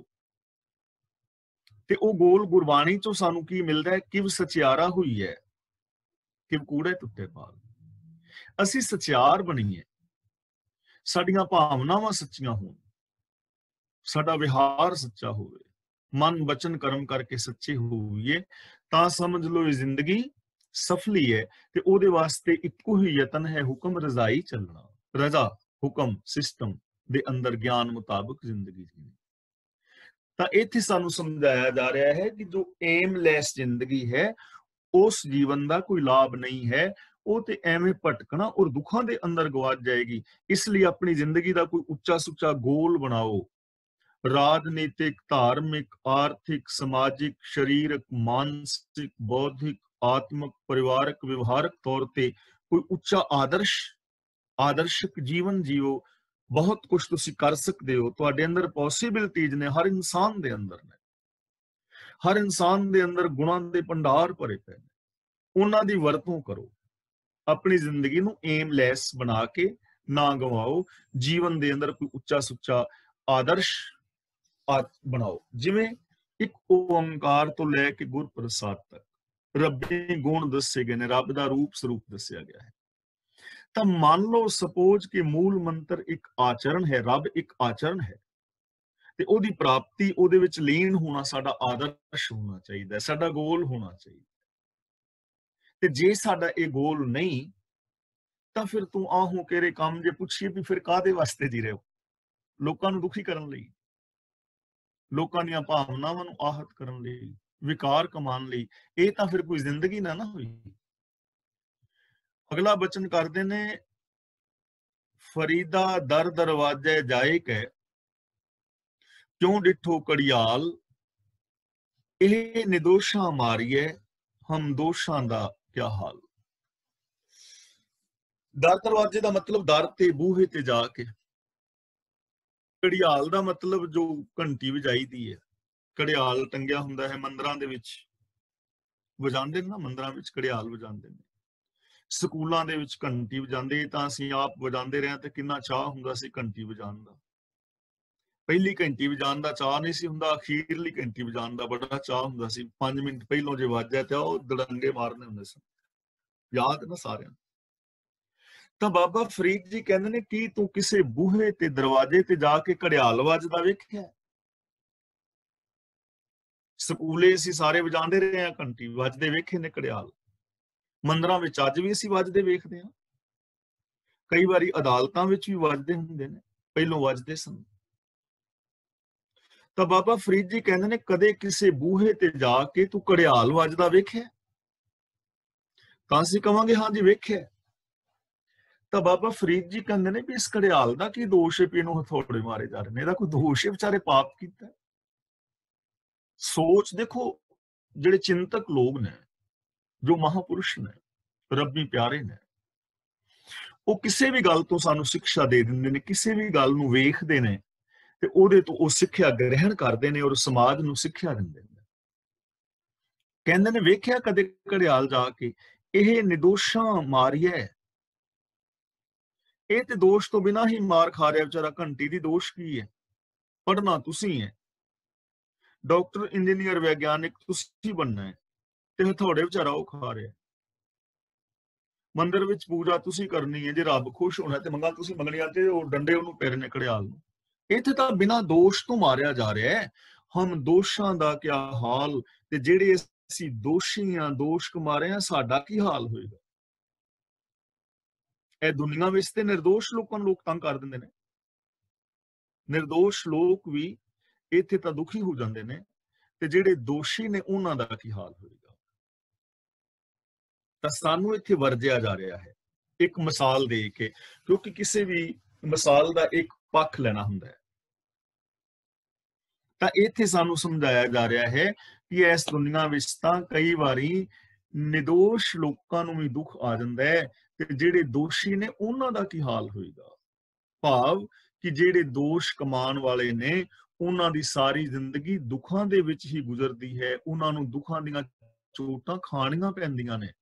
ਤੇ ਉਹ ਗੋਲ ਗੁਰਬਾਣੀ ਚੋਂ ਸਾਨੂੰ ਕੀ ਮਿਲਦਾ ਹੈ? ਕਿਵ ਸਚਿਆਰਾ ਹੋਈ ਹੈ, ਕਿਵ ਕੂੜੇ ਟੁੱਟੇ ਪਾਲ। ਅਸੀਂ ਸਚਿਆਰ ਬਣੀਏ, ਸਾਡੀਆਂ ਭਾਵਨਾਵਾਂ ਸੱਚੀਆਂ ਹੋਣ, ਸਾਡਾ ਵਿਹਾਰ ਸੱਚਾ ਹੋਵੇ, ਮਨ ਬਚਨ ਕਰਮ ਕਰਕੇ ਸੱਚੇ ਹੋਈਏ, ਤਾਂ ਸਮਝ ਲਓ ਇਹ ਜ਼ਿੰਦਗੀ ਸਫਲੀ ਹੈ। ਤੇ ਉਹਦੇ ਵਾਸਤੇ ਇੱਕੋ ਹੀ ਯਤਨ ਹੈ, ਹੁਕਮ ਰਜ਼ਾਈ ਚੱਲਣਾ, ਰਜ਼ਾ ਹੁਕਮ ਸਿਸਟਮ ਦੇ ਅੰਦਰ ਗਿਆਨ ਮੁਤਾਬਕ ਜ਼ਿੰਦਗੀ ਜੀਣੀ। ਤਾਂ ਇੱਥੇ ਸਾਨੂੰ ਸਮਝਾਇਆ ਜਾ ਰਿਹਾ ਹੈ ਕਿ ਜੋ ਏਮਲੈਸ ਜ਼ਿੰਦਗੀ ਹੈ ਉਸ ਜੀਵਨ ਦਾ ਕੋਈ ਲਾਭ ਨਹੀਂ ਹੈ, ਉਹ ਤੇ ਐਵੇਂ ਭਟਕਣਾ ਔਰ ਦੁੱਖਾਂ ਦੇ ਅੰਦਰ ਗਵਾਚ ਜਾਏਗੀ। ਇਸ ਲਈ ਆਪਣੀ ਜ਼ਿੰਦਗੀ ਦਾ ਕੋਈ ਉੱਚਾ ਸੁੱਚਾ ਗੋਲ ਬਣਾਓ। ਰਾਜਨੀਤਿਕ, ਧਾਰਮਿਕ, ਆਰਥਿਕ, ਸਮਾਜਿਕ, ਸਰੀਰਕ, ਮਾਨਸਿਕ, ਬੌਧਿਕ, ਆਤਮਿਕ, ਪਰਿਵਾਰਕ, ਵਿਵਹਾਰਕ ਤੌਰ ਤੇ ਕੋਈ ਉੱਚਾ ਆਦਰਸ਼ਕ ਜੀਵਨ ਜੀਓ। ਬਹੁਤ ਕੁਝ ਤੁਸੀਂ ਕਰ ਸਕਦੇ ਹੋ, ਤੁਹਾਡੇ ਅੰਦਰ ਪੋਸੀਬਿਲਿਟੀਜ਼ ਨੇ, ਹਰ ਇਨਸਾਨ ਦੇ ਅੰਦਰ ਨੇ, ਹਰ ਇਨਸਾਨ ਦੇ ਅੰਦਰ ਗੁਣਾਂ ਦੇ ਭੰਡਾਰ ਭਰੇ ਪਏ ਨੇ, ਉਹਨਾਂ ਦੀ ਵਰਤੋਂ ਕਰੋ। ਆਪਣੀ ਜ਼ਿੰਦਗੀ ਨੂੰ ਏਮਲੈਸ ਬਣਾ ਕੇ ਨਾ ਗਵਾਓ, ਜੀਵਨ ਦੇ ਅੰਦਰ ਕੋਈ ਉੱਚਾ ਸੁੱਚਾ ਆਦਰਸ਼ ਬਣਾਓ। ਜਿਵੇਂ ਇੱਕ ਓੰਕਾਰ ਤੋਂ ਲੈ ਕੇ ਗੁਰ ਪ੍ਰਸਾਦ ਤੱਕ ਰੱਬੀ ਗੁਣ ਦੱਸੇ ਗਏ ਨੇ, ਰੱਬ ਦਾ ਰੂਪ ਸਰੂਪ ਦੱਸਿਆ ਗਿਆ ਹੈ। ਤਾਂ ਮੰਨ ਲਓ ਸਪੋਜ਼ ਕਿ ਮੂਲ ਮੰਤਰ ਇੱਕ ਆਚਰਣ ਹੈ, ਰੱਬ ਇੱਕ ਆਚਰਣ ਹੈ, ਤੇ ਉਹਦੀ ਪ੍ਰਾਪਤੀ, ਉਹਦੇ ਵਿੱਚ ਲੀਨ ਹੋਣਾ ਸਾਡਾ ਆਦਰਸ਼ ਹੋਣਾ ਚਾਹੀਦਾ, ਸਾਡਾ ਗੋਲ ਹੋਣਾ ਚਾਹੀਦਾ। ਤੇ ਜੇ ਸਾਡਾ ਇਹ ਗੋਲ ਨਹੀਂ, ਤਾਂ ਫਿਰ ਤੂੰ ਆਹੋ ਕਿਹੜੇ ਕੰਮ, ਜੇ ਪੁੱਛੀਏ ਵੀ ਫਿਰ ਕਾਹਦੇ ਵਾਸਤੇ ਜੀ ਰਹੇ ਹੋ? ਲੋਕਾਂ ਨੂੰ ਦੁਖੀ ਕਰਨ ਲਈ, ਲੋਕਾਂ ਦੀਆਂ ਭਾਵਨਾਵਾਂ ਨੂੰ ਆਹਤ ਕਰਨ ਲਈ, ਵਿਕਾਰ ਕਮਾਉਣ ਲਈ? ਇਹ ਤਾਂ ਫਿਰ ਕੋਈ ਜ਼ਿੰਦਗੀ ਨਾ ਹੋਈ। ਅਗਲਾ ਬਚਨ ਕਰਦੇ ਨੇ, ਫਰੀਦਾ ਦਰ ਦਰਵਾਜ਼ੇ ਜਾਏ ਕੈ ਕਿਉਂ ਡਿਠੋ ਕੜਿਆਲ, ਇਹ ਨਿਦੋਸ਼ਾਂ ਮਾਰੀਏ ਹਮ ਦੋਸ਼ਾਂ ਦਾ ਕਿਆ ਹਾਲ। ਦਰ ਦਰਵਾਜ਼ੇ ਦਾ ਮਤਲਬ ਦਰ ਤੇ ਬੂਹੇ ਤੇ ਜਾ ਕੇ, ਘੜਿਆਲ ਦਾ ਮਤਲਬ ਜੋ ਘੰਟੀ ਵਜਾਈਦੀ ਹੈ, ਘੜਿਆਲ ਟੰਗਿਆ ਹੁੰਦਾ ਹੈ ਮੰਦਰਾਂ ਦੇ ਵਿੱਚ, ਵਜਾਉਂਦੇ ਨੇ ਨਾ, ਮੰਦਰਾਂ ਵਿੱਚ ਘੜਿਆਲ ਵਜਾਉਂਦੇ ਨੇ। ਸਕੂਲਾਂ ਦੇ ਵਿੱਚ ਘੰਟੀ ਵਜਾਉਂਦੇ ਤਾਂ ਅਸੀਂ ਆਪ ਵਜਾਉਂਦੇ ਰਹੇ ਤੇ ਕਿੰਨਾ ਚਾਅ ਹੁੰਦਾ ਸੀ ਘੰਟੀ ਵਜਾਉਣ ਦਾ। ਪਹਿਲੀ ਘੰਟੀ ਵਜਾਉਣ ਦਾ ਚਾਅ ਨਹੀਂ ਸੀ ਹੁੰਦਾ, ਅਖੀਰਲੀ ਘੰਟੀ ਵਜਾਉਣ ਦਾ ਬੜਾ ਚਾਅ ਹੁੰਦਾ ਸੀ। 5 ਮਿੰਟ ਪਹਿਲੋਂ ਜੇ ਵੱਜ ਜਾਏ ਤੇ ਉਹ ਦੜੰਗੇ ਮਾਰਨੇ ਹੁੰਦੇ ਸਨ। ਯਾਦ ਨਾ ਸਾਰਿਆਂ ਨੂੰ। ਤਾਂ ਬਾਬਾ ਫਰੀਦ ਜੀ ਕਹਿੰਦੇ ਨੇ, ਕੀ ਤੂੰ ਕਿਸੇ ਬੂਹੇ ਤੇ ਦਰਵਾਜ਼ੇ ਤੇ ਜਾ ਕੇ ਘੜਿਆਲ ਵੱਜਦਾ ਵੇਖਿਆ? ਸਕੂਲੇ ਅਸੀਂ ਸਾਰੇ ਵਜਾਉਂਦੇ ਰਹੇ ਹਾਂ, ਘੰਟੀ ਵੱਜਦੇ ਵੇਖੇ ਨੇ ਘੜਿਆਲ। ਮੰਦਰਾਂ ਵਿੱਚ ਅੱਜ ਵੀ ਅਸੀਂ ਵੱਜਦੇ ਵੇਖਦੇ ਹਾਂ। ਕਈ ਵਾਰੀ ਅਦਾਲਤਾਂ ਵਿੱਚ ਵੀ ਵੱਜਦੇ ਹੁੰਦੇ ਨੇ, ਪਹਿਲੋਂ ਵੱਜਦੇ ਸਨ। ਤਾਂ ਬਾਬਾ ਫਰੀਦ ਜੀ ਕਹਿੰਦੇ ਨੇ, ਕਦੇ ਕਿਸੇ ਬੂਹੇ ਤੇ ਜਾ ਕੇ ਤੂੰ ਘੜਿਆਲ ਵੱਜਦਾ ਵੇਖਿਆ? ਤਾਂ ਅਸੀਂ ਕਵਾਂਗੇ ਹਾਂਜੀ ਵੇਖਿਆ। ਤਾਂ ਬਾਬਾ ਫਰੀਦ ਜੀ ਕਹਿੰਦੇ ਨੇ ਵੀ ਇਸ ਘੜਿਆਲ ਦਾ ਕੀ ਦੋਸ਼ ਹੈ ਵੀ ਇਹਨੂੰ ਹਥੌੜੇ ਮਾਰੇ ਜਾ ਰਹੇ ਨੇ? ਇਹਦਾ ਕੋਈ ਦੋਸ਼ ਹੈ? ਵਿਚਾਰੇ ਪਾਪ ਕੀਤਾ। ਸੋਚ ਦੇਖੋ, ਜਿਹੜੇ ਚਿੰਤਕ ਲੋਕ ਨੇ, ਜੋ ਮਹਾਪੁਰਸ਼ ਨੇ, ਰੱਬੀ ਪਿਆਰੇ ਨੇ, ਉਹ ਕਿਸੇ ਵੀ ਗੱਲ ਤੋਂ ਸਾਨੂੰ ਸਿੱਖਿਆ ਦੇ ਦਿੰਦੇ ਨੇ, ਕਿਸੇ ਵੀ ਗੱਲ ਨੂੰ ਵੇਖਦੇ ਨੇ ਤੇ ਉਹਦੇ ਤੋਂ ਉਹ ਸਿੱਖਿਆ ਗ੍ਰਹਿਣ ਕਰਦੇ ਨੇ ਔਰ ਸਮਾਜ ਨੂੰ ਸਿੱਖਿਆ ਦਿੰਦੇ ਨੇ। ਕਹਿੰਦੇ ਨੇ, ਵੇਖਿਆ ਕਦੇ ਘੜਿਆਲ ਜਾ ਕੇ? ਇਹ ਨਿਦੋਸ਼ਾਂ ਮਾਰੀਐ। ਇਹ ਤੇ ਦੋਸ਼ ਤੋਂ ਬਿਨਾਂ ਹੀ ਮਾਰ ਖਾ ਰਿਹਾ ਵਿਚਾਰਾ। ਘੰਟੀ ਦੀ ਦੋਸ਼ ਕੀ ਹੈ? ਪੜ੍ਹਨਾ ਤੁਸੀਂ ਹੈ, ਡਾਕਟਰ, ਇੰਜੀਨੀਅਰ, ਵਿਗਿਆਨਿਕ ਤੁਸੀਂ ਬਣਨਾ ਹੈ, ਤੇ ਹਥੌੜੇ ਵਿਚਾਰਾ ਉਹ ਖਾ ਰਿਹਾ। ਮੰਦਿਰ ਵਿੱਚ ਪੂਜਾ ਤੁਸੀਂ ਕਰਨੀ ਹੈ, ਜੇ ਰੱਬ ਖੁਸ਼ ਹੋਣਾ ਤੇ ਮੰਗਾਂ ਤੁਸੀਂ ਮੰਗਣੀਆਂ ਤੇ ਉਹ ਡੰਡੇ ਉਹਨੂੰ ਪੈਰ ਨੇ ਘੜਿਆਲ ਨੂੰ। ਇੱਥੇ ਤਾਂ ਬਿਨਾਂ ਦੋਸ਼ ਤੋਂ ਮਾਰਿਆ ਜਾ ਰਿਹਾ ਹੈ। ਹਮ ਦੋਸ਼ਾਂ ਦਾ ਕਿਆ ਹਾਲ, ਤੇ ਜਿਹੜੇ ਅਸੀਂ ਦੋਸ਼ੀ ਆ, ਦੋਸ਼ ਕਮਾ ਰਹੇ ਆ, ਸਾਡਾ ਕੀ ਹਾਲ ਹੋਏਗਾ? ਇਹ ਦੁਨੀਆ ਵਿੱਚ ਤੇ ਨਿਰਦੋਸ਼ ਲੋਕਾਂ ਨੂੰ ਲੋਕ ਤੰਗ ਕਰ ਦਿੰਦੇ ਨੇ। ਨਿਰਦੋਸ਼ ਲੋਕ ਵੀ ਇੱਥੇ ਤਾਂ ਦੁਖੀ ਹੋ ਜਾਂਦੇ ਨੇ, ਤੇ ਜਿਹੜੇ ਦੋਸ਼ੀ ਨੇ ਉਹਨਾਂ ਦਾ ਕੀ ਹਾਲ ਹੋਏਗਾ? ਤਾਂ ਸਾਨੂੰ ਇੱਥੇ ਵਰਜਿਆ ਜਾ ਰਿਹਾ ਹੈ ਇੱਕ ਮਿਸਾਲ ਦੇ ਕੇ, ਕਿਉਂਕਿ ਕਿਸੇ ਵੀ ਮਿਸਾਲ ਦਾ ਇੱਕ ਪੱਖ ਲੈਣਾ ਹੁੰਦਾ ਹੈ। ਤਾਂ ਇੱਥੇ ਸਾਨੂੰ ਸਮਝਾਇਆ ਜਾ ਰਿਹਾ ਹੈ ਕਿ ਇਸ ਦੁਨੀਆ ਵਿੱਚ ਤਾਂ ਕਈ ਵਾਰੀ ਨਿਰਦੋਸ਼ ਲੋਕਾਂ ਨੂੰ ਵੀ ਦੁੱਖ ਆ ਜਾਂਦਾ ਹੈ, ਤੇ ਜਿਹੜੇ ਦੋਸ਼ੀ ਨੇ ਉਹਨਾਂ ਦਾ ਕੀ ਹਾਲ ਹੋਏਗਾ? ਭਾਵ ਕਿ ਜਿਹੜੇ ਦੋਸ਼ ਕਮਾਉਣ ਵਾਲੇ ਨੇ, ਉਹਨਾਂ ਦੀ ਸਾਰੀ ਜ਼ਿੰਦਗੀ ਦੁੱਖਾਂ ਦੇ ਵਿੱਚ ਹੀ ਗੁਜ਼ਰਦੀ ਹੈ, ਉਹਨਾਂ ਨੂੰ ਦੁੱਖਾਂ ਦੀਆਂ ਚੋਟਾਂ ਖਾਣੀਆਂ ਪੈਂਦੀਆਂ ਨੇ।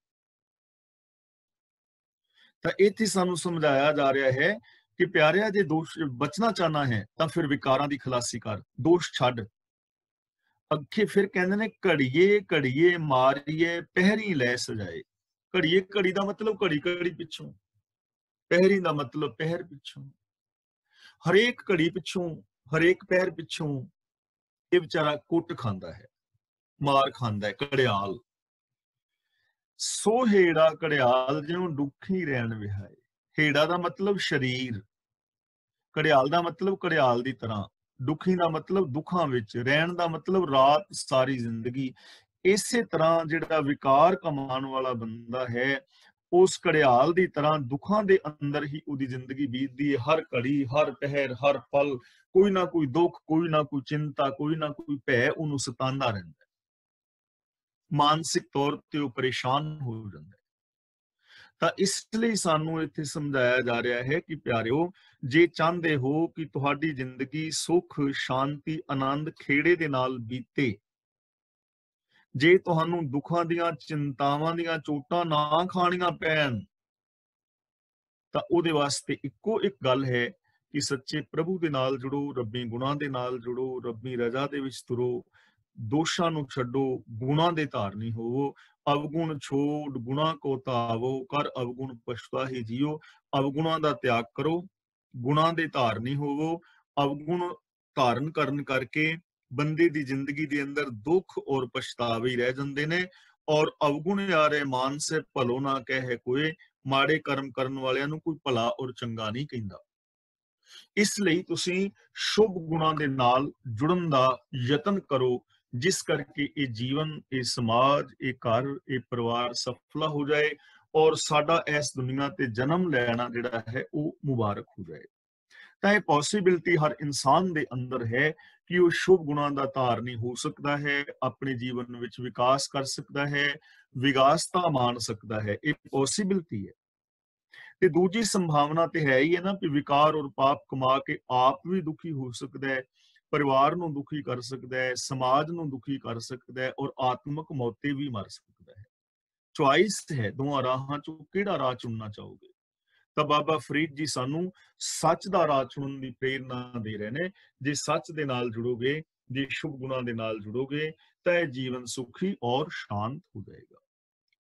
ਤਾਂ ਇੱਥੇ ਸਾਨੂੰ ਸਮਝਾਇਆ ਜਾ ਰਿਹਾ ਹੈ ਕਿ ਪਿਆਰਿਆ, ਜੇ ਦੋਸ਼ ਬਚਣਾ ਚਾਹਨਾ ਹੈ ਤਾਂ ਫਿਰ ਵਿਕਾਰਾਂ ਦੀ ਖਲਾਸੀ ਕਰ, ਦੋਸ਼ ਛੱਡ। ਅੱਗੇ ਫਿਰ ਕਹਿੰਦੇ ਨੇ, ਘੜੀਏ ਘੜੀਏ ਮਾਰੀਏ ਪਹਿਰੀ ਲੈ ਸਜਾਏ। ਘੜੀਏ, ਘੜੀ ਦਾ ਮਤਲਬ ਘੜੀ ਘੜੀ ਪਿੱਛੋਂ, ਪਹਿਰੀ ਦਾ ਮਤਲਬ ਪਹਿਰ ਪਿੱਛੋਂ। ਹਰੇਕ ਘੜੀ ਪਿੱਛੋਂ, ਹਰੇਕ ਪਹਿਰ ਪਿੱਛੋਂ ਇਹ ਵਿਚਾਰਾ ਕੁੱਟ ਖਾਂਦਾ ਹੈ, ਮਾਰ ਖਾਂਦਾ ਹੈ ਘੜਿਆਲ। ਸੋ ਹੇੜਾ ਘੜਿਆਲ ਜਿਉਂ ਦੁਖੀ ਰਹਿਣ ਵਿਹਾਏ। ਹੇੜਾ ਦਾ ਮਤਲਬ ਸਰੀਰ, ਘੜਿਆਲ ਦਾ ਮਤਲਬ ਘੜਿਆਲ ਦੀ ਤਰ੍ਹਾਂ, ਦੁਖੀ ਦਾ ਮਤਲਬ ਦੁੱਖਾਂ ਵਿੱਚ, ਰਹਿਣ ਦਾ ਮਤਲਬ ਰਾਤ ਸਾਰੀ ਜ਼ਿੰਦਗੀ। ਇਸੇ ਤਰ੍ਹਾਂ ਜਿਹੜਾ ਵਿਕਾਰ ਕਮਾਉਣ ਵਾਲਾ ਬੰਦਾ ਹੈ, ਉਸ ਘੜਿਆਲ ਦੀ ਤਰ੍ਹਾਂ ਦੁੱਖਾਂ ਦੇ ਅੰਦਰ ਹੀ ਉਹਦੀ ਜ਼ਿੰਦਗੀ ਬੀਤਦੀ ਹੈ। ਹਰ ਘੜੀ, ਹਰ ਪਹਿਰ, ਹਰ ਪਲ ਕੋਈ ਨਾ ਕੋਈ ਦੁੱਖ, ਕੋਈ ਨਾ ਕੋਈ ਚਿੰਤਾ, ਕੋਈ ਨਾ ਕੋਈ ਭੈ ਉਹਨੂੰ ਸਤਾਉਂਦਾ ਰਹਿੰਦਾ। ਮਾਨਸਿਕ ਤੌਰ ਤੇ ਉਹ ਪਰੇਸ਼ਾਨ ਹੋ ਜਾਂਦਾ। ਤਾਂ ਇਸ ਲਈ ਸਾਨੂੰ ਇੱਥੇ ਸਮਝਾਇਆ ਜਾ ਰਿਹਾ ਹੈ ਕਿ ਪਿਆਰਿਓ, ਜੇ ਚਾਹੁੰਦੇ ਹੋ ਕਿ ਤੁਹਾਡੀ ਜ਼ਿੰਦਗੀ ਸੁੱਖ, ਸ਼ਾਂਤੀ, ਆਨੰਦ, ਖੇੜੇ ਦੇ ਨਾਲ ਬੀਤੇ, ਜੇ ਤੁਹਾਨੂੰ ਦੁੱਖਾਂ ਦੀਆਂ, ਚਿੰਤਾਵਾਂ ਦੀਆਂ ਚੋਟਾਂ ਨਾ ਖਾਣੀਆਂ ਪੈਣ, ਤਾਂ ਉਹਦੇ ਵਾਸਤੇ ਇੱਕੋ ਇੱਕ ਗੱਲ ਹੈ ਕਿ ਸੱਚੇ ਪ੍ਰਭੂ ਦੇ ਨਾਲ ਜੁੜੋ, ਰੱਬੀ ਗੁਣਾਂ ਦੇ ਨਾਲ ਜੁੜੋ, ਰੱਬੀ ਰਜ਼ਾ ਦੇ ਵਿੱਚ ਤੁਰੋ, ਦੋਸ਼ਾਂ ਨੂੰ ਛੱਡੋ, ਗੁਣਾਂ ਦੇ ਧਾਰਨੀ ਹੋਵੋ। ਅਵਗੁਣ ਛੋੜ ਗੁਣਾ ਕੋ ਧਾਵੋ, ਕਰ ਅਵਗੁਣ ਪਛਤਾਹੀ ਜੀਓ। ਅਵਗੁਣਾਂ ਦਾ ਤਿਆਗ ਕਰੋ, ਗੁਣਾਂ ਦੇ ਧਾਰਨੀ ਹੋਵੋ। ਅਵਗੁਣ ਧਾਰਨ ਕਰਨ ਕਰਕੇ ਬੰਦੇ ਦੀ ਜ਼ਿੰਦਗੀ ਦੇ ਅੰਦਰ ਦੁੱਖ ਔਰ ਪਛਤਾਵੇ ਹੀ ਰਹਿ ਜਾਂਦੇ ਨੇ। ਔਰ ਅਵਗੁਣ ਯਾਰੇ ਮਾਨਸੇ ਭਲੋ ਨਾ ਕਹੇ ਕੋਏ, ਮਾੜੇ ਕਰਮ ਕਰਨ ਵਾਲਿਆਂ ਨੂੰ ਕੋਈ ਭਲਾ ਔਰ ਚੰਗਾ ਨਹੀਂ ਕਹਿੰਦਾ। ਇਸ ਲਈ ਤੁਸੀਂ ਸ਼ੁਭ ਗੁਣਾਂ ਦੇ ਨਾਲ ਜੁੜਨ ਦਾ ਯਤਨ ਕਰੋ, ਜਿਸ ਕਰਕੇ ਇਹ ਜੀਵਨ, ਇਹ ਸਮਾਜ, ਇਹ ਘਰ, ਇਹ ਪਰਿਵਾਰ ਸਫਲਾ ਹੋ ਜਾਏ ਔਰ ਸਾਡਾ ਇਸ ਦੁਨੀਆ ਤੇ ਜਨਮ ਲੈਣਾ ਜਿਹੜਾ ਹੈ ਉਹ ਮੁਬਾਰਕ ਹੋ ਜਾਏ। ਤਾਂ ਇਹ ਪੋਸੀਬਿਲਿਟੀ ਹਰ ਇਨਸਾਨ ਦੇ ਅੰਦਰ ਹੈ ਕਿ ਉਹ ਸ਼ੁਭ ਗੁਣਾਂ ਦਾ ਧਾਰਨੀ ਹੋ ਸਕਦਾ ਹੈ, ਆਪਣੇ ਜੀਵਨ ਵਿੱਚ ਵਿਕਾਸ ਕਰ ਸਕਦਾ ਹੈ, ਵਿਗਾਸਤਾ ਮਾਣ ਸਕਦਾ ਹੈ। ਇਹ ਪੋਸੀਬਿਲਿਟੀ ਹੈ। ਤੇ ਦੂਜੀ ਸੰਭਾਵਨਾ ਤੇ ਹੈ ਹੀ ਹੈ ਨਾ, ਕਿ ਵਿਕਾਰ ਔਰ ਪਾਪ ਕਮਾ ਕੇ ਆਪ ਵੀ ਦੁਖੀ ਹੋ ਸਕਦਾ ਹੈ, ਪਰਿਵਾਰ ਨੂੰ ਦੁਖੀ ਕਰ ਸਕਦਾ ਹੈ, ਸਮਾਜ ਨੂੰ ਦੁਖੀ ਕਰ ਸਕਦਾ ਹੈ ਔਰ ਆਤਮਿਕ ਮੌਤੇ ਵੀ ਮਰ ਸਕਦਾ ਹੈ। ਚੁਆਇਸ ਹੈ, ਦੋਵਾਂ ਰਾਹਾਂ ਚੋਂ ਕਿਹੜਾ ਰਾਹ ਚੁਣਨਾ ਚਾਹੋਗੇ। ਤਾਂ ਬਾਬਾ ਫਰੀਦ ਜੀ ਸਾਨੂੰ ਸੱਚ ਦਾ ਰਾਹ ਚੁਣਨ ਦੀ ਪ੍ਰੇਰਨਾ ਦੇ ਰਹੇ ਨੇ। ਜੇ ਸੱਚ ਦੇ ਨਾਲ ਜੁੜੋਗੇ, ਜੇ ਸ਼ੁਭ ਗੁਣਾਂ ਦੇ ਨਾਲ ਜੁੜੋਗੇ, ਤਾਂ ਇਹ ਜੀਵਨ ਸੁਖੀ ਔਰ ਸ਼ਾਂਤ ਹੋ ਜਾਏਗਾ।